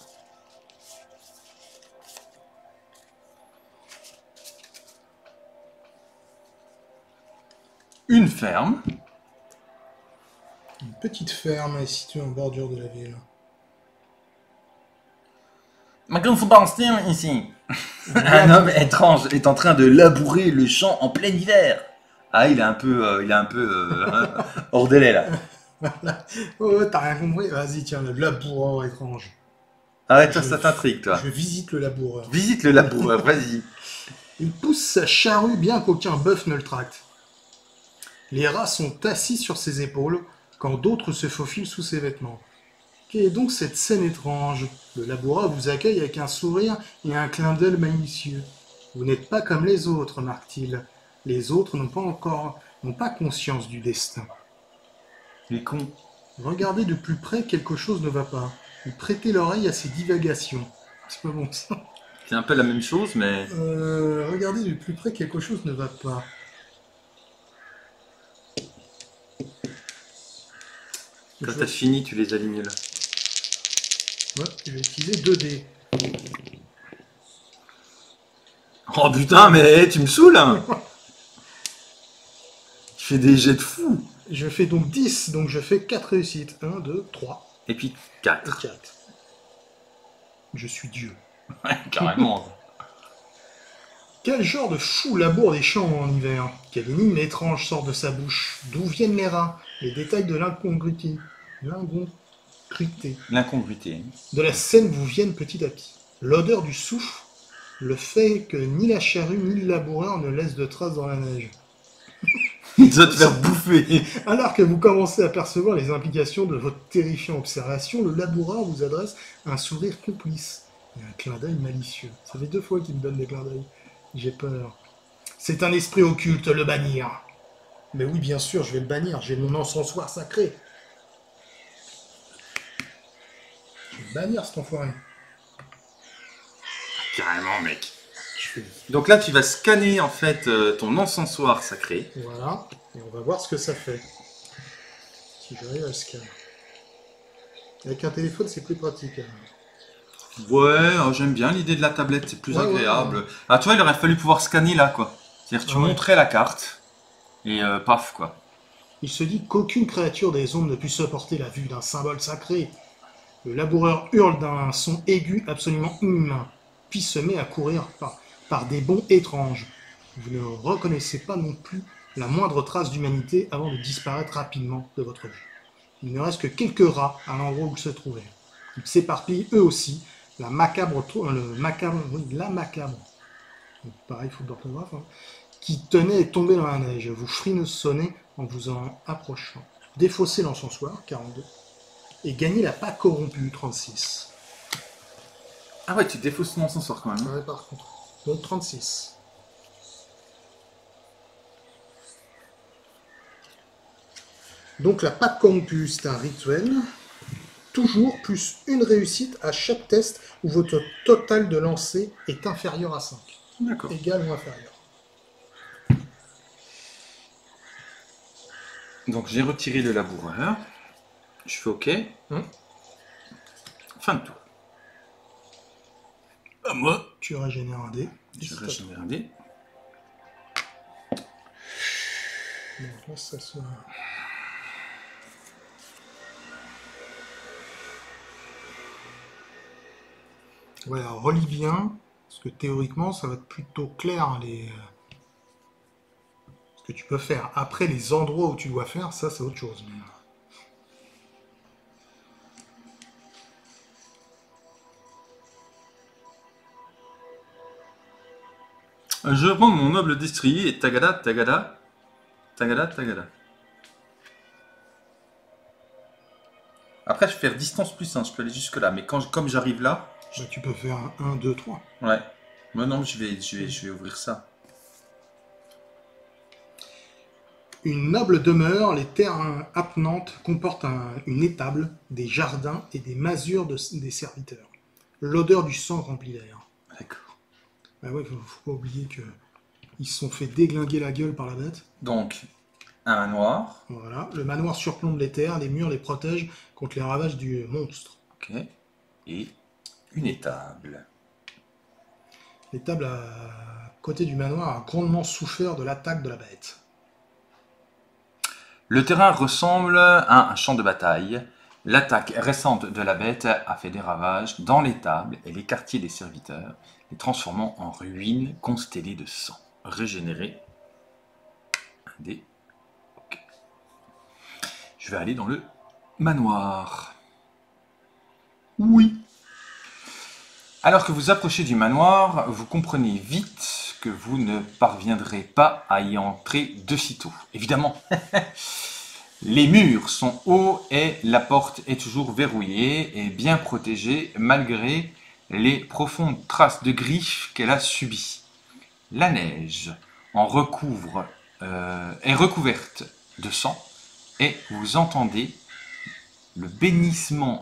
A: Une ferme.
B: Une petite ferme est située en bordure de la ville.
A: Maintenant, faut pas en style ici. Un homme étrange est en train de labourer le champ en plein hiver. Ah, il est un peu hors délai là.
B: Oh, t'as rien compris? Vas-y, tiens, le laboureur étrange.
A: Arrête, toi, ça t'intrigue, toi.
B: Je visite le laboureur.
A: Visite le laboureur, vas-y.
B: Il pousse sa charrue bien qu'aucun bœuf ne le tracte. Les rats sont assis sur ses épaules, quand d'autres se faufilent sous ses vêtements. Quelle est donc cette scène étrange? Le laboureur vous accueille avec un sourire et un clin d'œil malicieux. Vous n'êtes pas comme les autres, marque-t-il. Les autres n'ont pas conscience du destin.
A: Les cons.
B: Regardez de plus près, quelque chose ne va pas. Vous prêtez l'oreille à ses divagations. C'est pas bon ça.
A: C'est un peu la même chose, mais...
B: Regardez de plus près, quelque chose ne va pas.
A: Quand t'as fini, tu les alignes là.
B: Ouais, je vais utiliser 2 dés.
A: Oh putain, mais tu me saoules, hein. Tu fais des jets de fou.
B: Je fais donc 10, donc je fais 4 réussites. 1, 2, 3
A: Et puis
B: et
A: 4.
B: 4. Je suis Dieu.
A: Ouais, carrément.
B: Quel genre de fou laboure des champs en hiver? Quelle énigme étrange sort de sa bouche? D'où viennent les rats? Les détails de l'incongruité.
A: L'incongruité.
B: De la scène vous viennent petit à petit. L'odeur du soufre, le fait que ni la charrue ni le laboureur ne laissent de traces dans la neige.
A: Il doit te faire bouffer.
B: Alors que vous commencez à percevoir les implications de votre terrifiante observation, le laboureur vous adresse un sourire complice et un clin d'œil malicieux. Ça fait 2 fois qu'il me donne des clins d'œil. J'ai peur. C'est un esprit occulte, le bannir. Mais oui, bien sûr, je vais le bannir. J'ai mon encensoir sacré. Je vais le bannir, cet enfoiré.
A: Carrément, mec. Donc là, tu vas scanner en fait ton encensoir sacré.
B: Voilà. Et on va voir ce que ça fait. Si j'arrive à le scanner. Avec un téléphone, c'est plus pratique.
A: Ouais, j'aime bien l'idée de la tablette, c'est plus agréable. Ouais. Ah, tu vois, il aurait fallu pouvoir scanner là, quoi. C'est-à-dire que tu montrais la carte, et paf, quoi.
B: Il se dit qu'aucune créature des ombres ne puisse supporter la vue d'un symbole sacré. Le laboureur hurle d'un son aigu absolument inhumain, puis se met à courir par des bonds étranges. Vous ne reconnaissez pas non plus la moindre trace d'humanité avant de disparaître rapidement de votre vue. Il ne reste que quelques rats à l'endroit où ils se trouvaient. Ils s'éparpillent eux aussi. La macabre, pareil, faute d'orthographe, hein, qui tenait et tombait dans la neige. Vous frissonnez en vous en approchant. Défaussez l'encensoir, 42, et gagnez la pas corrompue, 36.
A: Ah ouais, tu défausses ton ascenseur quand même.
B: Ouais, par contre. Donc 36. Donc la pâte corrompue, c'est un rituel. Toujours plus une réussite à chaque test où votre total de lancer est inférieur à 5.
A: D'accord.
B: Égal ou inférieur.
A: Donc j'ai retiré le laboureur. Je fais OK. Fin de tour. À moi.
B: Tu régénères un dé.
A: Je régénère un dé.
B: Donc là, ça se... Ouais, alors relis bien, parce que théoriquement, ça va être plutôt clair ce que tu peux faire. Après, les endroits où tu dois faire, ça, c'est autre chose.
A: Je prends mon noble destrier et tagada, tagada, tagada, tagada. Après, je vais faire distance plus 1, je peux aller jusque là, mais comme j'arrive là...
B: Bah, tu peux faire un 1, 2, 3.
A: Ouais. Moi non, je vais ouvrir ça.
B: Une noble demeure, les terres attenantes comportent une étable, des jardins et des masures des serviteurs. L'odeur du sang remplit l'air.
A: D'accord.
B: Bah ouais, faut pas oublier que ils se sont fait déglinguer la gueule par la bête.
A: Donc, un manoir.
B: Voilà. Le manoir surplombe les terres, les murs les protègent contre les ravages du monstre.
A: Ok. Et une étable.
B: L'étable à côté du manoir a grandement souffert de l'attaque de la bête.
A: Le terrain ressemble à un champ de bataille. L'attaque récente de la bête a fait des ravages dans l'étable et les quartiers des serviteurs, les transformant en ruines constellées de sang. Régénérer. Un dé. Ok. Je vais aller dans le manoir. Oui. Alors que vous approchez du manoir, vous comprenez vite que vous ne parviendrez pas à y entrer de sitôt. Évidemment, les murs sont hauts et la porte est toujours verrouillée et bien protégée malgré les profondes traces de griffes qu'elle a subies. La neige est recouverte de sang et vous entendez le hennissement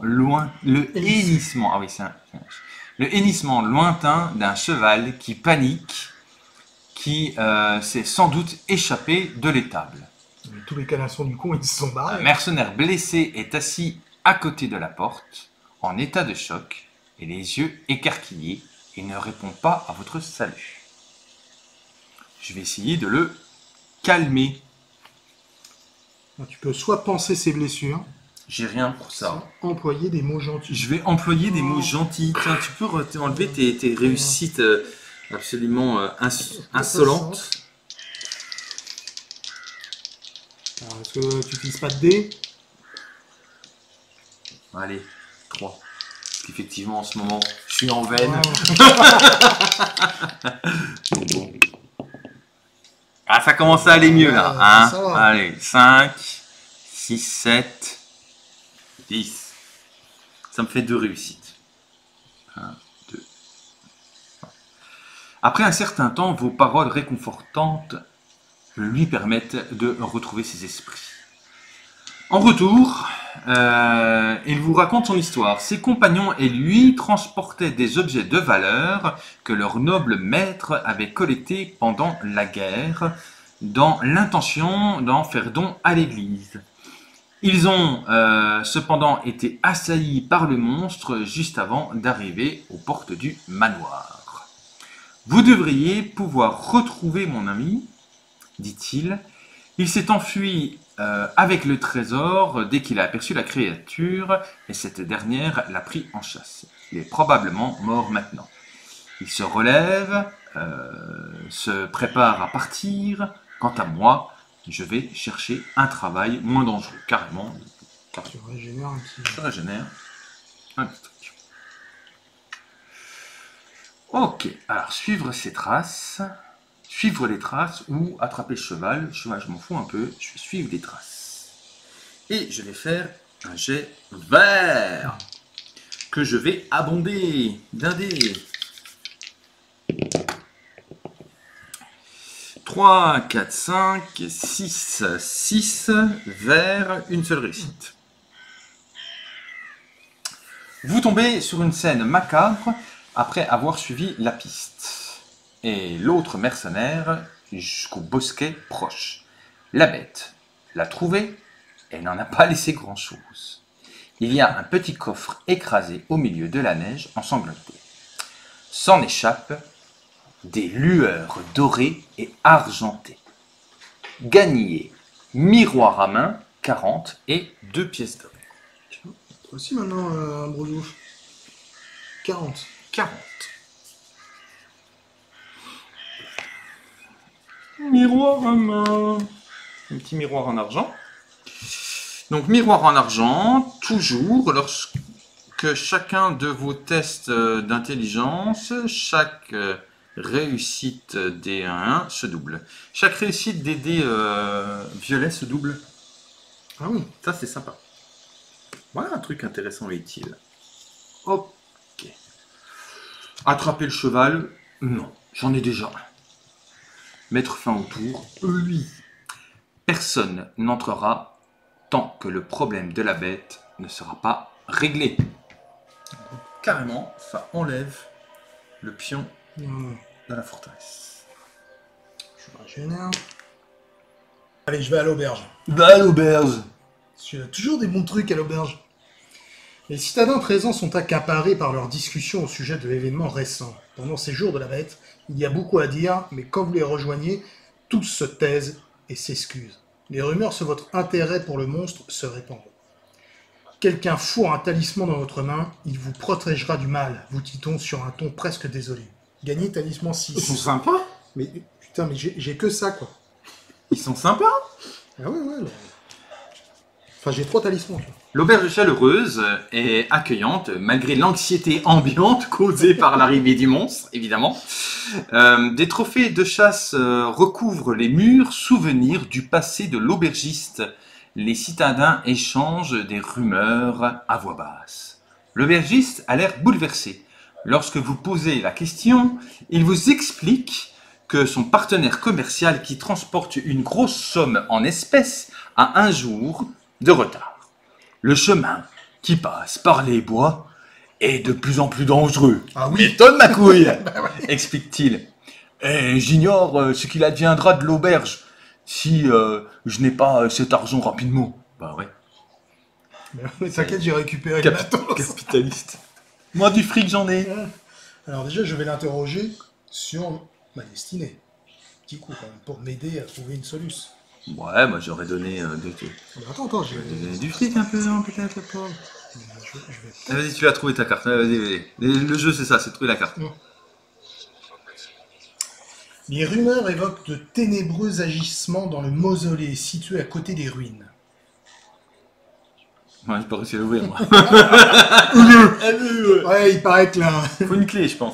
A: lointain d'un cheval qui panique, qui s'est sans doute échappé de l'étable.
B: Mais tous les canassons du con, ils se sont barrés.
A: Un mercenaire blessé est assis à côté de la porte, en état de choc, et les yeux écarquillés, et ne répond pas à votre salut. Je vais essayer de le calmer.
B: Tu peux soit penser ses blessures,
A: j'ai rien pour ça.
B: Employer des mots gentils.
A: Je vais employer des mots gentils. Tiens, tu peux enlever tes réussites absolument insolentes.
B: Alors, est-ce que tu n'utilises pas de dés?
A: Allez, 3. Parce qu'effectivement, en ce moment, je suis en veine. Bon. Ah, ça commence à aller mieux, là. Hein, allez, 5, 6, 7, 10. Ça me fait 2 réussites. 1, 2. Après un certain temps, vos paroles réconfortantes lui permettent de retrouver ses esprits. En retour, il vous raconte son histoire. Ses compagnons et lui transportaient des objets de valeur que leur noble maître avait collectés pendant la guerre, dans l'intention d'en faire don à l'église. Ils ont cependant été assaillis par le monstre juste avant d'arriver aux portes du manoir. Vous devriez pouvoir retrouver mon ami, dit-il. Il s'est enfui avec le trésor dès qu'il a aperçu la créature et cette dernière l'a pris en chasse. Il est probablement mort maintenant. Il se relève, se prépare à partir. Quant à moi, je vais chercher un travail moins dangereux, carrément.
B: Tu régénères un petit...
A: Je régénère un petit truc. Ok, alors suivre ses traces... Suivre les traces ou attraper le cheval. Cheval, je m'en fous un peu. Je vais suivre les traces. Et je vais faire un jet vert. que je vais abonder d'un dé. 3, 4, 5, 6, 6, vert, une seule réussite. Vous tombez sur une scène macabre après avoir suivi la piste. Et l'autre mercenaire jusqu'au bosquet proche. La bête l'a trouvé et n'en a pas laissé grand-chose. Il y a un petit coffre écrasé au milieu de la neige ensanglanté. S'en échappent des lueurs dorées et argentées. Gagnez miroir à main, 40 et 2 pièces d'or.
B: Toi aussi maintenant, Ambroso. 40.
A: 40. Miroir à main. Un petit miroir en argent. Donc miroir en argent, toujours, lorsque chacun de vos tests d'intelligence, chaque réussite des 1 se double. Chaque réussite des dés violets se double.
B: Ah oui.
A: Ça c'est sympa. Voilà un truc intéressant et utile. Ok. Attraper le cheval, non, j'en ai déjà un. Mettre fin au tour, oui. Personne n'entrera tant que le problème de la bête ne sera pas réglé. Donc, carrément, ça enlève le pion de la forteresse.
B: Je suis régénère. Allez, je vais à l'auberge.
A: Va à l'auberge.
B: Il y a toujours des bons trucs à l'auberge. Les citadins présents sont accaparés par leurs discussions au sujet de l'événement récent. Pendant ces jours de la bête, il y a beaucoup à dire, mais quand vous les rejoignez, tous se taisent et s'excusent. Les rumeurs sur votre intérêt pour le monstre se répandent. Quelqu'un fourre un talisman dans votre main, il vous protégera du mal, vous dit-on sur un ton presque désolé. Gagnez talisman 6.
A: Ils sont sympas.
B: Mais putain, mais j'ai que ça, quoi.
A: Ils sont sympas.
B: Ah ouais. Enfin, j'ai 3 talismans, tu vois.
A: L'auberge chaleureuse et accueillante, malgré l'anxiété ambiante causée par l'arrivée du monstre, évidemment. Des trophées de chasse recouvrent les murs, souvenirs du passé de l'aubergiste. Les citadins échangent des rumeurs à voix basse. L'aubergiste a l'air bouleversé. Lorsque vous posez la question, il vous explique que son partenaire commercial qui transporte une grosse somme en espèces a un jour de retard. Le chemin qui passe par les bois est de plus en plus dangereux.
B: Ah oui.
A: Étonne ma couille, explique-t-il. Et j'ignore ce qu'il adviendra de l'auberge si je n'ai pas cet argent rapidement. Bah ouais.
B: Mais t'inquiète, j'ai récupéré le matos.
A: Capitaliste. Moi du fric j'en ai.
B: Alors déjà, je vais l'interroger sur ma destinée. Petit coup quand même, pour m'aider à trouver une solution.
A: Ouais, moi j'aurais donné
B: Attends, j'ai
A: donné du fric un peu, non, peut-être, le pauvre.
B: Je vais...
A: Vas-y, tu as trouvé ta carte. Vas-y. Le jeu, c'est ça, c'est trouver la carte.
B: Les rumeurs évoquent de ténébreux agissements dans le mausolée situé à côté des ruines.
A: Ouais, j'ai pas réussi à l'ouvrir, moi.
B: Ouais, il paraît que là...
A: Faut une clé, je pense.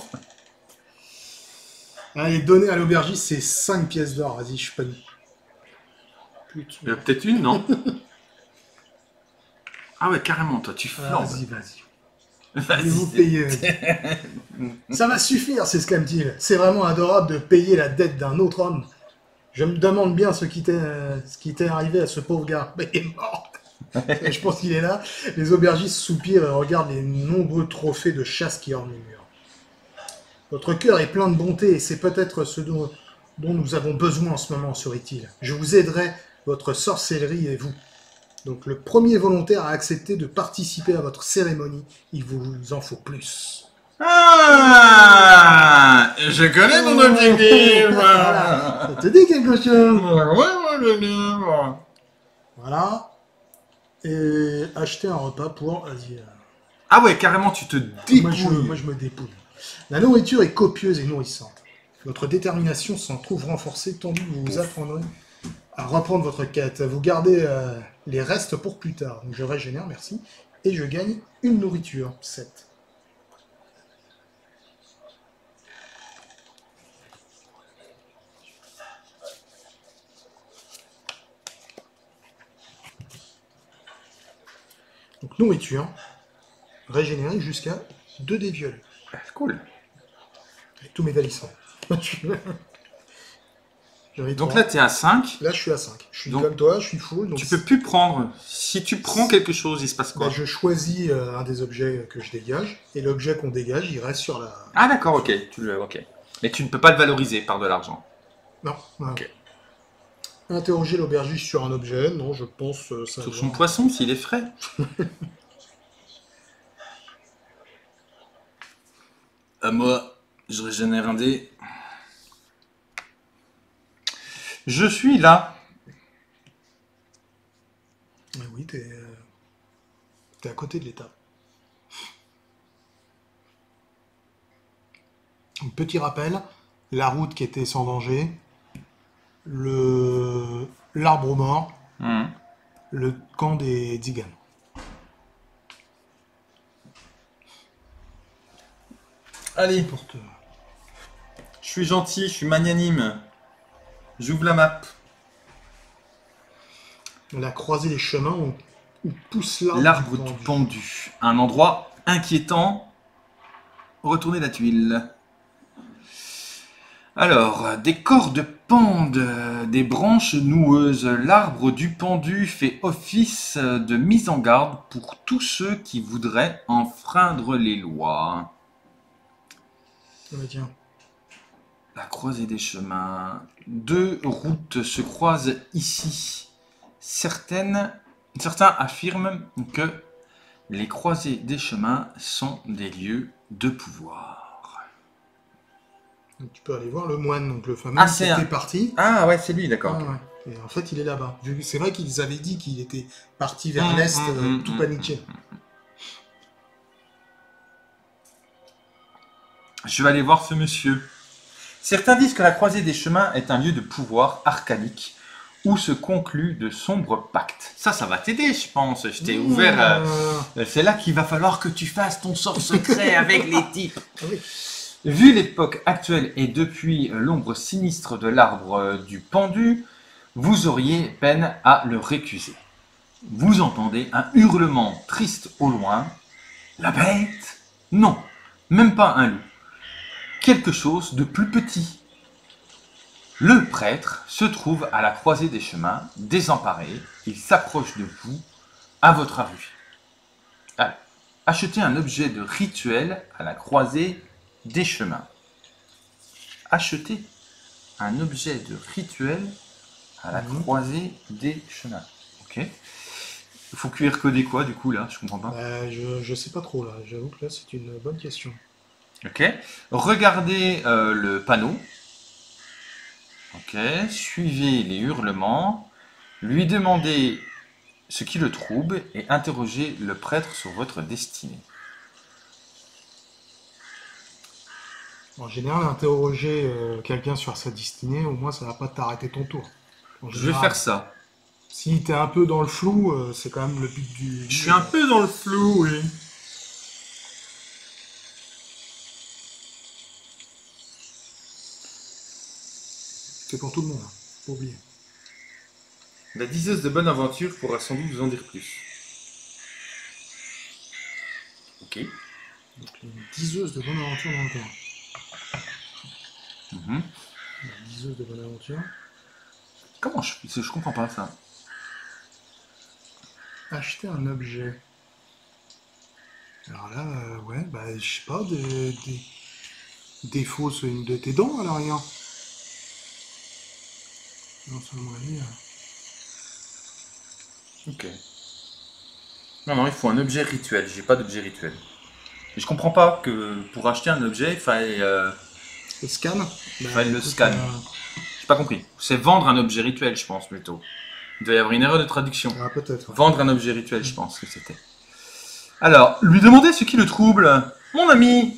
B: Allez, donner à l'aubergiste, c'est 5 pièces d'or. Vas-y, je suis pas...
A: Il y a peut-être une, non? Ah ouais, carrément, toi, tu flambes.
B: Vas-y. Vous payez. Ça va suffire, c'est ce qu'elle me dit. C'est vraiment adorable de payer la dette d'un autre homme. Je me demande bien ce qui t'est arrivé à ce pauvre gars. Mais il est mort. Je pense qu'il est là. Les aubergistes soupirent et regardent les nombreux trophées de chasse qui ornent les murs. Votre cœur est plein de bonté et c'est peut-être ce dont nous avons besoin en ce moment, sourit-il. Je vous aiderai, votre sorcellerie et vous. Donc le premier volontaire a accepté de participer à votre cérémonie. Il vous en faut plus.
A: Ah, je connais mon objectif.
B: Voilà. Ça te dit quelque chose? Voilà. Et acheter un repas pour... Vas-y.
A: Ah ouais, carrément, tu te dépouilles.
B: Moi, je me dépouille. La nourriture est copieuse et nourrissante. Votre détermination s'en trouve renforcée, tandis que vous vous apprendrez à reprendre votre quête. Vous gardez les restes pour plus tard. Donc je régénère, merci. Et je gagne une nourriture. 7. Donc nourriture. régénérer jusqu'à 2 dés violets.
A: Cool.
B: Avec tous mes valissants.
A: Donc là, tu es à 5.
B: Là, je suis à 5. Je suis donc, comme toi, je suis full. Donc
A: tu peux plus prendre. Si tu prends quelque chose, il se passe quoi?
B: Je choisis un des objets que je dégage, et l'objet qu'on dégage, il reste sur la...
A: Ah d'accord, ok. Mais tu ne peux pas le valoriser par de l'argent.
B: Non.
A: Ok.
B: Interroger l'aubergiste sur un objet, non, je pense... ça
A: sur son poisson, s'il est frais. Moi, je régénère un dé. Je suis là.
B: Mais oui, t'es à côté de l'étape. Un petit rappel, la route qui était sans danger, l'arbre mort, le camp des Tziganes.
A: Allez, je suis gentil, je suis magnanime. J'ouvre la map.
B: La croisée des chemins où pousse
A: l'arbre du pendu. Un endroit inquiétant. Retournez la tuile. Alors, des cordes pendent, des branches noueuses. L'arbre du pendu fait office de mise en garde pour tous ceux qui voudraient enfreindre les lois.
B: Tiens.
A: La croisée des chemins. 2 routes se croisent ici. Certains affirment que les croisées des chemins sont des lieux de pouvoir.
B: Donc, tu peux aller voir le moine, donc le fameux qui était parti.
A: Ah ouais, c'est lui, d'accord.
B: Ouais. Et en fait, il est là-bas. C'est vrai qu'ils avaient dit qu'il était parti vers l'est, tout paniqué.
A: Je vais aller voir ce monsieur. Certains disent que la croisée des chemins est un lieu de pouvoir arcanique où se concluent de sombres pactes. Ça va t'aider, je pense. Je t'ai ouvert. C'est là qu'il va falloir que tu fasses ton sort secret avec les types.
B: Oui.
A: Vu l'époque actuelle et depuis l'ombre sinistre de l'arbre du pendu, vous auriez peine à le récuser. Vous entendez un hurlement triste au loin. La bête? Non, même pas un loup. Quelque chose de plus petit. Le prêtre se trouve à la croisée des chemins, désemparé. Il s'approche de vous, à votre avis. Allez, achetez un objet de rituel à la croisée des chemins. Achetez un objet de rituel à la croisée des chemins. Ok. Il faut QR coder quoi du coup là? Je comprends pas.
B: Je sais pas trop là. J'avoue que là c'est une bonne question.
A: Ok. Regardez le panneau. Ok. Suivez les hurlements. Lui demandez ce qui le trouble et interrogez le prêtre sur votre destinée.
B: En général, interroger quelqu'un sur sa destinée, au moins ça va pas t'arrêter ton tour.
A: Je vais faire ça.
B: Si t'es un peu dans le flou, c'est quand même le but du...
A: Je suis un peu dans le flou, oui.
B: C'est pour tout le monde, hein. Faut oublier.
A: La diseuse de bonne aventure pourra sans doute vous en dire plus. Ok.
B: Donc une diseuse de bonne aventure dans le coin. La diseuse de bonne aventure.
A: Comment je comprends pas ça.
B: Acheter un objet. Alors là, ouais, je sais pas, des fausses une de tes dents à l'arrière. Non, ça mon avis.
A: Ok. Non, il faut un objet rituel. J'ai pas d'objet rituel. Et je comprends pas que pour acheter un objet, il fallait...
B: Le scan
A: il fallait le scan. J'ai pas compris. C'est vendre un objet rituel, je pense, plutôt. Il doit y avoir une erreur de traduction.
B: Ah, peut-être. Ouais.
A: Vendre un objet rituel, je pense que c'était. Alors, lui demander ce qui le trouble. Mon ami,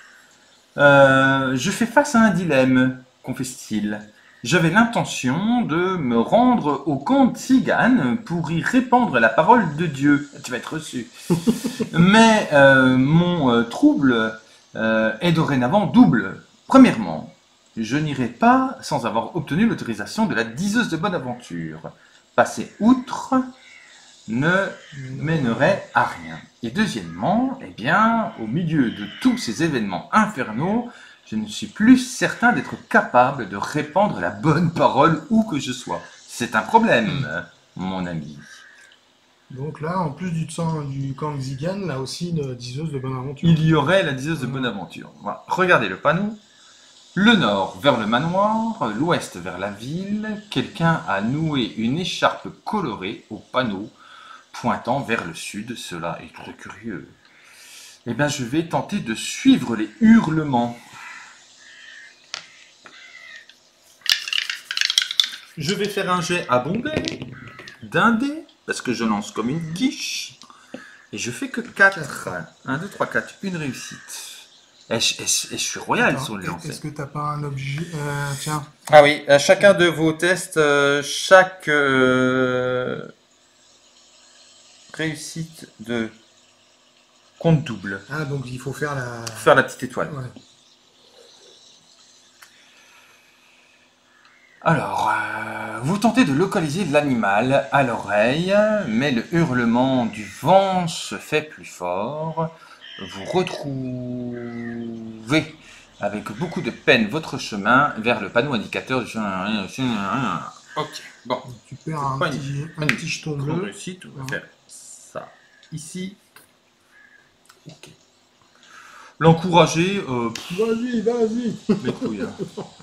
A: je fais face à un dilemme, confesse-t-il. J'avais l'intention de me rendre au camp de Tzigane pour y répandre la parole de Dieu. Tu vas être reçu. Mais mon trouble est dorénavant double. Premièrement, je n'irai pas sans avoir obtenu l'autorisation de la diseuse de bonne aventure. Passer outre ne mènerait à rien. Et deuxièmement, eh bien, au milieu de tous ces événements infernaux, je ne suis plus certain d'être capable de répandre la bonne parole où que je sois. C'est un problème, mon ami.
B: Donc là, en plus du camp Xigan, là aussi une diseuse de bonne aventure.
A: Il y aurait la diseuse de bonne aventure. Voilà. Regardez le panneau. Le nord vers le manoir, l'ouest vers la ville. Quelqu'un a noué une écharpe colorée au panneau pointant vers le sud. Cela est très curieux. Eh bien, je vais tenter de suivre les hurlements. Je vais faire un jet à bomber d'un dé, parce que je lance comme une quiche. Et je fais que 4. 1, 2, 3, 4. Une réussite. Et je suis royal sur les lancers.
B: Est-ce que t'as pas un objet... tiens.
A: Ah oui, à chacun de vos tests, chaque réussite de compte double.
B: Ah, donc il faut faire la...
A: Faire la petite étoile.
B: Ouais.
A: Alors, vous tentez de localiser l'animal à l'oreille, mais le hurlement du vent se fait plus fort. Vous retrouvez avec beaucoup de peine votre chemin vers le panneau indicateur du chemin. Ok, bon.
B: Tu perds un petit jeton bleu.
A: Réussite, on va faire ça ici. Ok. L'encourager.
B: Vas-y.
A: Les couilles. Hein.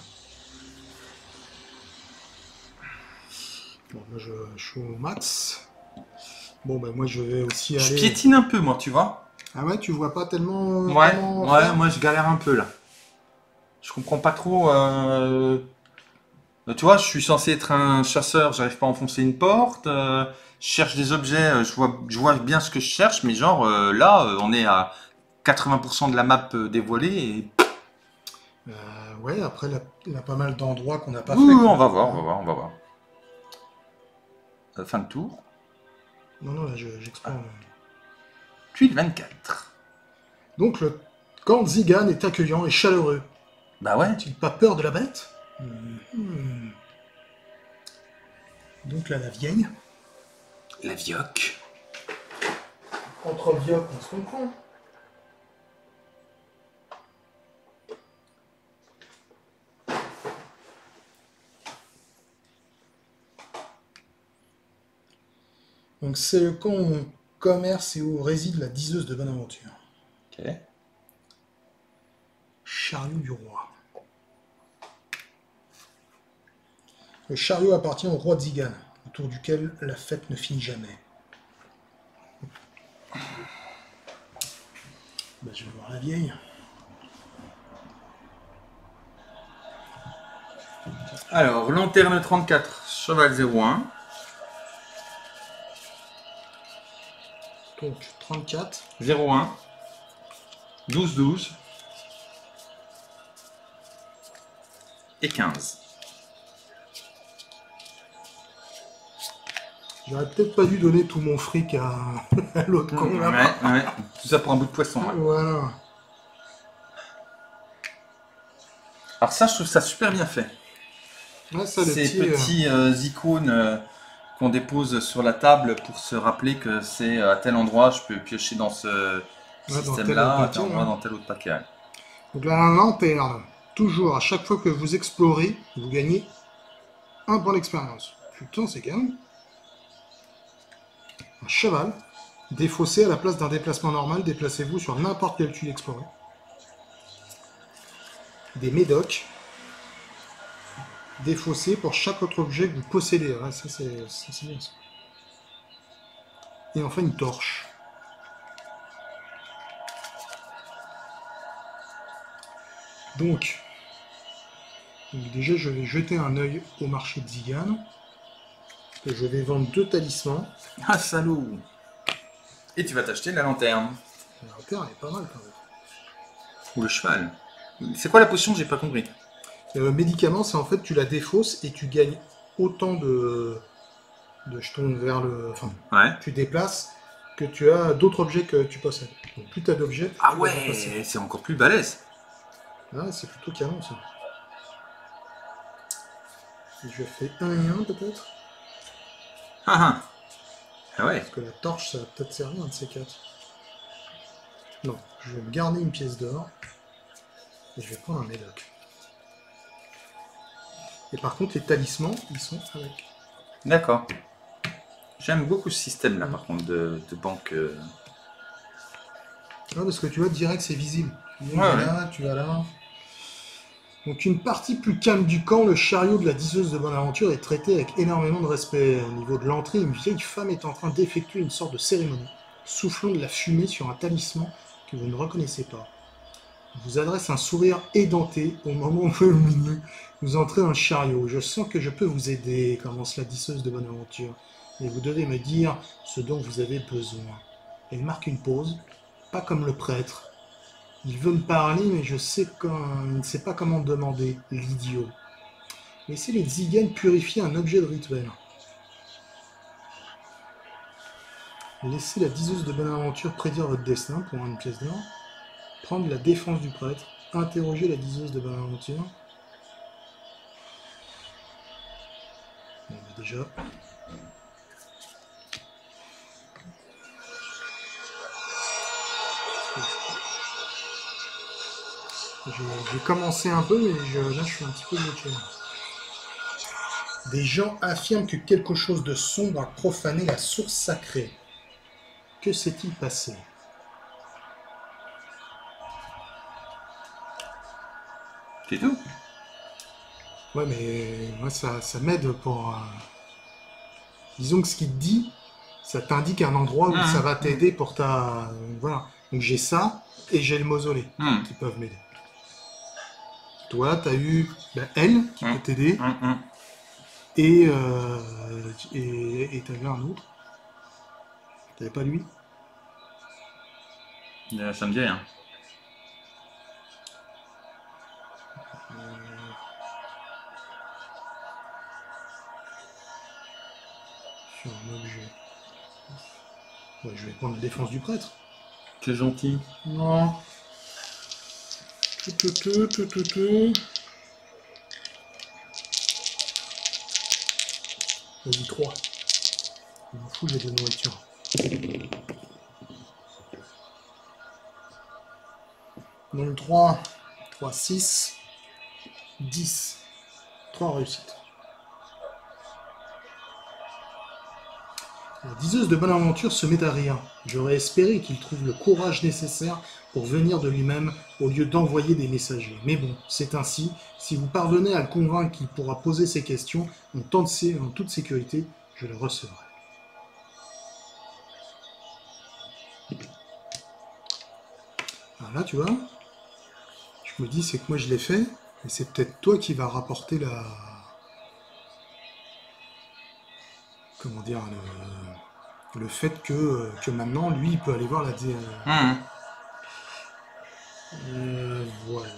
B: Bon, moi je suis au max. Bon, ben moi je vais aussi aller...
A: Je piétine un peu, moi, tu vois.
B: Ah ouais, tu vois pas tellement...
A: Ouais, moi je galère un peu là. Je comprends pas trop. Tu vois, je suis censé être un chasseur, j'arrive pas à enfoncer une porte. Je cherche des objets, je vois bien ce que je cherche, mais genre là, on est à 80% de la map dévoilée. Et...
B: ouais, après il y a pas mal d'endroits qu'on n'a pas
A: oui,
B: fait.
A: On va voir. Fin de tour.
B: Non, là j'explore.
A: Puis le 24.
B: Donc le camp Xigan est accueillant et chaleureux.
A: Bah ouais.
B: N'a-t-il pas peur de la bête? Donc là, la vieille.
A: La vioque.
B: Entre vioques, on se comprend. Donc c'est le camp où on commerce et où réside la diseuse de bonne aventure.
A: Ok.
B: Chariot du roi. Le chariot appartient au roi Xigan, autour duquel la fête ne finit jamais. Bah, je vais voir la vieille.
A: Alors, lanterne 34, cheval 01.
B: Donc 34.
A: 01. 12. Et 15.
B: J'aurais peut-être pas dû donner tout mon fric à l'autre con là.
A: Ouais. Tout ça pour un bout de poisson. Ouais.
B: Voilà.
A: Alors ça, je trouve ça super bien fait.
B: Ouais, ça,
A: Ces petits icônes qu'on dépose sur la table pour se rappeler que c'est à tel endroit, je peux piocher dans ce système-là, à tel endroit, dans tel autre paquet.
B: Donc la lanterne, toujours, à chaque fois que vous explorez, vous gagnez 1 point d'expérience. Putain, c'est calme. Un cheval, défaussé à la place d'un déplacement normal, déplacez-vous sur n'importe quel tuile exploré. Des médocs, défaussés pour chaque autre objet que vous possédez. Ouais, ça c'est bien ça. Et enfin une torche. Donc déjà je vais jeter un œil au marché de Xigan. Je vais vendre 2 talismans.
A: Ah, salaud! Et tu vas t'acheter la lanterne.
B: La lanterne est pas mal quand même.
A: Ou le cheval. C'est quoi la potion? J'ai pas compris.
B: Médicament, c'est en fait tu la défausses et tu gagnes autant de jetons vers le... Enfin, tu déplaces que tu as d'autres objets que tu possèdes. Donc plus tu as d'objets...
A: Ah ouais, c'est encore plus balèze.
B: Ah, c'est plutôt canon ça. Et je fais 1 et 1 peut-être.
A: Ah, Ah ouais.
B: Parce que la torche, ça va peut-être servir un de ces 4. Non, je vais me garder une pièce d'or. Et je vais prendre un médoc. Et par contre, les talismans, ils sont avec.
A: D'accord. J'aime beaucoup ce système-là, par contre, de banque.
B: Non, parce que tu vois, direct, c'est visible. Tu
A: Ouais,
B: vas là, tu vas là. Donc, une partie plus calme du camp, le chariot de la diseuse de Bonaventure est traité avec énormément de respect. Au niveau de l'entrée, une vieille femme est en train d'effectuer une sorte de cérémonie, soufflant de la fumée sur un talisman que vous ne reconnaissez pas. Elle vous adresse un sourire édenté au moment où vous entrez dans le chariot. Je sens que je peux vous aider, commence la diceuse de Bonaventure. Mais vous devez me dire ce dont vous avez besoin. Elle marque une pause, pas comme le prêtre. Il veut me parler, mais il ne sait pas comment demander, l'idiot. Laissez les Tziganes purifier un objet de rituel. Laissez la diseuse de Bonaventure prédire votre destin pour une pièce d'or. Prendre la défense du prêtre. Interroger la diseuse de Bonaventure. Bon, bah déjà... J'ai commencé un peu, mais là je suis un petit peu bloqué. Des gens affirment que quelque chose de sombre a profané la source sacrée. Que s'est-il passé?
A: C'est tout?
B: Ouais, mais moi ça m'aide pour... Disons que ce qu'il te dit, ça t'indique un endroit où ça va t'aider pour ta... Voilà. Donc j'ai ça, et j'ai le mausolée qui peuvent m'aider. Toi, t'as eu elle qui peut t'aider, et t'avais un autre. T'avais pas lui?
A: Ça me dit rien.
B: Sur un objet. Ouais, je vais prendre la défense du prêtre.
A: C'est gentil.
B: Non. Vas-y, 3. Je m'en fous, j'ai de nourriture. Donc 3, 6, 10. 3 réussites. La diseuse de Bonaventure se met à rire. J'aurais espéré qu'il trouve le courage nécessaire pour venir de lui-même au lieu d'envoyer des messagers. Mais bon, c'est ainsi. Si vous parvenez à le convaincre qu'il pourra poser ses questions en toute sécurité, je le recevrai. Alors là, tu vois, je me dis, c'est que moi je l'ai fait, mais c'est peut-être toi qui vas rapporter la... Comment dire, le fait que maintenant, lui, il peut aller voir la... Voilà.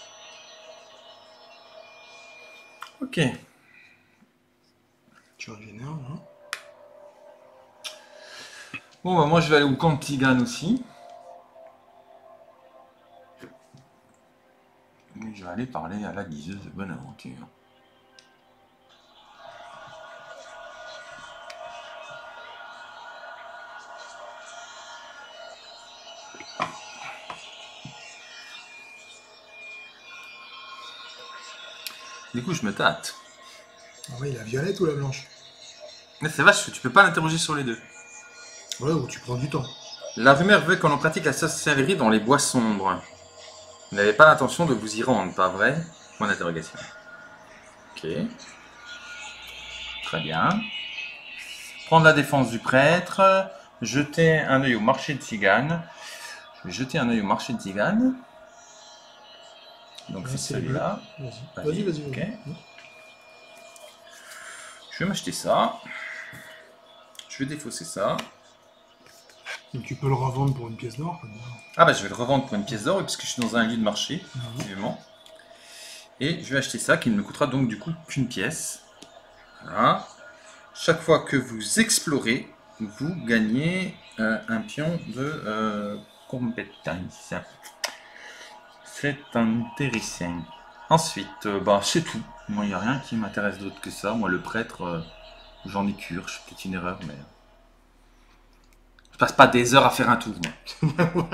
A: Ok.
B: Tu régénères, hein.
A: Bon, bah moi je vais aller au camp de Tzigane aussi. Et je vais aller parler à la diseuse de Bonaventure. Du coup, je me tâte.
B: Ah oui, la violette ou la blanche?
A: Mais c'est vache, tu peux pas l'interroger sur les deux.
B: Ouais, ou tu prends du temps.
A: La rumeur veut qu'on en pratique la sorcellerie dans les bois sombres. Vous n'avez pas l'intention de vous y rendre, pas vrai? Point d'interrogation. Ok. Très bien. Prendre la défense du prêtre. Jeter un œil au marché de Tzigane. Je vais jeter un œil au marché de Tzigane. Donc c'est celui-là.
B: Vas-y.
A: Ok. Je vais m'acheter ça. Je vais défausser ça.
B: Donc tu peux le revendre pour une pièce d'or.
A: Ah bah je vais le revendre pour une pièce d'or puisque je suis dans un lieu de marché, effectivement. Et je vais acheter ça qui ne me coûtera donc du coup qu'une pièce. Voilà. Chaque fois que vous explorez, vous gagnez un pion de compétence. C'est intéressant. Ensuite, bah c'est tout. Moi il n'y a rien qui m'intéresse d'autre que ça. Moi le prêtre, j'en ai cure. Je fais peut-être une erreur mais... Je passe pas des heures à faire un tour, moi.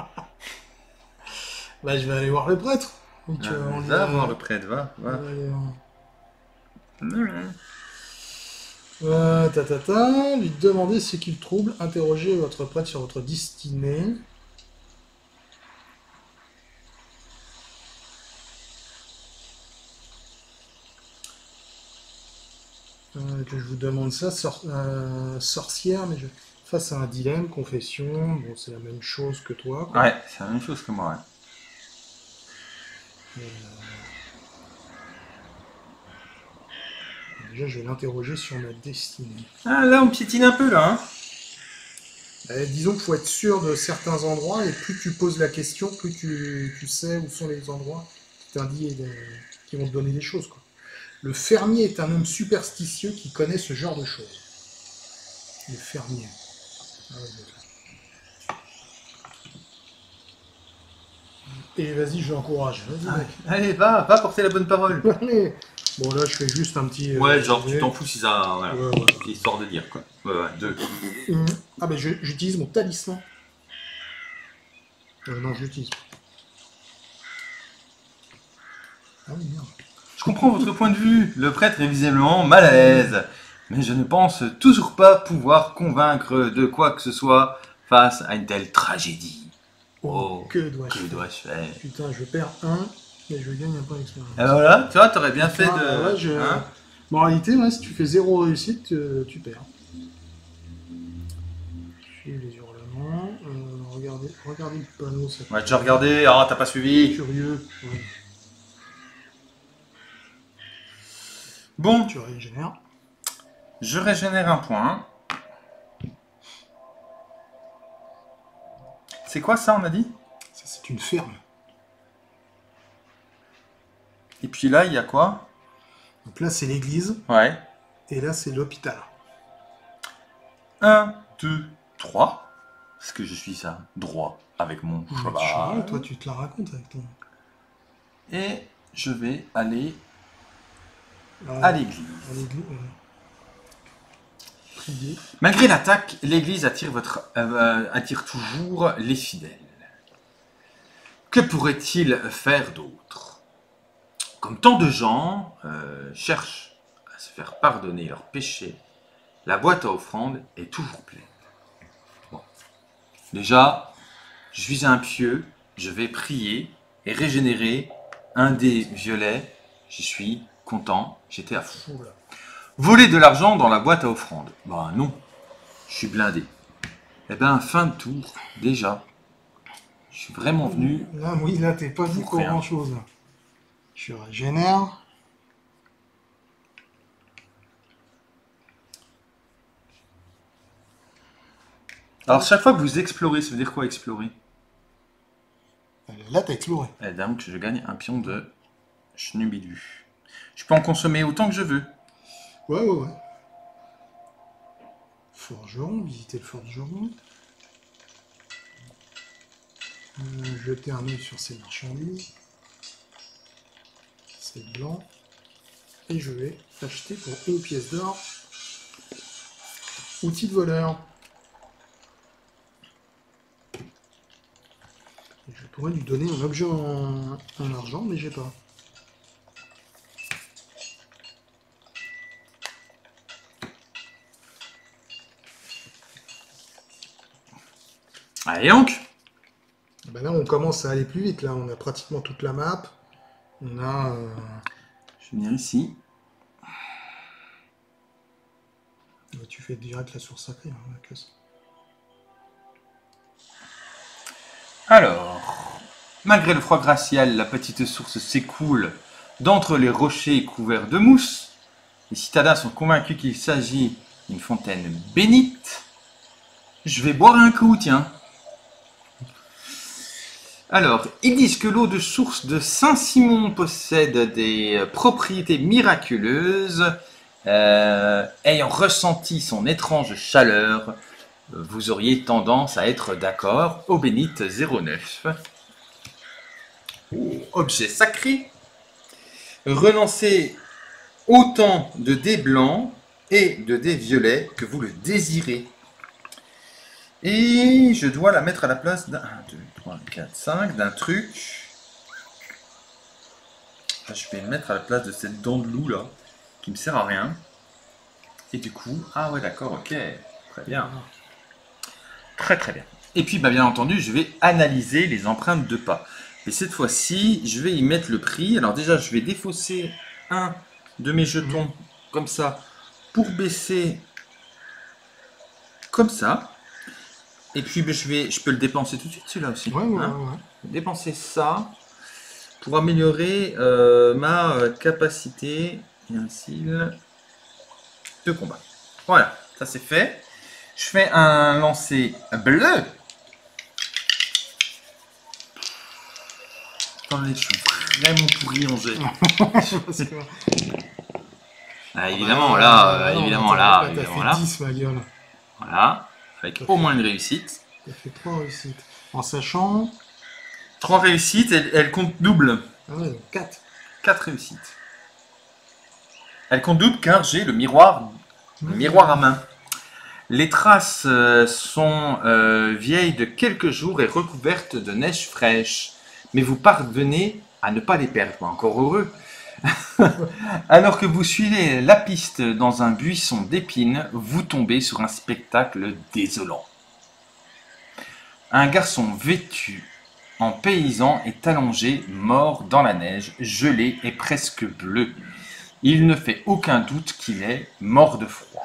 B: Bah, je vais aller voir le prêtre. Donc,
A: va voir le prêtre, va.
B: Lui demander ce qu'il trouble, interroger votre prêtre sur votre destinée. Que je vous demande ça, sorcière, mais face à un dilemme, confession, bon, c'est la même chose que toi. Quoi.
A: Ouais, c'est la même chose que moi, ouais.
B: Déjà, je vais l'interroger sur ma destinée.
A: Ah, là, on piétine un peu, là, hein.
B: Disons qu'il faut être sûr de certains endroits, et plus tu poses la question, plus tu sais où sont les endroits qui vont te donner des choses, quoi. Le fermier est un homme superstitieux qui connaît ce genre de choses. Le fermier. Et vas-y, je l'encourage. Vas-y, mec.
A: Allez, va porter la bonne parole.
B: Allez. Bon, là, je fais juste un petit...
A: ouais, genre, tu t'en fous si ça... Voilà.
B: Ouais.
A: Histoire de dire, quoi. Ouais, deux.
B: Ah, ben, j'utilise mon talisman. Non, j'utilise. Ah oui, merde.
A: Je comprends votre point de vue. Le prêtre est visiblement mal à l'aise. Mais je ne pense toujours pas pouvoir convaincre de quoi que ce soit face à une telle tragédie.
B: Oh, que dois-je
A: faire?
B: Putain, je perds 1, mais je gagne un point d'expérience.
A: Et voilà, tu vois, t'aurais bien fait de...
B: Ouais,
A: hein,
B: bon, en réalité, ouais, si tu fais 0 réussite, tu perds. Suivre les hurlements. Regardez le panneau. Ça
A: ouais, tu as regardé, ah, t'as pas suivi.
B: Curieux. Ouais.
A: Bon,
B: Tu régénères.
A: je régénère un point. C'est quoi ça, on a dit?
B: Ça, c'est une ferme.
A: Et puis là, il y a quoi?
B: Donc là, c'est l'église.
A: Ouais.
B: Et là, c'est l'hôpital.
A: 1, 2, 3. Est-ce que je suis ça droit avec mon cheval?
B: Toi, tu te la racontes avec ton...
A: Et je vais aller à l'église. Malgré l'attaque, l'église attire toujours les fidèles. Que pourrait-il faire d'autre? Comme tant de gens cherchent à se faire pardonner leurs péchés, la boîte à offrandes est toujours pleine. Bon. Déjà, je suis un pieux, je vais prier et régénérer un dé violet. J'y suis content, j'étais à fond. Voler de l'argent dans la boîte à offrandes. Bah non, je suis blindé. Eh ben, fin de tour, déjà. Je suis vraiment venu...
B: Là, oui, là, t'es pas dit pour grand-chose. Je régénère.
A: Alors, chaque fois que vous explorez, ça veut dire quoi, explorer?
B: Là, t'as exploré.
A: Eh donc, je gagne un pion de schnubidu. Je peux en consommer autant que je veux.
B: Ouais. Forgeron, visiter le forgeron. Jeter un œil sur ces marchandises. C'est blanc. Et je vais acheter pour une pièce d'or. Outil de voleur. Et je pourrais lui donner un objet en argent, mais j'ai pas.
A: Allez donc.
B: Ben là, on commence à aller plus vite. Là, on a pratiquement toute la map. On a...
A: Je vais venir ici.
B: Tu fais direct la source sacrée. Hein, la classe.
A: Alors, malgré le froid glacial, la petite source s'écoule d'entre les rochers couverts de mousse. Les citadins sont convaincus qu'il s'agit d'une fontaine bénite. Je vais boire un coup, tiens. Alors, ils disent que l'eau de source de Saint-Simon possède des propriétés miraculeuses. Ayant ressenti son étrange chaleur, vous auriez tendance à être d'accord. Eau bénite 09. Objet sacré. Relancez autant de dés blancs et de dés violets que vous le désirez. Et je dois la mettre à la place d'un 1, 2, 3, 4, 5, d'un truc. Je vais le mettre à la place de cette dent de loup là, qui me sert à rien. Et du coup, ah ouais d'accord, ok, très bien. Très très bien. Et puis bien entendu, je vais analyser les empreintes de pas. Et cette fois-ci, je vais y mettre le prix. Alors déjà, je vais défausser un de mes jetons comme ça pour baisser comme ça. Et puis je peux le dépenser tout de suite celui-là aussi.
B: Ouais.
A: Dépenser ça pour améliorer ma capacité et ainsi de combat. Voilà, ça c'est fait. Je fais un lancer bleu. Attendez, je suis vraiment pourri en jet. Ah, évidemment, évidemment là.
B: 10, ma gueule.
A: Voilà, avec au moins une réussite.
B: Ça fait 3 réussites. En sachant...
A: 3 réussites, elle compte double.
B: Ah ouais, 4.
A: 4 réussites. Elle compte double car j'ai le miroir à main. Les traces sont vieilles de quelques jours et recouvertes de neige fraîche. Mais vous parvenez à ne pas les perdre, encore heureux. Alors que vous suivez la piste dans un buisson d'épines, vous tombez sur un spectacle désolant. Un garçon vêtu en paysan est allongé, mort dans la neige, gelé et presque bleu. Il ne fait aucun doute qu'il est mort de froid.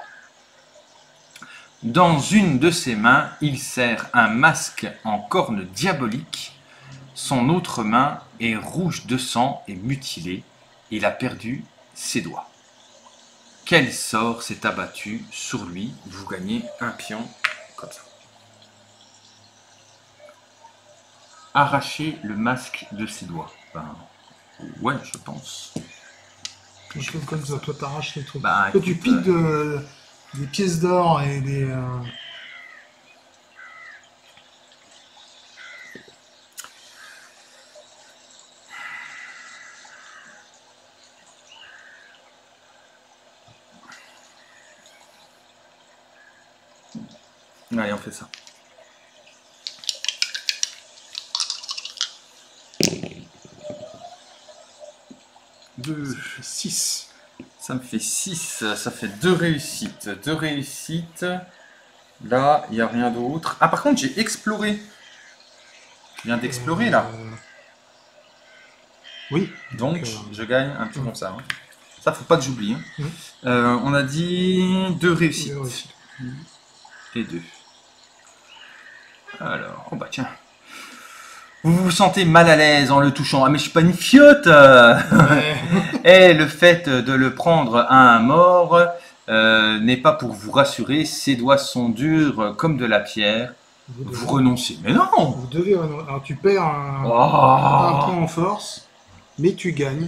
A: Dans une de ses mains, il serre un masque en corne diabolique. Son autre main est rouge de sang et mutilée. Il a perdu ses doigts. Quel sort s'est abattu sur lui? Vous gagnez un pion comme ça. Arracher le masque de ses doigts. Ben, ouais, je pense.
B: Comme ça, toi t'arraches les trucs.
A: Bah,
B: toi tu piques des pièces d'or et des...
A: Allez, on fait ça. Deux.
B: 6.
A: Ça me fait 6. Ça fait 2 réussites. 2 réussites. Là, il n'y a rien d'autre. Ah, par contre, j'ai exploré. Je viens d'explorer, là.
B: Oui.
A: Donc, je gagne un peu comme ça. Hein. Ça, faut pas que j'oublie. Hein. On a dit 2 réussites. Et 2. Alors, oh bah tiens. Vous vous sentez mal à l'aise en le touchant. Ah mais je suis pas une fiotte. Et le fait de le prendre à un mort n'est pas pour vous rassurer. Ses doigts sont durs comme de la pierre. Vous renoncez. Mais non.
B: Vous devez renoncer. Alors tu perds un point en force, mais tu gagnes.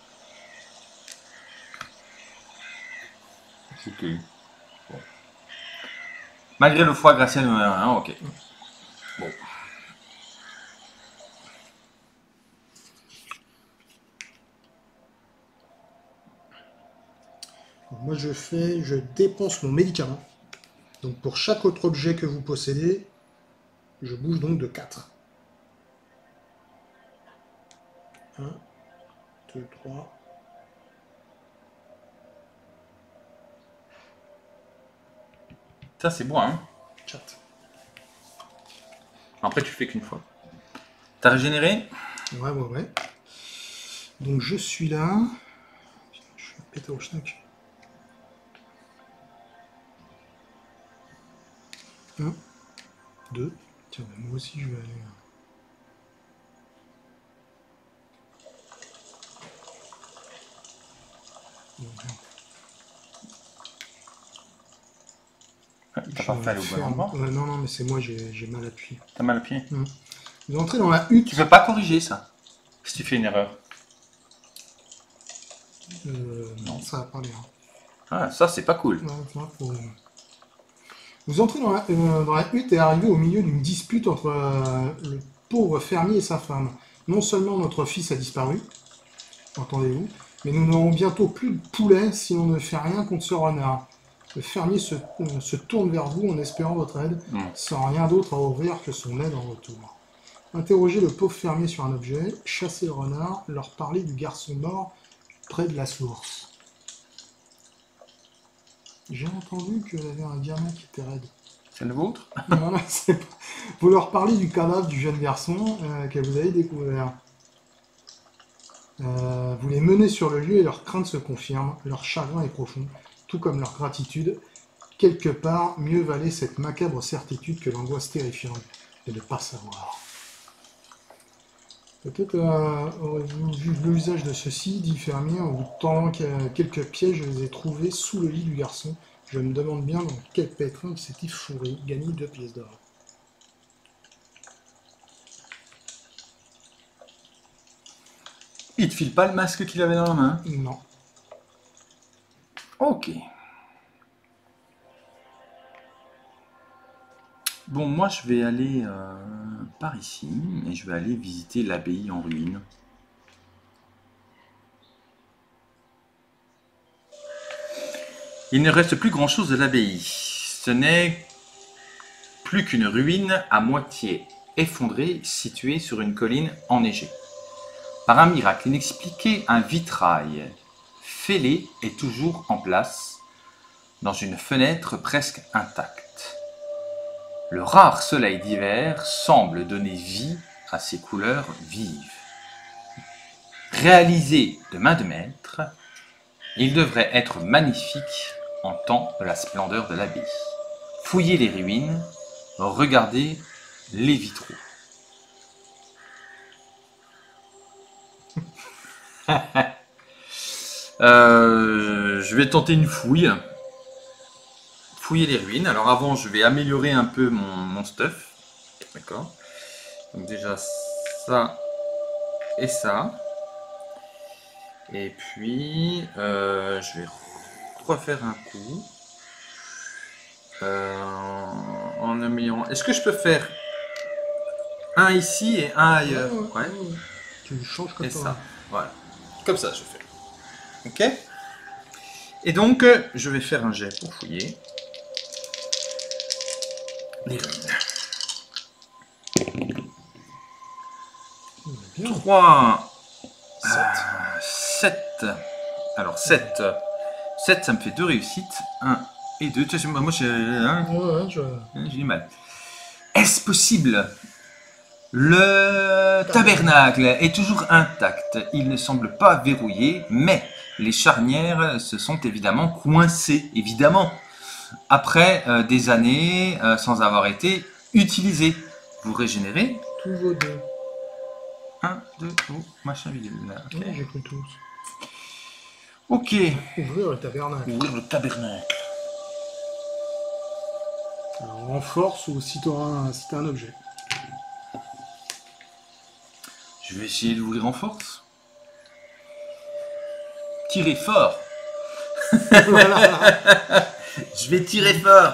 A: Ok. Bon. Malgré le foie gracieux numéro 1, ok. Bon.
B: Moi je dépense mon médicament. Donc pour chaque autre objet que vous possédez, je bouge donc de 4. 1, 2, 3.
A: Ça c'est bon hein.
B: 4.
A: Après tu fais qu'une fois. T'as régénéré?
B: Ouais. Donc je suis là. Je suis pété au schnack. 1, 2. Tiens, moi aussi je vais aller.
A: T'as pas fait aller au bon endroit?
B: Non, mais c'est moi, j'ai mal appuyé.
A: T'as mal appuyé?
B: Vous entrez dans la hutte.
A: Tu peux pas corriger ça, si tu fais une erreur.
B: Non, ça va pas bien.
A: Ah, ça c'est pas cool.
B: Vous entrez dans la hutte et arrivez au milieu d'une dispute entre le pauvre fermier et sa femme. Non seulement notre fils a disparu, entendez-vous, mais nous n'aurons bientôt plus de poulet si l'on ne fait rien contre ce renard. Le fermier se tourne vers vous en espérant votre aide, sans rien d'autre à offrir que son aide en retour. Interrogez le pauvre fermier sur un objet, chassez le renard, leur parler du garçon mort près de la source. J'ai entendu qu'il y avait un diamant qui était raide.
A: C'est le vôtre?
B: Non, c'est pas... Vous leur parlez du cadavre du jeune garçon que vous avez découvert. Vous les menez sur le lieu et leurs craintes se confirment, leur chagrin est profond, tout comme leur gratitude. Quelque part, mieux valait cette macabre certitude que l'angoisse terrifiante de ne pas savoir. Peut-être aurez-vous vu l'usage de ceci, dit fermier, en vous tendant quelques pièges, je les ai trouvés sous le lit du garçon. Je me demande bien dans quel pétrin il s'est fourré, gagné 2 pièces d'or.
A: Il te file pas le masque qu'il avait dans la main?
B: Non.
A: Ok. Bon, moi je vais aller par ici et je vais aller visiter l'abbaye en ruine. Il ne reste plus grand chose de l'abbaye. Ce n'est plus qu'une ruine à moitié effondrée située sur une colline enneigée. Par un miracle inexpliqué, un vitrail fêlé est toujours en place dans une fenêtre presque intacte. Le rare soleil d'hiver semble donner vie à ces couleurs vives. Réalisé de main de maître, il devrait être magnifique en temps de la splendeur de l'abbaye. Fouillez les ruines, regardez les vitraux. Je vais tenter une fouille. Fouiller les ruines. Alors avant, je vais améliorer un peu mon stuff. D'accord. Donc déjà ça et ça. Et puis je vais refaire un coup en améliorant. Est-ce que je peux faire un ici et un ailleurs? Ouais.
B: Tu changes comme
A: et
B: ça.
A: Ça. Voilà. Comme ça, je fais. Ok. Et donc, je vais faire un jet pour fouiller les ruines. 3, 7. Alors 7. 7, ça me fait 2 réussites. 1 et 2. Moi, j'ai du mal. Est-ce possible? Le tabernacle est toujours intact. Il ne semble pas verrouillé, mais les charnières se sont évidemment coincées. Évidemment. Après des années sans avoir été utilisées. Vous régénérez.
B: Tous vos deux.
A: 1, 2, oh, machin vide.
B: Okay. J'ai pris tous.
A: Ok.
B: Ouvrir le tabernacle.
A: Ouvrir le tabernacle.
B: Alors, en force ou si tu as un objet.
A: Je vais essayer d'ouvrir en force. Tirer fort. Voilà. Je vais tirer fort.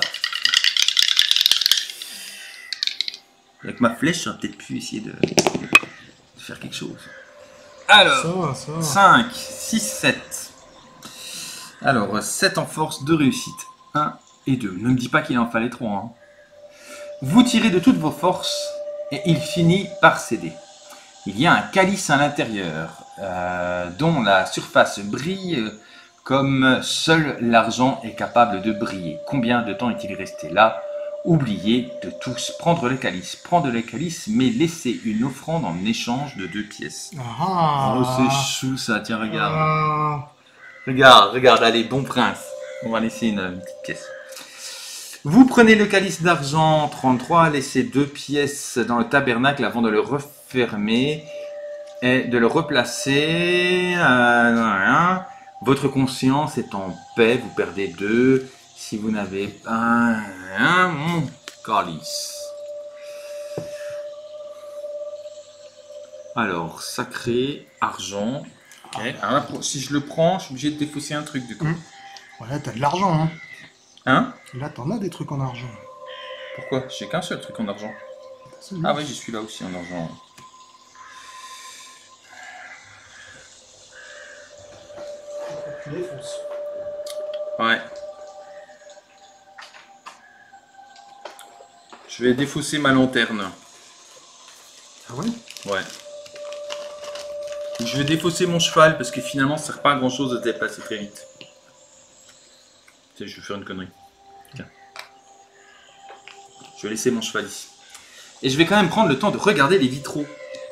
A: Avec ma flèche, j'aurais peut-être pu essayer de faire quelque chose. Alors,
B: ça.
A: 5, 6, 7. Alors, 7 en force, 2 réussites. 1 et 2. Ne me dis pas qu'il en fallait 3. Hein. Vous tirez de toutes vos forces et il finit par céder. Il y a un calice à l'intérieur dont la surface brille comme seul l'argent est capable de briller. Combien de temps est-il resté là? Oubliez de tous prendre le calice. Prendre le calice, mais laissez une offrande en échange de 2 pièces.
B: Ah.
A: Oh, c'est chou ça, tiens, regarde. Ah. Regarde, allez, bon prince. On va laisser une petite pièce. Vous prenez le calice d'argent 33, laissez 2 pièces dans le tabernacle avant de le refermer et de le replacer. Votre conscience est en paix, vous perdez 2. Si vous n'avez pas un calice. Alors, sacré, argent. Okay. Alors là, si je le prends, je suis obligé de défausser un truc du coup.
B: Ouais, t'as de l'argent, hein.
A: Hein?
B: Là, t'en as des trucs en argent.
A: Pourquoi? J'ai qu'un seul truc en argent. Ah oui, j'y suis là aussi en argent. Ouais. Je vais défausser ma lanterne.
B: Ah ouais?
A: Ouais. Je vais défausser mon cheval parce que finalement ça sert pas à grand chose de se déplacer très vite. Tu sais, je vais faire une connerie. Tiens. Je vais laisser mon cheval ici. Et je vais quand même prendre le temps de regarder les vitraux.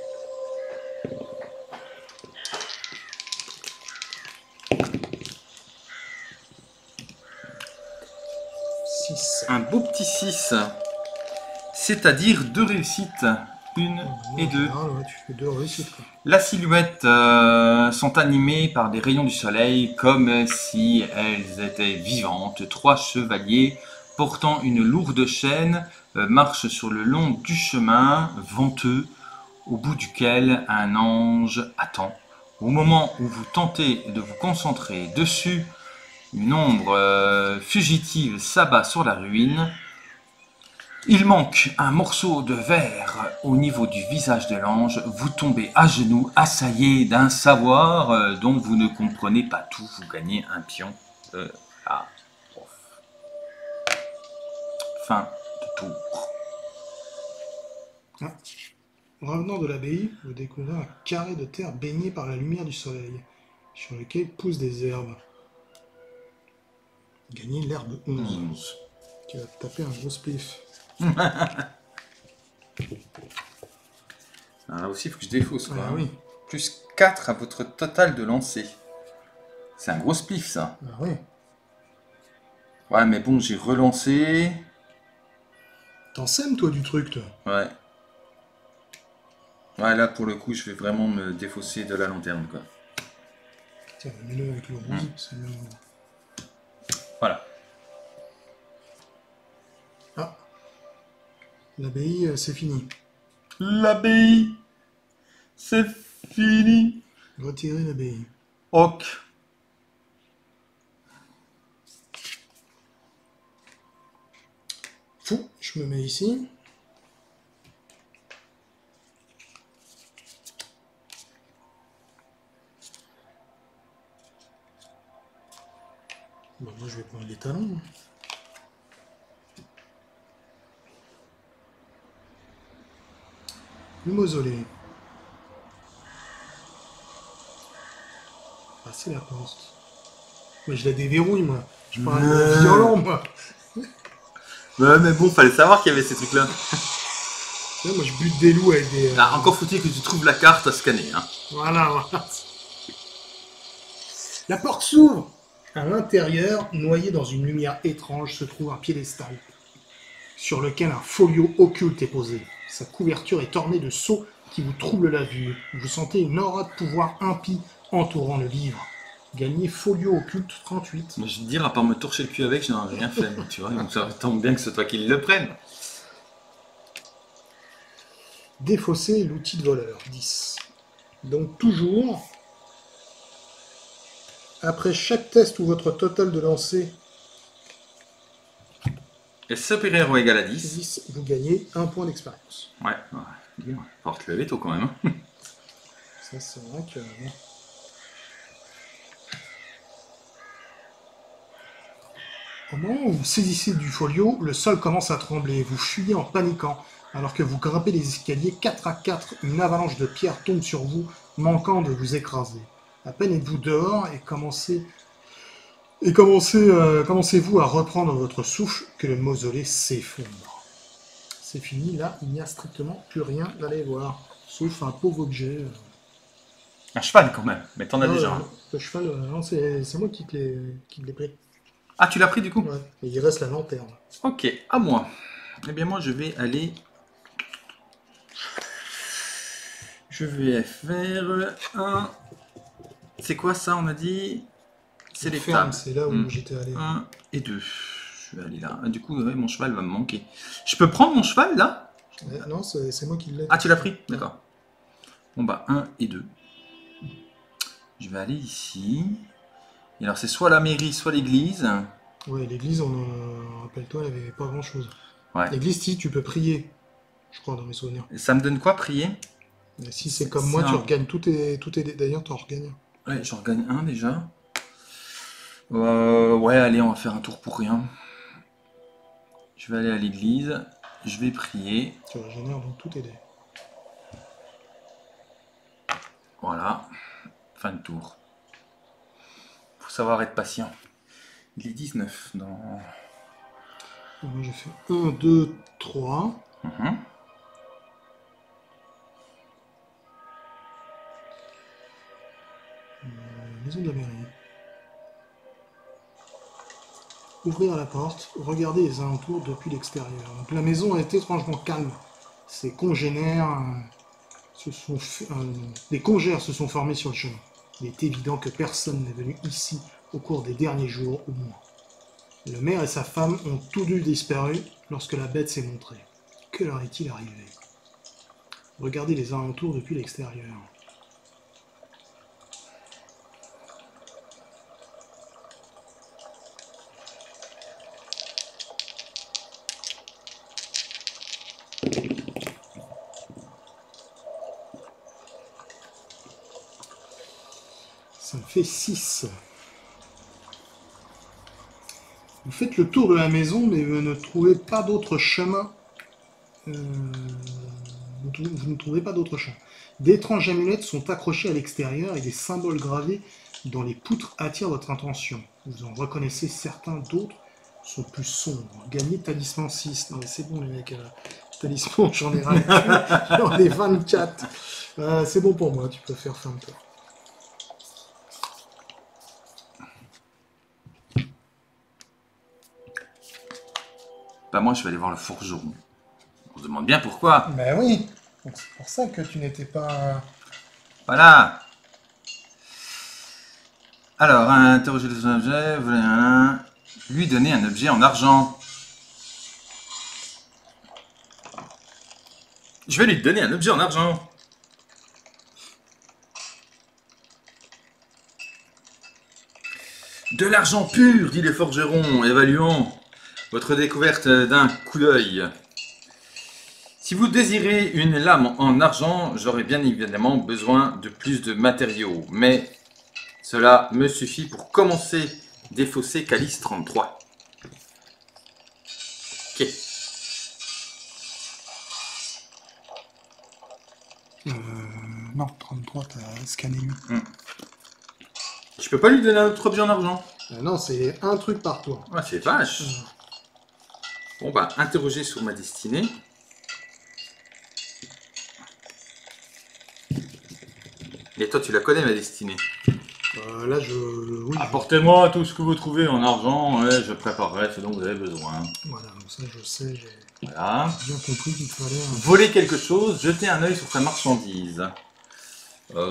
A: Un beau petit 6. C'est-à-dire 2 réussites. 1 et 2.
B: Ouais, tu fais 2 réussites, quoi.
A: La silhouette sont animées par des rayons du soleil comme si elles étaient vivantes. 3 chevaliers portant une lourde chaîne marchent sur le long du chemin venteux au bout duquel un ange attend. Au moment où vous tentez de vous concentrer dessus, une ombre fugitive s'abat sur la ruine. Il manque un morceau de verre au niveau du visage de l'ange. Vous tombez à genoux, assaillé d'un savoir dont vous ne comprenez pas tout. Vous gagnez un pion. Fin de tour.
B: Ah. Revenant de l'abbaye, vous découvrez un carré de terre baigné par la lumière du soleil, sur lequel poussent des herbes. Gagnez l'herbe 11. Tu vas te taper un gros spliff.
A: Là aussi, il faut que je défausse.
B: Ah, oui.
A: Plus 4 à votre total de lancer. C'est un gros spliff, ça.
B: Ah oui.
A: Ouais, mais bon, j'ai relancé.
B: T'en sèmes, toi, du truc, toi.
A: Ouais. Ouais, là, pour le coup, je vais vraiment me défausser de la lanterne, quoi.
B: Tiens, mets-le avec le rose, c'est mieux.
A: Voilà.
B: Ah. L'abbaye, c'est fini.
A: L'abbaye, c'est fini.
B: Retirez l'abbaye.
A: Ok.
B: Fou, je me mets ici. Bon, moi, je vais prendre les talons. Le mausolée. Ah, c'est la porte. Mais je la déverrouille, moi. Je parle de violent, moi.
A: Ouais, mais bon, fallait savoir qu'il y avait ces trucs-là.
B: Ouais, moi, je bute des loups avec des...
A: Ah, encore faut-il que tu trouves la carte à scanner. Hein.
B: Voilà. La porte s'ouvre. À l'intérieur, noyé dans une lumière étrange, se trouve un piédestal, sur lequel un folio occulte est posé. Sa couverture est ornée de sceaux qui vous troublent la vue. Vous sentez une aura de pouvoir impie entourant le livre. Gagnez folio occulte 38.
A: Mais je vais te dire, à part me torcher le cul avec, je n'en ai rien fait. Tu vois, donc ça tombe bien que c'est toi qui le prenne.
B: Défausser l'outil de voleur, 10. Donc toujours, après chaque test où votre total de lancer
A: est supérieur ou égal à 10.
B: 10, vous gagnez 1 point d'expérience.
A: Ouais, il va falloir te lever tôt quand même. Hein.
B: Ça, c'est vrai que... Au moment où vous saisissez du folio, le sol commence à trembler. Vous fuyez en paniquant. Alors que vous grimpez les escaliers 4 à 4, une avalanche de pierres tombe sur vous, manquant de vous écraser. À peine êtes-vous dehors et commencez-vous à reprendre votre souffle que le mausolée s'effondre. C'est fini, là, il n'y a strictement plus rien à aller voir, sauf un pauvre objet.
A: Un cheval quand même, mais t'en as déjà.
B: Le cheval, non, c'est moi qui te l'ai pris.
A: Ah, tu l'as pris du coup?
B: Ouais, et il reste la lanterne.
A: Ok, à moi. Eh bien moi je vais aller... Je vais faire un... C'est quoi ça, on a dit? C'est les tables.
B: C'est là où j'étais allé.
A: 1 et 2. Je vais aller là. Du coup, ouais, mon cheval va me manquer. Je peux prendre mon cheval là?
B: Non, c'est moi qui l'ai.
A: Ah, tu l'as pris? D'accord. Bon bah 1 et 2. Je vais aller ici. Et alors c'est soit la mairie, soit l'église.
B: Ouais, l'église, rappelle-toi, elle avait pas grand-chose.
A: Ouais.
B: L'église, si, tu peux prier, je crois, dans mes souvenirs.
A: Et ça me donne quoi, prier?
B: Et si c'est comme moi, tu regagnes tout tes... D'ailleurs, tu en regagnes.
A: Ouais, j'en regagne un déjà. Ouais, allez, on va faire un tour pour rien. Je vais aller à l'église. Je vais prier.
B: Tu régénères donc tous tes dés.
A: Voilà. Fin de tour. Faut savoir être patient. Il est 19 dans...
B: Moi j'ai fait 1, 2, 3. Maison de la mairie. Ouvrir la porte, regarder les alentours depuis l'extérieur. Donc la maison est étrangement calme. Ses congénères des congères se sont formés sur le chemin. Il est évident que personne n'est venu ici au cours des derniers jours ou mois. Le maire et sa femme ont tous deux disparu lorsque la bête s'est montrée. Que leur est-il arrivé? Regardez les alentours depuis l'extérieur. Ça me fait 6. Vous faites le tour de la maison, mais vous ne trouvez pas d'autre chemin. Vous ne trouvez pas d'autre chemin. D'étranges amulettes sont accrochées à l'extérieur et des symboles gravés dans les poutres attirent votre attention. Vous en reconnaissez certains, d'autres sont plus sombres. Gagnez talisman 6. Non mais c'est bon les mecs, talisman j'en ai raté. J'en ai 24. C'est bon pour moi, tu peux faire fin de tour.
A: Bah moi je vais aller voir le forgeron. On se demande bien pourquoi.
B: Ben oui, c'est pour ça que tu n'étais pas...
A: Voilà. Alors, interroger les objets, lui donner un objet en argent. Je vais lui donner un objet en argent. De l'argent pur, dit le forgeron, évaluant votre découverte d'un coup d'œil. Si vous désirez une lame en argent, j'aurai bien évidemment besoin de plus de matériaux, mais cela me suffit pour commencer défausser Calice 33. Ok.
B: Non, 33, t'as scanné 8.
A: Je peux pas lui donner un autre objet en argent.
B: Non, c'est un truc par toi.
A: Ouais, c'est vache. Bon bah, interroger sur ma destinée. Et toi, tu la connais, ma destinée?
B: Là, oui,
A: apportez-moi tout ce que vous trouvez en argent, et je préparerai ce dont vous avez besoin.
B: Voilà, donc ça, je sais, j'ai
A: voilà.
B: bien compris qu'il fallait...
A: Voler quelque chose, jeter un œil sur sa marchandise. Bien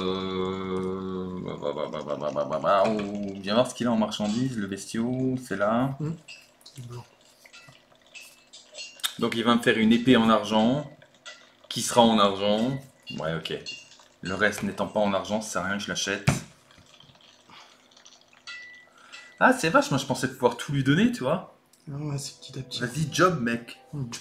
A: voir ce qu'il a en marchandise, le bestiau, c'est là.
B: C'est blanc.
A: Donc il va me faire une épée en argent, qui sera en argent. Ouais, ok. Le reste n'étant pas en argent, ça sert à rien, je l'achète. Ah, c'est vache, moi je pensais pouvoir tout lui donner, tu vois.
B: Ouais, c'est petit à petit.
A: Vas-y, job, mec.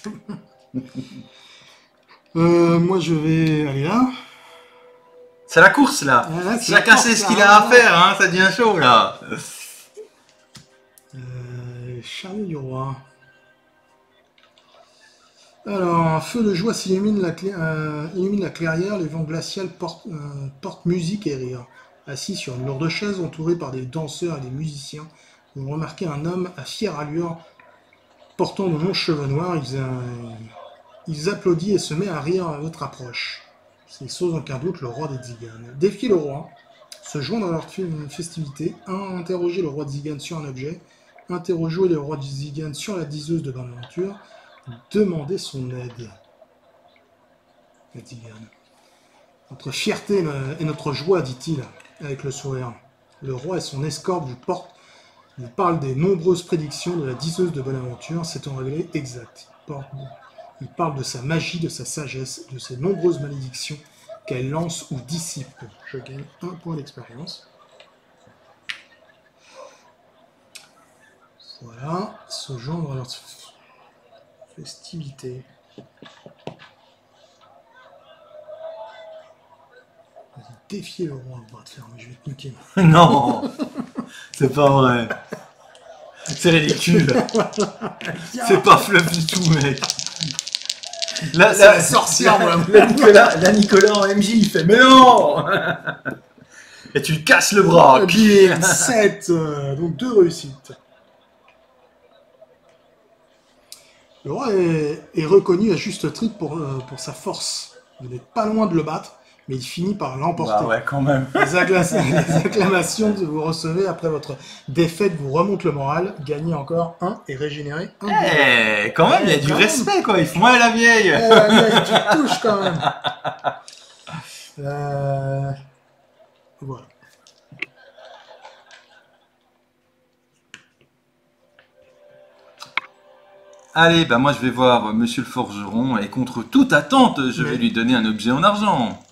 B: Moi, je vais aller là.
A: C'est la course, là.
B: Là
A: chacun sait ce qu'il a à faire, hein, ça devient chaud, là.
B: Charlie du roi. Alors, un feu de joie s'illumine la clairière, les vents glaciales portent musique et rire. Assis sur une lourde chaise, entouré par des danseurs et des musiciens, vous remarquez un homme à fière allure, portant de longs cheveux noirs. Il applaudit et se met à rire à votre approche. C'est sans aucun doute le roi des Tziganes. Défiez le roi, se joindre à leur festivité, interroger le roi de Tzigane sur un objet, interroger le roi de Tzigane sur la diseuse de Bonaventure, demander son aide. La Tzigane. Notre fierté et notre joie, dit-il, avec le sourire. Le roi et son escorte vous parlent des nombreuses prédictions de la diseuse de Bonaventure, s'étant révélée exacte. Il parle de sa magie, de sa sagesse, de ses nombreuses malédictions qu'elle lance ou dissipe. Je gagne 1 point d'expérience. Voilà, se joindre à leur festivité. Vas-y, défier le roi, bras de fer, mais je vais te niquer.
A: Non, c'est pas vrai. C'est ridicule. C'est pas fluff du tout, mec.
B: C'est la sorcière, moi.
A: Nicolas en MJ, il fait mais non. Et tu lui casses le bras.
B: Bim, 7, donc 2 réussites. Le roi est reconnu à juste titre pour sa force. Vous n'êtes pas loin de le battre, mais il finit par l'emporter.
A: Bah ouais, quand même.
B: Les acclamations que vous recevez après votre défaite vous remontent le moral. Gagnez encore 1 et régénérez 1.
A: Quand même, il y a du respect, quoi. Ils font la vieille.
B: La vieille, tu touches quand même. Voilà.
A: Allez, bah moi je vais voir Monsieur le Forgeron et contre toute attente, je vais lui donner un objet en argent.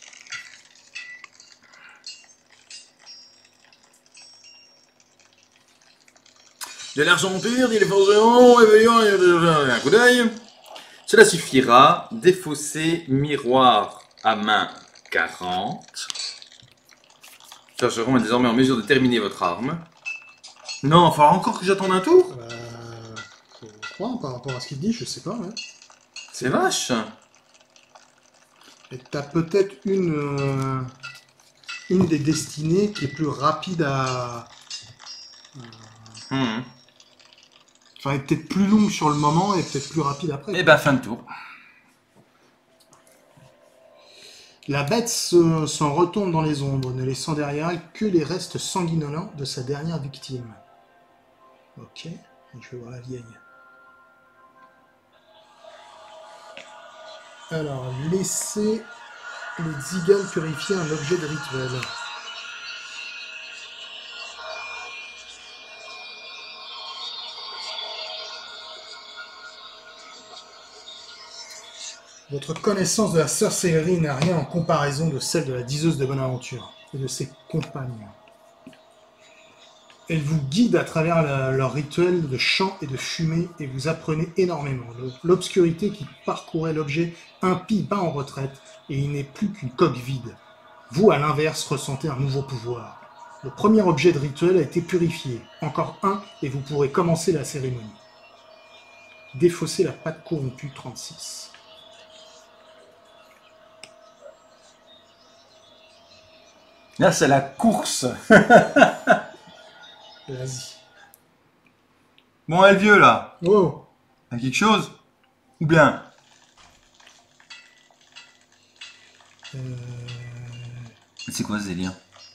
A: De l'argent pur, dit le Forgeron, évaluant un coup d'œil. Cela suffira. Défausser miroir à main 40. Le Forgeron est désormais en mesure de terminer votre arme. Non, il faudra encore que j'attende un tour.
B: Par rapport à ce qu'il dit, je sais pas. Ouais.
A: C'est vache.
B: Et t'as peut-être une des destinées qui est plus rapide à... Enfin, elle est peut-être plus longue sur le moment et peut-être plus rapide après.
A: Et ben fin de tour.
B: La bête s'en retourne dans les ombres, ne laissant derrière elle que les restes sanguinolents de sa dernière victime. Ok, je vais voir la vieille. Alors, laissez les Tziganes purifier un objet de rituel. Votre connaissance de la sorcellerie n'a rien en comparaison de celle de la diseuse de Bonaventure et de ses compagnes. Elle vous guide à travers leur rituel de chant et de fumée et vous apprenez énormément. L'obscurité qui parcourait l'objet impie bat en retraite et il n'est plus qu'une coque vide. Vous, à l'inverse, ressentez un nouveau pouvoir. Le premier objet de rituel a été purifié. Encore un et vous pourrez commencer la cérémonie. Défausser la pâte corrompue 36.
A: Là, c'est la course.
B: Vas-y.
A: Bon, elle vieux, là.
B: Oh.
A: T'as quelque chose? Ou bien? C'est quoi ce délire?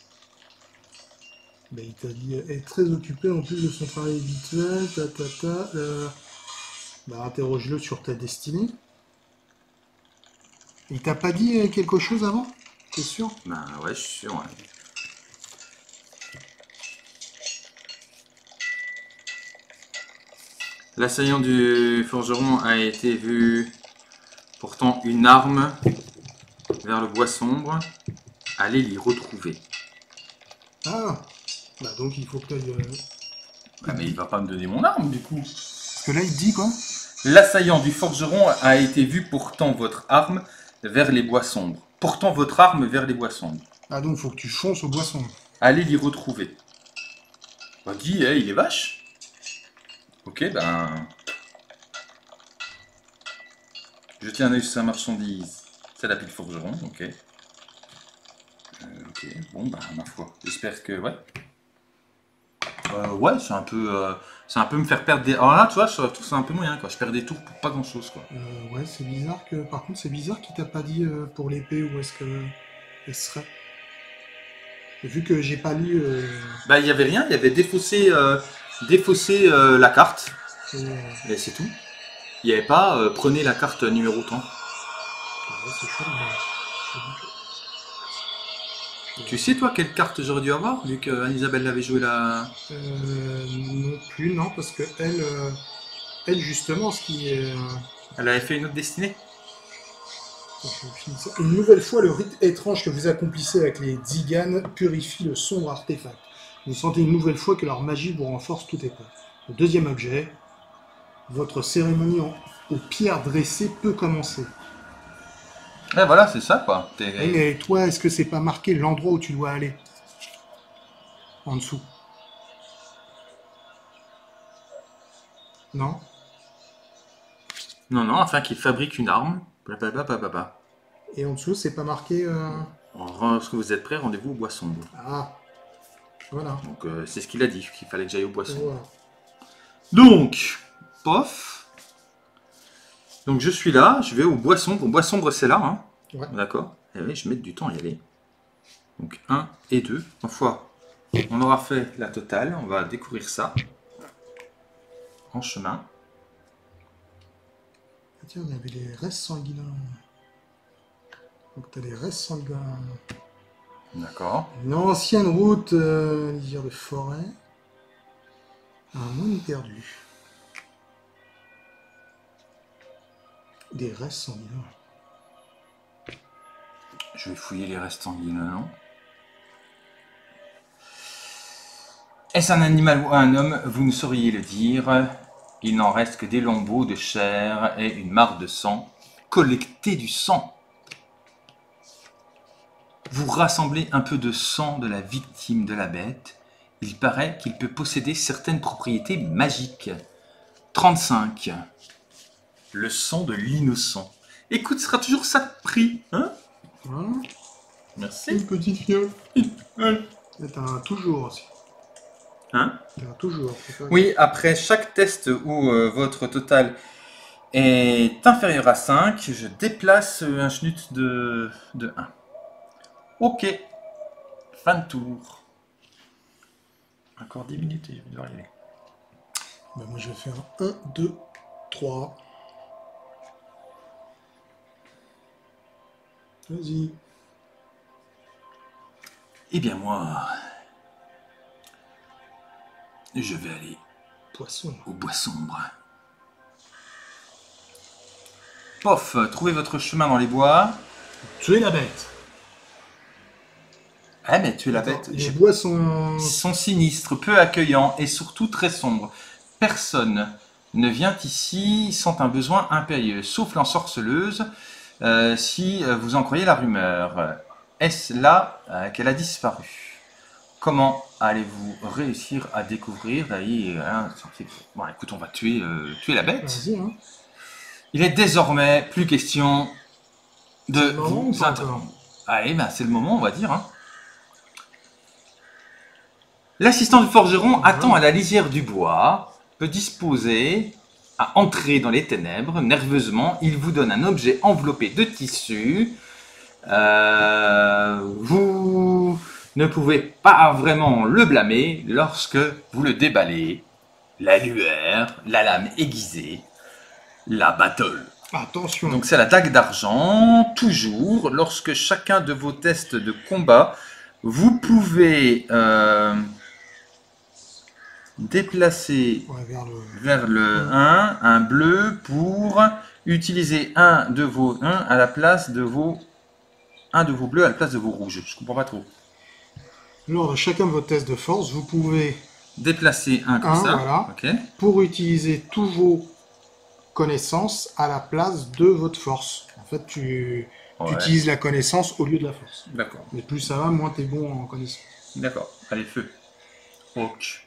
B: Ben, il t'a dit est très occupé en plus de son travail habituel. Interroge-le sur ta destinée. Il t'a pas dit quelque chose avant? T'es sûr?
A: Ben ouais, je suis sûr, ouais. L'assaillant du forgeron a été vu portant une arme vers le bois sombre. Allez l'y retrouver.
B: Ah, bah donc il faut que tu...
A: Ah, mais il va pas me donner mon arme du coup.
B: Parce que là il dit quoi?
A: L'assaillant du forgeron a été vu portant votre arme vers les bois sombres. Portant votre arme vers les bois sombres.
B: Ah donc il faut que tu fonces au bois sombre.
A: Allez l'y retrouver. Bah dis, hey, il est vache. Ok, ben... Jeter un œil sur sa marchandise. C'est la pile forgeron, ok. Ok, bon, bah, ma foi. J'espère que, ouais. Ouais, c'est un peu me faire perdre des... Alors là, tu vois, je trouve ça un peu moyen, quoi. Je perds des tours pour pas grand-chose, quoi.
B: Ouais, c'est bizarre que... Par contre, c'est bizarre qu'il t'a pas dit pour l'épée où est-ce que... elle serait. Vu que j'ai pas lu...
A: Bah, il y avait rien. Il y avait défaussé la carte. Et c'est tout. Il n'y avait pas prenez la carte numéro tant.
B: Ouais, c'est chaud, mais...
A: Tu sais, toi, quelle carte j'aurais dû avoir, vu qu'Anne-Isabelle l'avait joué la...
B: Non plus, non, parce que elle justement, ce qui est...
A: Elle avait fait une autre destinée.
B: Une nouvelle fois, le rite étrange que vous accomplissez avec les Tziganes purifie le sombre artefact. Vous sentez une nouvelle fois que leur magie vous renforce toute épreuve. Le deuxième objet, votre cérémonie aux pierres dressées peut commencer.
A: Ouais, voilà, c'est ça, quoi.
B: Mais toi, est-ce que c'est pas marqué l'endroit où tu dois aller? En dessous. Non?
A: Non, non, afin qu'il fabrique une arme. Blablabla.
B: Et en dessous, c'est pas marqué...
A: Lorsque vous êtes prêts, rendez-vous au bois sombre.
B: Ah, voilà.
A: Donc c'est ce qu'il a dit, qu'il fallait que j'aille au bois sombre.
B: Voilà.
A: Donc, pof. Donc je suis là, je vais au bois sombre. Au bois sombre, c'est là, hein.
B: Ouais.
A: D'accord. Et oui, je vais mettre du temps à y aller. Donc 1 et 2. Une fois, on aura fait la totale. On va découvrir ça en chemin.
B: Ah, tiens, on avait les restes sanguinants. Donc tu as les restes sanguins.
A: D'accord.
B: Une ancienne route lisière de forêt. Un monde perdu. Des restes sanguinants.
A: Je vais fouiller les restes sanguinants. Est-ce un animal ou un homme? Vous ne sauriez le dire. Il n'en reste que des lambeaux de chair et une mare de sang. Collectez du sang. Vous rassemblez un peu de sang de la victime de la bête. Il paraît qu'il peut posséder certaines propriétés magiques. 35. Le sang de l'innocent. Écoute, ce sera toujours ça de prix, hein?
B: Voilà.
A: Merci.
B: Une petite fiole. T'as un toujours aussi.
A: Hein?
B: T'as un toujours.
A: Oui, après chaque test où votre total est inférieur à 5, je déplace un schnut de 1. Ok. Fin de tour. Encore 10 minutes et je vais devoir y aller.
B: Ben moi je vais faire 1, 2, 3. Vas-y.
A: Eh bien moi, je vais aller
B: Poisson.
A: au bois sombre. Pof, trouvez votre chemin dans les bois.
B: Tuer la bête.
A: Ah mais tuer la
B: Attends,
A: bête.
B: les bois sont...
A: Sont sinistres, peu accueillants et surtout très sombres. Personne ne vient ici sans un besoin impérieux, sauf l'ensorceleuse, si vous en croyez la rumeur. Est-ce là qu'elle a disparu? Comment allez-vous réussir à découvrir? Bon, écoute, on va tuer la bête.
B: Vas-y, hein.
A: Il est désormais plus question de
B: C'est le moment
A: vous
B: ou pas
A: interrompre.
B: encore?
A: Allez, ben, c'est le moment, on va dire. Hein. L'assistant du forgeron attend à la lisière du bois, peut disposer à entrer dans les ténèbres. Nerveusement, il vous donne un objet enveloppé de tissu. Vous ne pouvez pas vraiment le blâmer lorsque vous le déballez. La lueur, la lame aiguisée, la battle.
B: Attention.
A: Donc c'est la dague d'argent. Toujours, lorsque chacun de vos tests de combat, vous pouvez déplacer vers le 1 un bleu pour utiliser un de vos 1 à la place de vos bleus à la place de vos rouges. Je comprends pas trop.
B: Lors de chacun de vos tests de force, vous pouvez
A: déplacer un comme ça.
B: Voilà,
A: okay.
B: Pour utiliser tous vos connaissances à la place de votre force. En fait, tu utilises la connaissance au lieu de la force.
A: D'accord.
B: Mais plus ça va, moins tu es bon en connaissance.
A: D'accord. Allez, feu. Ok.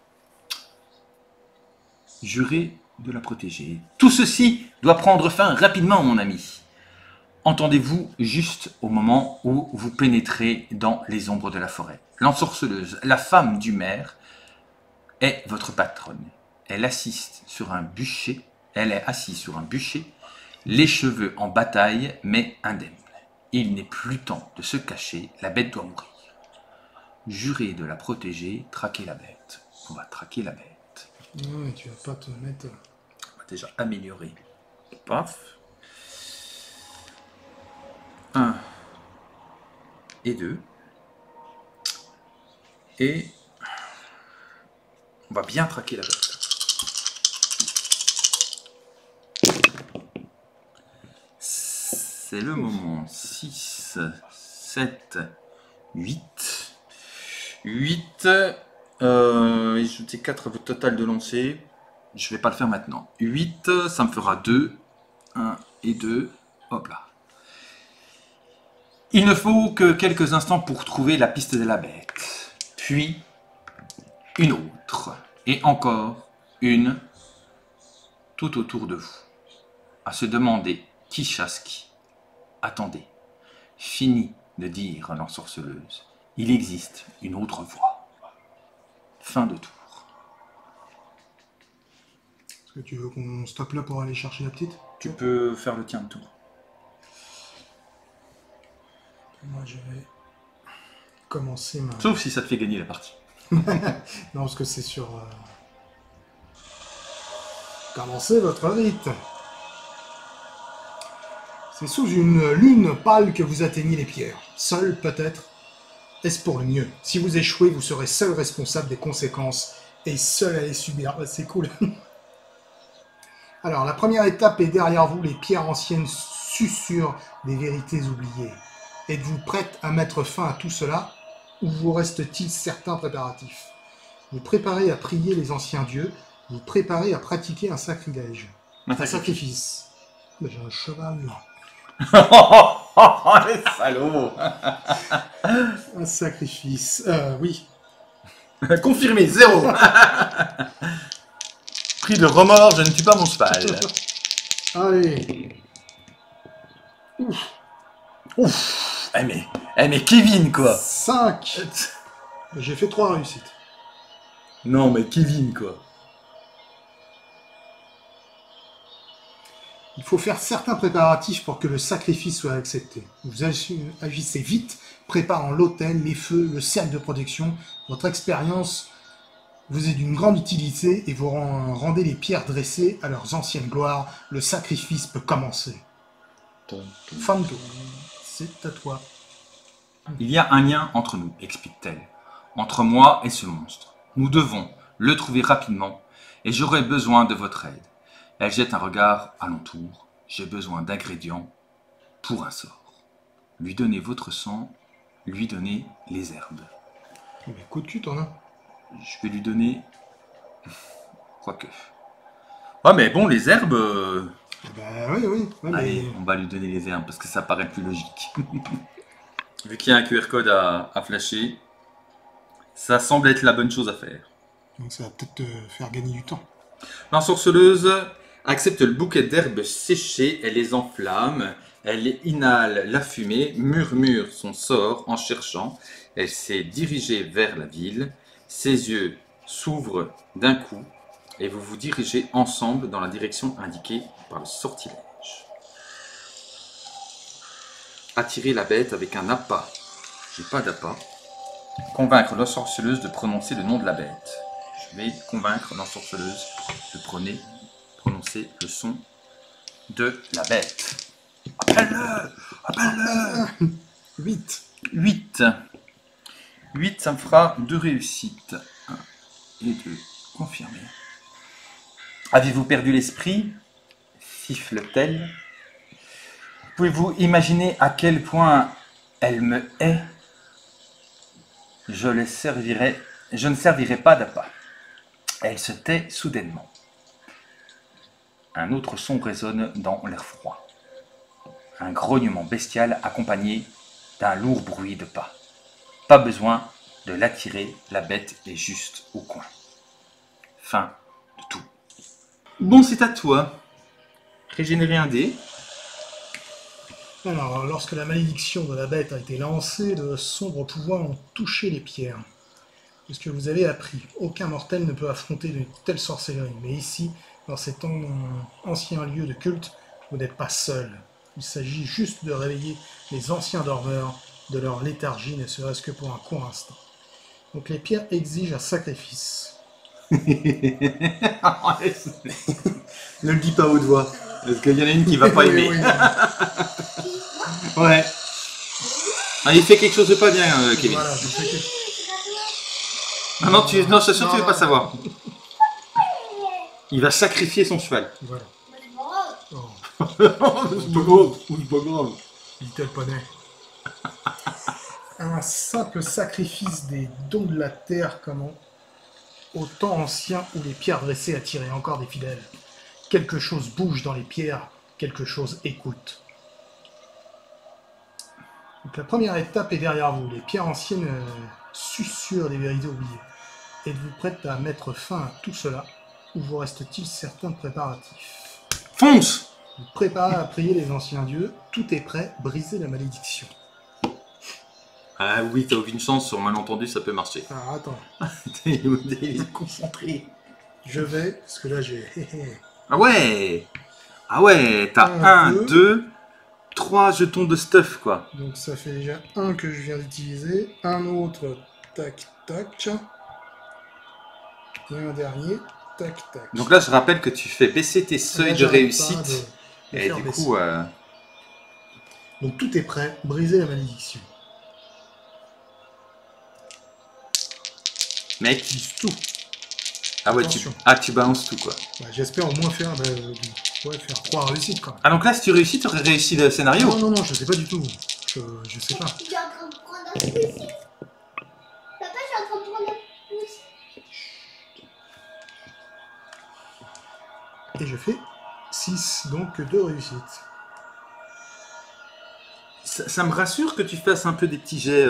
A: Juré de la protéger. Tout ceci doit prendre fin rapidement, mon ami. Entendez-vous juste au moment où vous pénétrez dans les ombres de la forêt. L'ensorceleuse, la femme du maire, est votre patronne. Elle assiste sur un bûcher. Elle est assise sur un bûcher, les cheveux en bataille, mais indemne. Il n'est plus temps de se cacher, la bête doit mourir. Jurez de la protéger, traquez la bête. On va traquer la bête.
B: Non, mais tu vas pas te mettre...
A: On va déjà améliorer. Paf. 1 et 2. Et on va bien traquer la bête. C'est le moment. 6, 7, 8. 8. Ajoutez 4 à votre total de lancer. Je vais pas le faire maintenant. 8, ça me fera 2. 1 et 2. Hop là. Il ne faut que quelques instants pour trouver la piste de la bête. Puis, une autre. Et encore une tout autour de vous. à se demander qui chasse qui. Attendez, fini de dire l'ensorceleuse. Il existe une autre voie. Fin de tour.
B: Est-ce que tu veux qu'on stoppe là pour aller chercher la petite?
A: Tu peux faire le tien de tour.
B: Moi, je vais commencer ma...
A: Sauf si ça te fait gagner la partie.
B: Non, parce que c'est sur... Commencez votre rite. C'est sous une lune pâle que vous atteignez les pierres. Seul, peut-être, est-ce pour le mieux. Si vous échouez, vous serez seul responsable des conséquences et seul à les subir. C'est cool. Alors, la première étape est derrière vous. Les pierres anciennes susurrent des vérités oubliées. Êtes-vous prête à mettre fin à tout cela, ou vous reste-t-il certains préparatifs? Vous préparez à prier les anciens dieux, vous préparez à pratiquer un sacrilège. Un sacrifice. J'ai un cheval là.
A: Oh, les salauds.
B: Un sacrifice. Oui.
A: Confirmé, 0. Pris de remords, je ne tue pas mon cheval.
B: Allez.
A: Ouf. Ouf. Mais Kevin, quoi.
B: 5. J'ai fait 3 réussites.
A: Non, mais Kevin, quoi.
B: Il faut faire certains préparatifs pour que le sacrifice soit accepté. Vous agissez vite, préparant l'autel, les feux, le cercle de protection. Votre expérience vous est d'une grande utilité et vous rendez les pierres dressées à leurs anciennes gloires. Le sacrifice peut commencer. Fin de tour. C'est à toi.
A: Il y a un lien entre nous, explique-t-elle. Entre moi et ce monstre. Nous devons le trouver rapidement et j'aurai besoin de votre aide. Elle jette un regard alentour. J'ai besoin d'ingrédients pour un sort. Lui donner votre sang, lui donner les herbes.
B: Mais coup de cul, t'en as.
A: Je vais lui donner... Quoique... Ah mais bon, les herbes...
B: Bah oui. Ouais,
A: allez, on va lui donner les herbes parce que ça paraît plus logique. Vu qu'il y a un QR code à flasher, ça semble être la bonne chose à faire.
B: Donc ça va peut-être te faire gagner du temps.
A: L'ensorceleuse accepte le bouquet d'herbes séchées, elle les enflamme, elle inhale la fumée, murmure son sort en cherchant, elle s'est dirigée vers la ville, ses yeux s'ouvrent d'un coup et vous vous dirigez ensemble dans la direction indiquée par le sortilège. Attirer la bête avec un appât. J'ai pas d'appât. Convaincre l'ensorceleuse de prononcer le nom de la bête. Je vais convaincre l'ensorceleuse de prononcer le son de la bête. Appelle-le
B: 8.
A: 8, ça me fera 2 réussites. 1 et 2. Confirmé. Avez-vous perdu l'esprit? Siffle-t-elle. Pouvez-vous imaginer à quel point elle me hait? Je ne servirai pas d'appât. Elle se tait soudainement. Un autre son résonne dans l'air froid. Un grognement bestial accompagné d'un lourd bruit de pas. Pas besoin de l'attirer, la bête est juste au coin. Fin de tout. Bon, c'est à toi. Régénérer un dé.
B: Alors, lorsque la malédiction de la bête a été lancée, de sombres pouvoirs ont touché les pierres. C'est ce que vous avez appris. Aucun mortel ne peut affronter de telles sorcelleries. Mais ici, dans cet ancien lieu de culte, vous n'êtes pas seul. Il s'agit juste de réveiller les anciens dormeurs de leur léthargie, ne serait-ce que pour un court instant. Donc les pierres exigent un sacrifice.
A: Ne le dis pas haute voix, parce qu'il y en a une qui va pas aimer. Ouais. Ah, il fait quelque chose de pas bien, Kevin.
B: Voilà, je sais que...
A: Non, je suis sûr que tu veux pas savoir. Il va sacrifier son cheval.
B: Voilà. Oh.
A: C'est pas grave.
B: Little Pony. Un simple sacrifice des dons de la terre, comme au temps ancien où les pierres dressées attiraient encore des fidèles. Quelque chose bouge dans les pierres, quelque chose écoute. Donc la première étape est derrière vous. Les pierres anciennes susurrent des vérités oubliées. Êtes-vous prête à mettre fin à tout cela, ou vous reste-t-il certains préparatifs?
A: Fonce!
B: Vous préparez à prier les anciens dieux. Tout est prêt. Brisez la malédiction.
A: Ah oui, t'as aucune chance, sur malentendu, ça peut marcher.
B: Ah, attends.
A: Il est concentré.
B: Je vais, parce que là j'ai...
A: Ah ouais! Ah ouais, t'as 1, 2, 3 jetons de stuff, quoi.
B: Donc ça fait déjà un que je viens d'utiliser, un autre, tac, tac, et un dernier, tac, tac.
A: Donc là, je rappelle que tu fais baisser tes seuils de réussite. Et du coup...
B: Donc tout est prêt, brisez la malédiction.
A: Mec,
B: tout.
A: Ah ouais, tu balances tout, quoi.
B: Bah, j'espère au moins faire 3 réussites, quand même.
A: Ah donc là, si tu réussis, tu aurais réussi le scénario?
B: Non, je sais pas du tout. Je sais pas.
D: Tu es en train de prendre un pouce. Papa, je suis en train de prendre un pouce.
B: Et je fais 6, donc 2 réussites.
A: Ça me rassure que tu fasses un peu des petits jets.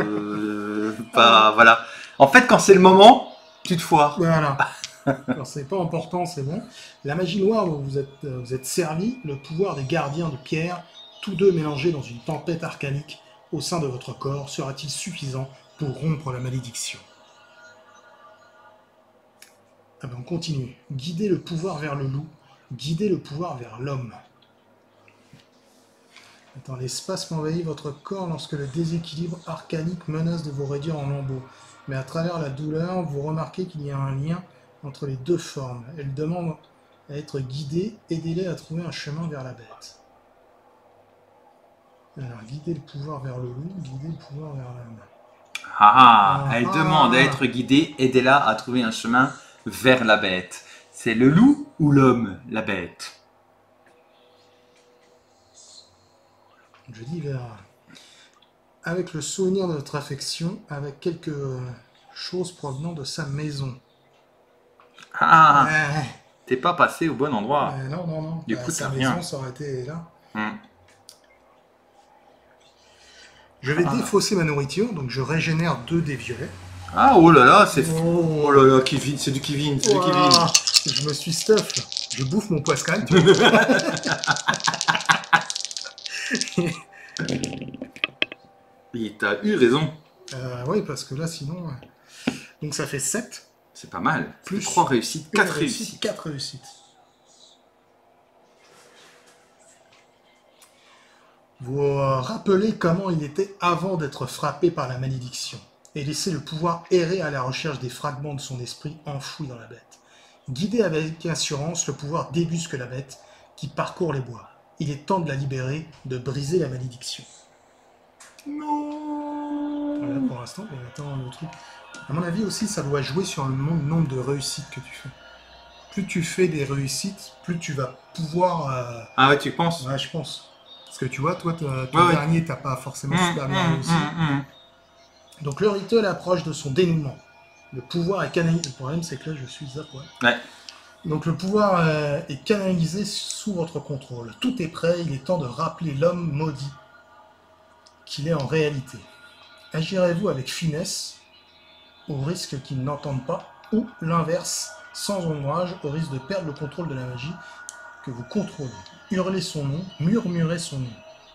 A: Voilà. En fait, quand c'est le moment, tu te foires.
B: Voilà. Alors, c'est pas important, c'est bon. La magie noire dont vous êtes servi, le pouvoir des gardiens de pierre, tous deux mélangés dans une tempête arcanique au sein de votre corps, sera-t-il suffisant pour rompre la malédiction? Ah ben on continue. Guidez le pouvoir vers le loup, guidez le pouvoir vers l'homme. Attends, l'espace m'envahit votre corps lorsque le déséquilibre arcanique menace de vous réduire en lambeaux. Mais à travers la douleur, vous remarquez qu'il y a un lien entre les deux formes. Elle demande à être guidée, aidez-les à trouver un chemin vers la bête. Alors, guidez le pouvoir vers le loup, guidez le pouvoir vers l'homme.
A: Elle demande à être guidée, aidez-la à trouver un chemin vers la bête. C'est le loup ou l'homme, la bête?
B: Je dis vers... Avec le souvenir de votre affection, avec quelque chose provenant de sa maison.
A: T'es pas passé au bon endroit.
B: Non.
A: Du coup,
B: sa
A: rien.
B: maison, ça aurait été là. Je vais défausser ma nourriture, donc je régénère 2 dés violets.
A: Ah, oh là là, c'est... Oh là là, Kevin, c'est du Kevin, c'est du Kevin.
B: Je me suis stuff, là. Je bouffe mon poiscaille.
A: Et t'as eu raison.
B: Oui, parce que là, sinon... Donc ça fait 7.
A: C'est pas mal. Plus 3 réussites, 4 réussites.
B: 4 réussites. Vous rappelez comment il était avant d'être frappé par la malédiction, et laissez le pouvoir errer à la recherche des fragments de son esprit enfouis dans la bête. Guidez avec assurance le pouvoir débusque la bête qui parcourt les bois. Il est temps de la libérer, de briser la malédiction.
A: Non.
B: Voilà pour l'instant, mais attends le truc. À mon avis aussi, ça doit jouer sur le nombre de réussites que tu fais. Plus tu fais des réussites, plus tu vas pouvoir...
A: Ah ouais, tu penses?
B: Ouais, je pense. Parce que tu vois, toi, ton dernier, t'as pas forcément super bien réussi. Donc le rituel approche de son dénouement. Le pouvoir est canalisé. Le problème, c'est que là, je suis à poil.
A: Ouais.
B: Donc le pouvoir est canalisé sous votre contrôle. Tout est prêt, il est temps de rappeler l'homme maudit qu'il est en réalité. Agirez-vous avec finesse, au risque qu'il n'entende pas, ou l'inverse, sans ombrage, au risque de perdre le contrôle de la magie que vous contrôlez. Hurlez son nom, murmurez son nom.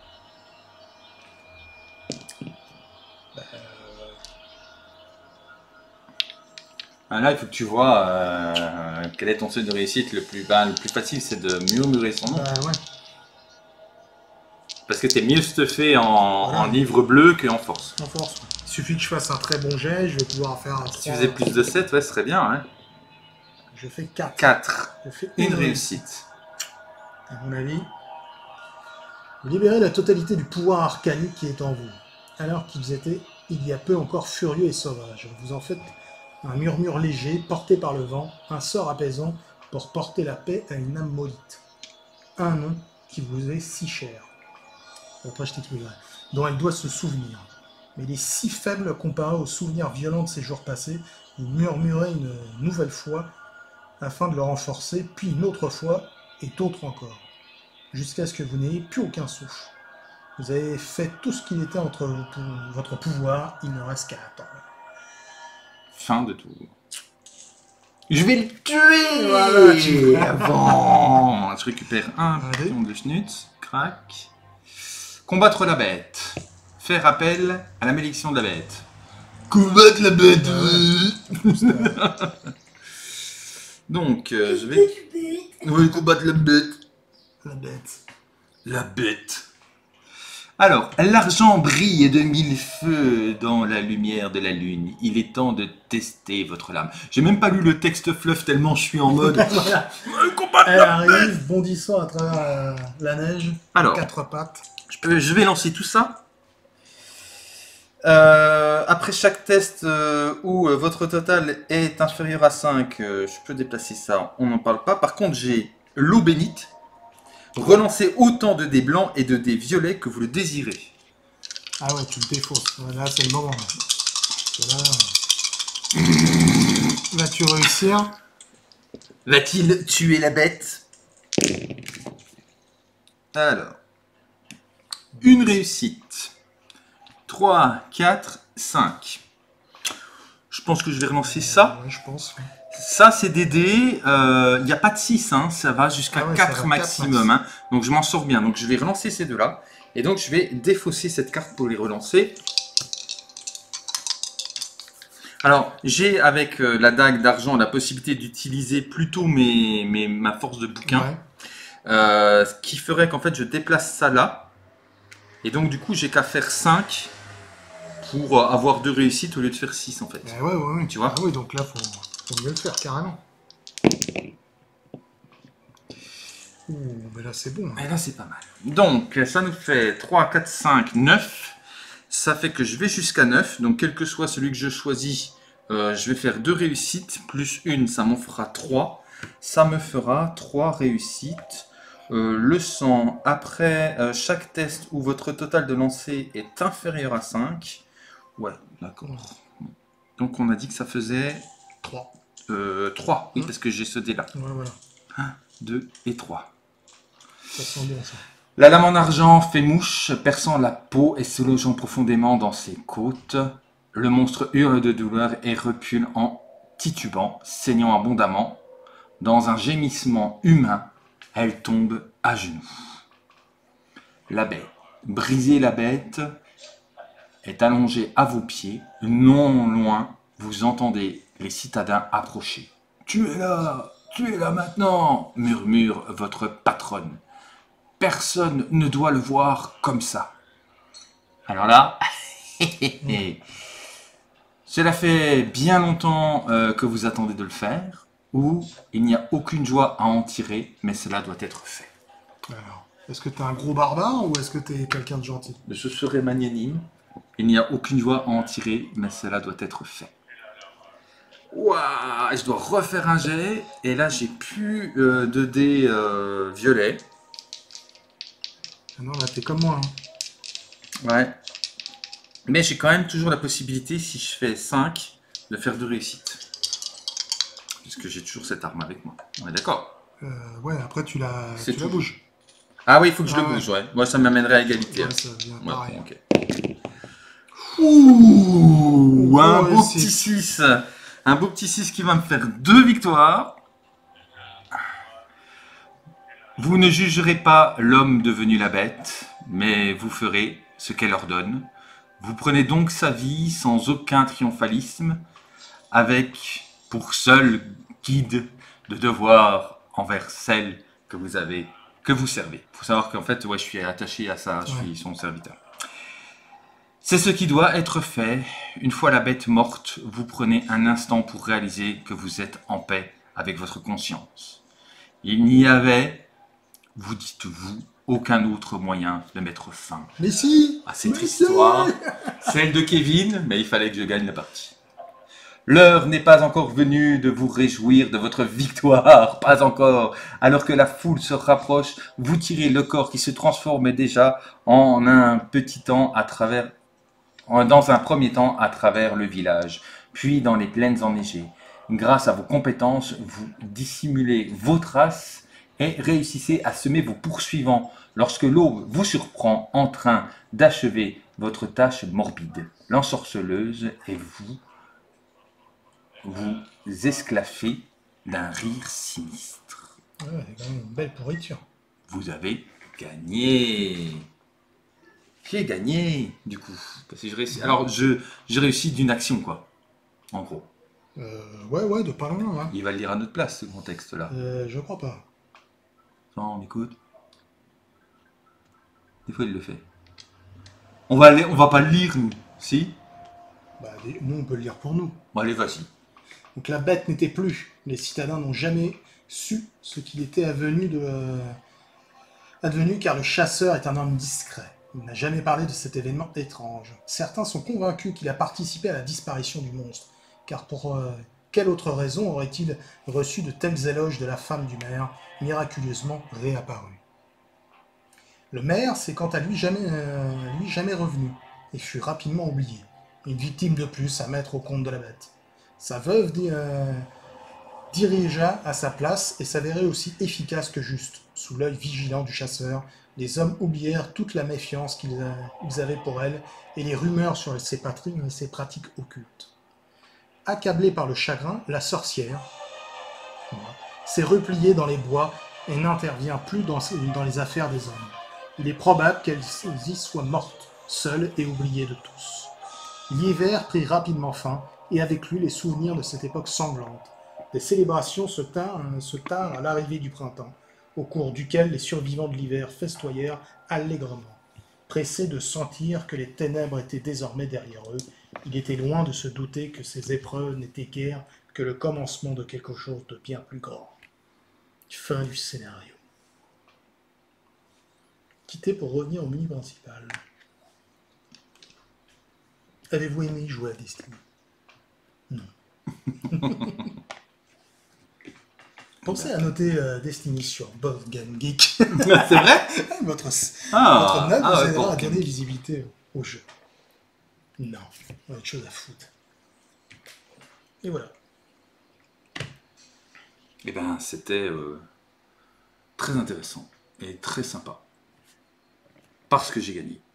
A: Là, il faut que tu vois quel est ton seuil de réussite le plus facile, c'est de murmurer son nom.
B: Ouais.
A: Parce que t'es mieux stuffé en livre bleu qu'en force.
B: En force. Il suffit que je fasse un très bon jet, je vais pouvoir faire un 3.
A: Si tu faisais plus de 7, ouais, ce serait bien. Hein.
B: Je fais 4.
A: 4.
B: Je fais
A: une réussite.
B: À mon avis, vous libérez la totalité du pouvoir arcanique qui est en vous, alors qu'ils étaient il y a peu encore furieux et sauvages. Vous en faites un murmure léger, porté par le vent, un sort apaisant pour porter la paix à une âme maudite. Un nom qui vous est si cher. Après, je t'expliquerai. Dont elle doit se souvenir. Mais il est si faible comparé aux souvenirs violents de ces jours passés, vous murmurez une nouvelle fois afin de le renforcer, puis une autre fois, et d'autres encore, jusqu'à ce que vous n'ayez plus aucun souffle. Vous avez fait tout ce qu'il était entre votre pouvoir, il ne reste qu'à attendre.
A: Fin de tout. Je vais le tuer.
B: Voilà,
A: avant. Je récupère un pion de schnutz. Crac. Combattre la bête. Faire appel à la malédiction de la bête. Combattre la bête. Donc, je vais... Oui, combattre la bête.
B: La bête.
A: La bête. Alors, l'argent brille de mille feux dans la lumière de la lune. Il est temps de tester votre lame. J'ai même pas lu le texte fluff tellement je suis en mode...
B: Voilà.
A: Combattre
B: Elle
A: la bête.
B: arrive, bondissant à travers la neige.
A: Alors.
B: 4 pattes.
A: Je vais lancer tout ça. Après chaque test où votre total est inférieur à 5, je peux déplacer ça, on n'en parle pas. Par contre, j'ai l'eau bénite. Relancez autant de dés blancs et de dés violets que vous le désirez.
B: Ah ouais, tu le défausses. Là, c'est le moment. Là, vas-tu réussir?
A: Va-t-il tuer la bête? Alors, une réussite. 3, 4, 5. Je pense que je vais relancer ça.
B: Ouais, je pense.
A: Ça, c'est des dés. Il n'y a pas de 6, hein, ça va jusqu'à 4
B: ça va
A: maximum. Hein, donc, je m'en sors bien. Donc, je vais relancer ces deux-là. Et donc, je vais défausser cette carte pour les relancer. Alors, j'ai avec la dague d'argent la possibilité d'utiliser plutôt ma force de bouquin.
B: Ouais.
A: Ce qui ferait qu'en fait, je déplace ça là. Et donc, du coup, j'ai qu'à faire 5 pour avoir 2 réussites au lieu de faire 6 en fait.
B: Ouais.
A: Tu vois?
B: Ah oui, donc là, faut mieux le faire, carrément. Mais là, c'est bon.
A: Et là, c'est pas mal. Donc, ça nous fait 3, 4, 5, 9. Ça fait que je vais jusqu'à 9. Donc, quel que soit celui que je choisis, je vais faire 2 réussites. Plus 1, ça m'en fera 3. Ça me fera 3 réussites. Le sang, après chaque test où votre total de lancer est inférieur à 5. Ouais, d'accord. Donc, on a dit que ça faisait
B: 3.
A: 3. Oui, parce que j'ai ce dé-là.
B: Ouais, voilà.
A: 1, 2 et 3.
B: Ça sent bon, ça.
A: La lame en argent fait mouche, perçant la peau et se logeant profondément dans ses côtes. Le monstre hurle de douleur et recule en titubant, saignant abondamment. Dans un gémissement humain, elle tombe à genoux. La bête, brisez la bête, est allongée à vos pieds. Non loin, vous entendez les citadins approcher. « Tuez-la maintenant !» murmure votre patronne. Personne ne doit le voir comme ça. Alors là, cela fait bien longtemps que vous attendez de le faire, ou il n'y a aucune joie à en tirer, mais cela doit être fait.
B: Alors, est-ce que t'es un gros barbare ou est-ce que t'es quelqu'un de gentil?
A: Je serai magnanime, il n'y a aucune joie à en tirer, mais cela doit être fait. Ouah, je dois refaire un jet, et là j'ai plus de dés violets.
B: Ah non, là, t'es comme moi. Hein.
A: Ouais. Mais j'ai quand même toujours la possibilité, si je fais 5, de faire 2 réussites. Puisque j'ai toujours cette arme avec moi. On est d'accord?
B: Ouais, après, tu la
A: tout.
B: bouges.
A: Ah oui, il faut que je le bouge, ouais. Moi, ça m'amènerait à égalité.
B: Ouais, ça vient pareil.
A: Ok. Ouh, un beau
B: réussite.
A: petit 6. Un beau petit 6 qui va me faire 2 victoires. Vous ne jugerez pas l'homme devenu la bête, mais vous ferez ce qu'elle ordonne. Vous prenez donc sa vie sans aucun triomphalisme, avec pour seul guide de devoir envers celle que vous servez. Il faut savoir qu'en fait, ouais, je suis attaché à ça, je suis son serviteur. C'est ce qui doit être fait. Une fois la bête morte, vous prenez un instant pour réaliser que vous êtes en paix avec votre conscience. Il n'y avait, vous dites-vous, aucun autre moyen de mettre fin
B: Mais si
A: à cette histoire, celle de Kevin, mais il fallait que je gagne la partie. L'heure n'est pas encore venue de vous réjouir de votre victoire, pas encore. Alors que la foule se rapproche, vous tirez le corps qui se transforme déjà en un petit temps dans un premier temps à travers le village, puis dans les plaines enneigées. Grâce à vos compétences, vous dissimulez vos traces et réussissez à semer vos poursuivants lorsque l'aube vous surprend en train d'achever votre tâche morbide. L'ensorceleuse et vous esclaffez d'un rire sinistre.
B: Ouais, c'est quand même une belle pourriture.
A: Vous avez gagné. J'ai gagné, du coup. Parce que je réussis. Alors, j'ai réussi d'une action, quoi. En gros.
B: Ouais, de pas loin, hein.
A: Il va le lire à notre place, ce contexte-là.
B: Je crois pas.
A: Non, on écoute. Des fois, il le fait. On va pas le lire, nous. Si?
B: Bah, nous, on peut le lire pour nous.
A: Bon, allez, vas-y.
B: Donc la bête n'était plus. Les citadins n'ont jamais su ce qu'il était advenu car le chasseur est un homme discret. Il n'a jamais parlé de cet événement étrange. Certains sont convaincus qu'il a participé à la disparition du monstre, car pour quelle autre raison aurait-il reçu de tels éloges de la femme du maire, miraculeusement réapparue? Le maire s'est quant à lui jamais revenu, et fut rapidement oublié. Une victime de plus à mettre au compte de la bête. Sa veuve dirigea à sa place et s'avérait aussi efficace que juste. Sous l'œil vigilant du chasseur, les hommes oublièrent toute la méfiance qu'ils avaient pour elle et les rumeurs sur ses pratiques occultes. Accablée par le chagrin, la sorcière s'est repliée dans les bois et n'intervient plus dans les affaires des hommes. Il est probable qu'elle y soit morte, seule et oubliée de tous. L'hiver prit rapidement fin, et avec lui les souvenirs de cette époque sanglante. Des célébrations se tinrent à l'arrivée du printemps, au cours duquel les survivants de l'hiver festoyèrent allègrement. Pressés de sentir que les ténèbres étaient désormais derrière eux, il était loin de se douter que ces épreuves n'étaient guère que le commencement de quelque chose de bien plus grand. Fin du scénario. Quitter pour revenir au menu principal. Avez-vous aimé jouer à Destiny? Non. Pensez à noter Destiny sur Board Game Geek.
A: C'est vrai?
B: Votre note vous aidera à donner visibilité au jeu. Non, on a autre chose à foutre. Et voilà.
A: Eh ben, c'était très intéressant et très sympa. Parce que j'ai gagné.